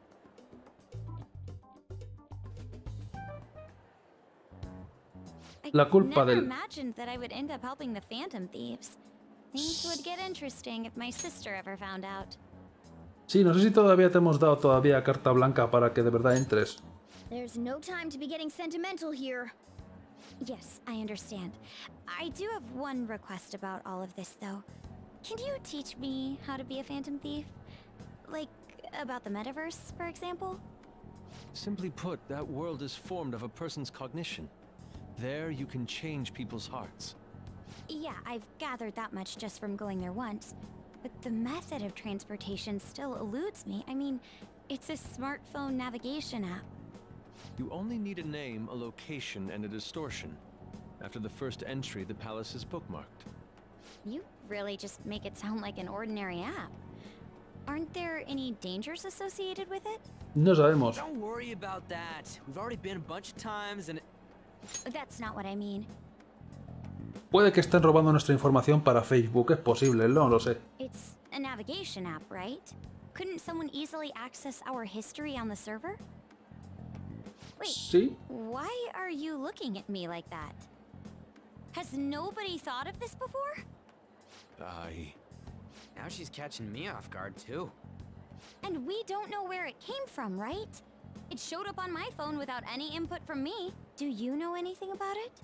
La culpa Never del... imagined that I would end up helping the Phantom Thieves. Things would get interesting if my sister ever found out. Sí, no sé si todavía te hemos dado todavía carta blanca para que de verdad entres. There's no time to be getting sentimental here. Yes, I understand. I do have one request about all of this, though. Can you teach me how to be a Phantom Thief? Like, about the metaverse, for example? Simply put, that world is formed of a person's cognition. There you can change people's hearts. Yeah, I've gathered that much just from going there once. But the method of transportation still eludes me. I mean, it's a smartphone navigation app. You only need a name, a location, and a distortion. After the first entry, the palace is bookmarked. You really just make it sound like an ordinary app. Aren't there any dangers associated with it? No sabemos. Don't worry about that. We've already been a bunch of times and... That's not what I mean. Puede que estén robando nuestra información para Facebook, es posible, no lo sé. It's a navigation app, right? Couldn't someone easily access our history on the server? Wait, Sí. why are you looking at me like that? Has nobody thought of this before? I... Now she's catching me off guard, too. And we don't know where it came from, right? It showed up on my phone without any input from me. Do you know anything about it?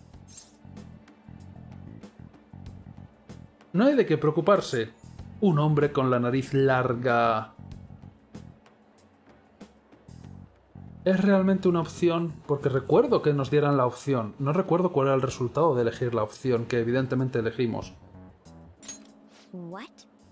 No hay de qué preocuparse. Un hombre con la nariz larga... ¿Es realmente una opción? Porque recuerdo que nos dieran la opción. No recuerdo cuál era el resultado de elegir la opción, que evidentemente elegimos. What?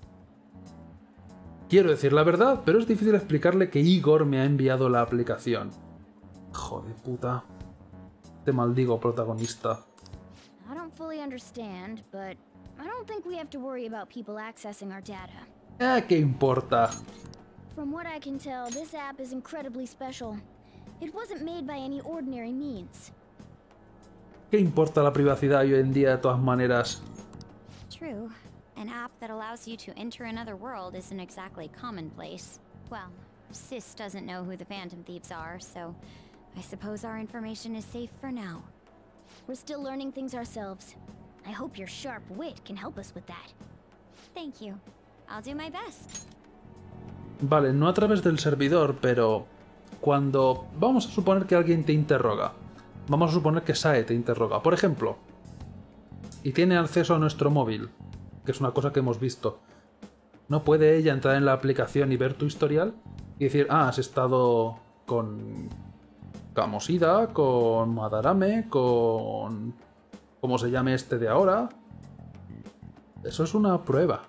Quiero decir la verdad, pero es difícil explicarle que Igor me ha enviado la aplicación. Joder, puta. Te maldigo, protagonista. I don't fully understand, but I don't think we have to worry about people accessing our data. Eh, ¿qué importa? From what I can tell, this app is incredibly special. It wasn't made by any ordinary means. ¿Qué importa la privacidad hoy en día de todas maneras? True. An app that allows you to enter another world isn't exactly commonplace. Well, Sis doesn't know who the Phantom Thieves are, so I suppose our information is safe for now. We're still learning things ourselves. I hope your sharp wit can help us with that. Thank you. I'll do my best. Vale, no a través del servidor, pero cuando vamos a suponer que alguien te interroga, vamos a suponer que Sae te interroga, por ejemplo, y tiene acceso a nuestro móvil, que es una cosa que hemos visto, ¿no puede ella entrar en la aplicación y ver tu historial? Y decir, ah, has estado con Kamosida, con Madarame, con... ¿cómo se llame este de ahora? Eso es una prueba.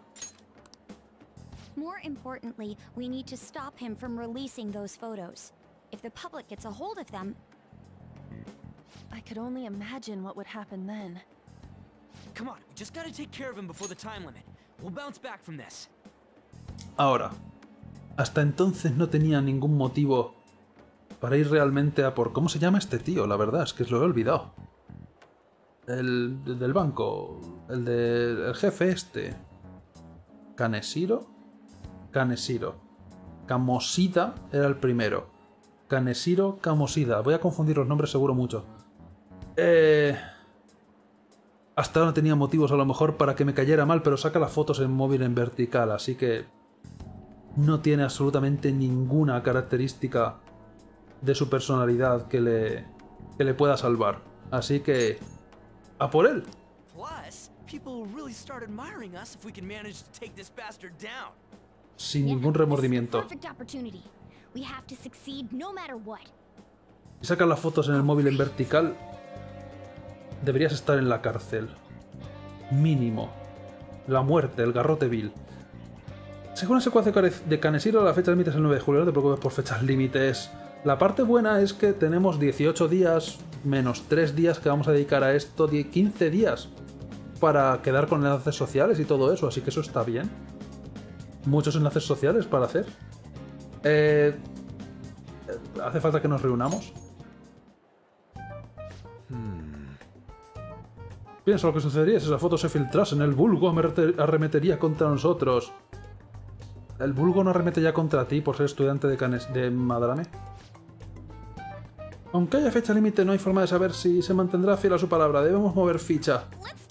More importantly, we need to stop him from releasing those photos. If the public gets a hold of them... I could only imagine what would happen then. Come on, we just gotta take care of him before the time limit. We'll bounce back from this. Ahora, hasta entonces no tenía ningún motivo para ir realmente a por... ¿Cómo se llama este tío? La verdad es que lo he olvidado. El, el del banco. El del el jefe este. ¿Kaneshiro? Kaneshiro. Kamosida era el primero. Kaneshiro Kamosida. Voy a confundir los nombres seguro mucho. Eh... Hasta ahora no tenía motivos a lo mejor para que me cayera mal, pero saca las fotos en móvil en vertical, así que... no tiene absolutamente ninguna característica de su personalidad que le, que le pueda salvar. Así que... ¡a por él! Sin ningún remordimiento. Si sacas las fotos en el móvil en vertical, deberías estar en la cárcel. Mínimo. La muerte, el garrote vil. Según el secuace de Kaneshiro, la fecha límite es el nueve de julio. No te preocupes por fechas límites. La parte buena es que tenemos dieciocho días menos tres días que vamos a dedicar a esto, quince días para quedar con enlaces sociales y todo eso, así que eso está bien. Muchos enlaces sociales para hacer. Eh, ¿Hace falta que nos reunamos? Hmm. Piensa lo que sucedería si esa foto se filtrase. En el vulgo arremetería contra nosotros. ¿El vulgo no arremete ya contra ti por ser estudiante de, Canes de Madarame? Aunque haya fecha límite, no hay forma de saber si se mantendrá fiel a su palabra. Debemos mover ficha.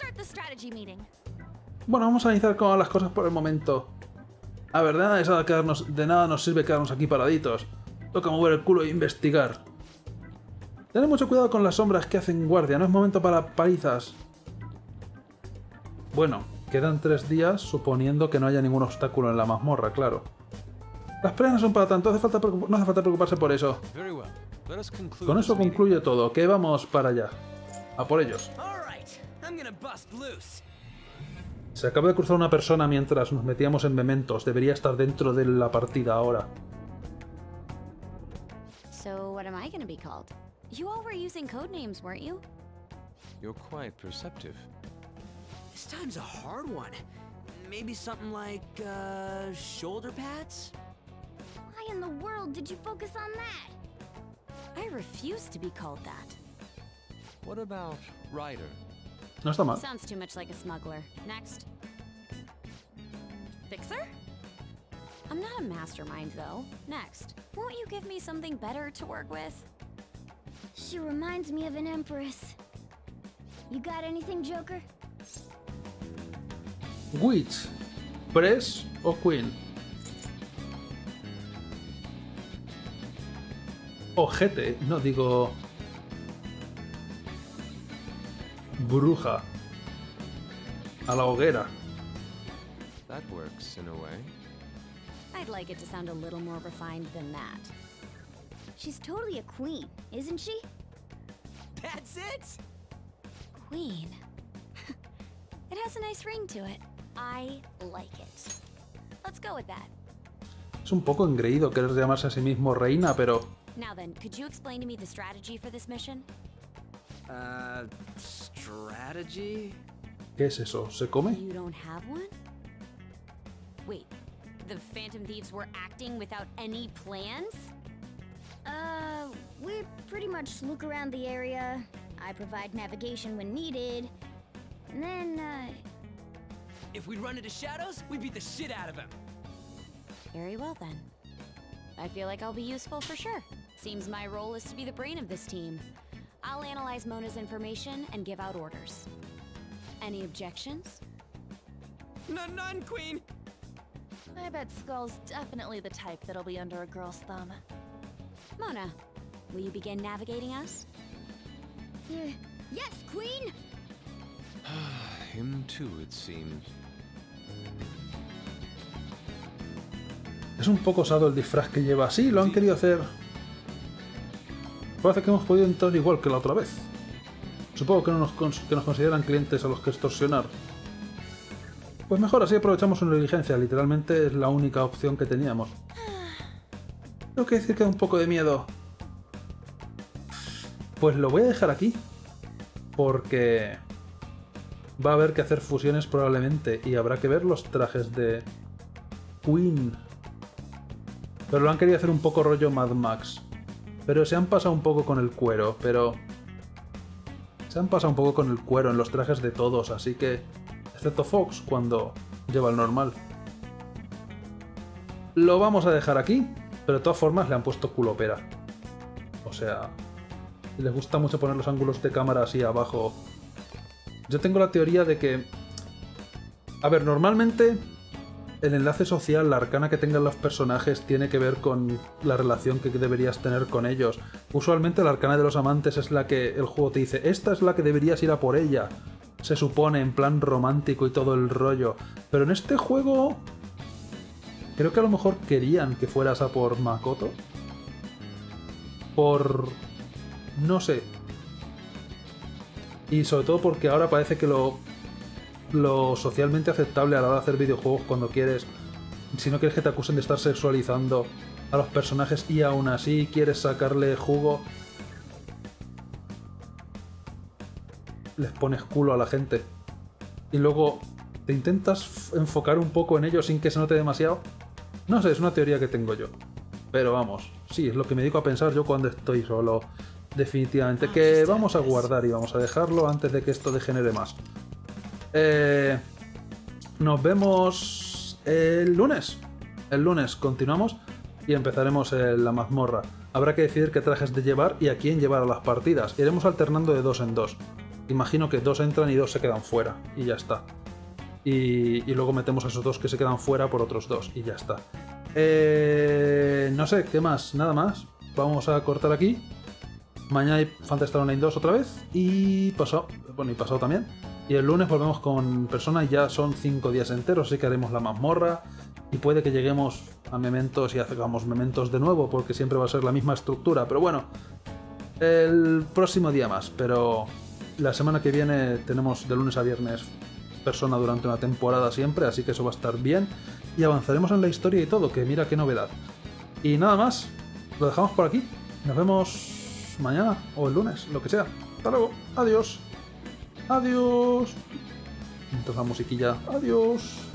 Bueno, vamos a analizar cómo van las cosas por el momento. A ver, de nada, es quedarnos, de nada nos sirve quedarnos aquí paraditos. Toca mover el culo e investigar. Tened mucho cuidado con las sombras que hacen guardia. No es momento para palizas. Bueno, quedan tres días, suponiendo que no haya ningún obstáculo en la mazmorra, claro. Las peleas no son para tanto, hace falta no hace falta preocuparse por eso. Con eso concluye todo, que vamos para allá. A por ellos. Se acaba de cruzar una persona mientras nos metíamos en mementos. Debería estar dentro de la partida ahora. So what am I gonna be called? You all were using code names, weren't you? You're quite perceptive. This time's a hard one. Maybe something like, uh, shoulder pads? Why in the world did you focus on that? I refuse to be called that. What about Ryder? No está mal. Sounds too much like a smuggler. Next. Fixer? I'm not a mastermind, though. Next. Won't you give me something better to work with? She reminds me of an empress. You got anything, Joker? Witch. Press o Queen. Ojete, no digo... Bruja. A la hoguera. That works in a way. I'd like it to sound a little more refined than that. She's totally a queen, isn't she? That's it? Queen. It has a nice ring to it. I like it. Let's go with that. Es un poco engreído querer llamarse a sí mismo reina, pero... Now then, could you explain to me the strategy for this mission? Uh, strategy? ¿Qué es eso? ¿Se come? You don't have one? Wait, the Phantom Thieves were acting without any plans? Uh, we pretty much look around the area. I provide navigation when needed. And then, uh... if we run into Shadows, we beat the shit out of him. Very well then. I feel like I'll be useful for sure. Seems my role is to be the brain of this team. I'll analyze Mona's information and give out orders. Any objections? None, none, Queen! I bet Skull's definitely the type that'll be under a girl's thumb. Mona, will you begin navigating us? Yeah. Yes, Queen! Him too, it seems. Es un poco osado el disfraz que lleva. Sí, lo han querido hacer. Parece que hemos podido entrar igual que la otra vez. Supongo que, no nos, cons que nos consideran clientes a los que extorsionar. Pues mejor, así aprovechamos una diligencia. Literalmente es la única opción que teníamos. Tengo que decir que da un poco de miedo. Pues lo voy a dejar aquí. Porque va a haber que hacer fusiones probablemente. Y habrá que ver los trajes de Queen. Pero lo han querido hacer un poco rollo Mad Max. Pero se han pasado un poco con el cuero. Pero... Se han pasado un poco con el cuero en los trajes de todos. Así que... Excepto Fox cuando lleva el normal. Lo vamos a dejar aquí. Pero de todas formas le han puesto culopera. O sea... Les gusta mucho poner los ángulos de cámara así abajo. Yo tengo la teoría de que... A ver, normalmente el enlace social, la arcana que tengan los personajes tiene que ver con la relación que deberías tener con ellos. Usualmente la arcana de los amantes es la que el juego te dice, esta es la que deberías ir a por ella. Se supone, en plan romántico y todo el rollo. Pero en este juego... Creo que a lo mejor querían que fueras a por Makoto. Por... No sé. Y sobre todo porque ahora parece que lo, lo socialmente aceptable a la hora de hacer videojuegos cuando quieres... Si no quieres que te acusen de estar sexualizando a los personajes y aún así quieres sacarle jugo... Les pones culo a la gente. Y luego te intentas enfocar un poco en ello sin que se note demasiado. No sé, es una teoría que tengo yo. Pero vamos, sí, es lo que me dedico a pensar yo cuando estoy solo... Definitivamente, que vamos a guardar y vamos a dejarlo antes de que esto degenere más. Eh, nos vemos el lunes. El lunes continuamos y empezaremos en la mazmorra. Habrá que decidir qué trajes de llevar y a quién llevar a las partidas. Iremos alternando de dos en dos. Imagino que dos entran y dos se quedan fuera. Y ya está. Y, y luego metemos a esos dos que se quedan fuera por otros dos. Y ya está. Eh, no sé, ¿qué más? Nada más. Vamos a cortar aquí. Mañana hay Phantasy Star Online dos otra vez. Y pasado, bueno, y pasado también. Y el lunes volvemos con Persona y ya son cinco días enteros, así que haremos la mazmorra. Y puede que lleguemos a Mementos y hagamos Mementos de nuevo, porque siempre va a ser la misma estructura. Pero bueno, el próximo día más. Pero la semana que viene tenemos de lunes a viernes Persona durante una temporada siempre, así que eso va a estar bien. Y avanzaremos en la historia y todo, que mira qué novedad. Y nada más, lo dejamos por aquí. Nos vemos mañana o el lunes, lo que sea. Hasta luego. Adiós. Adiós. Entonces la musiquilla. Adiós.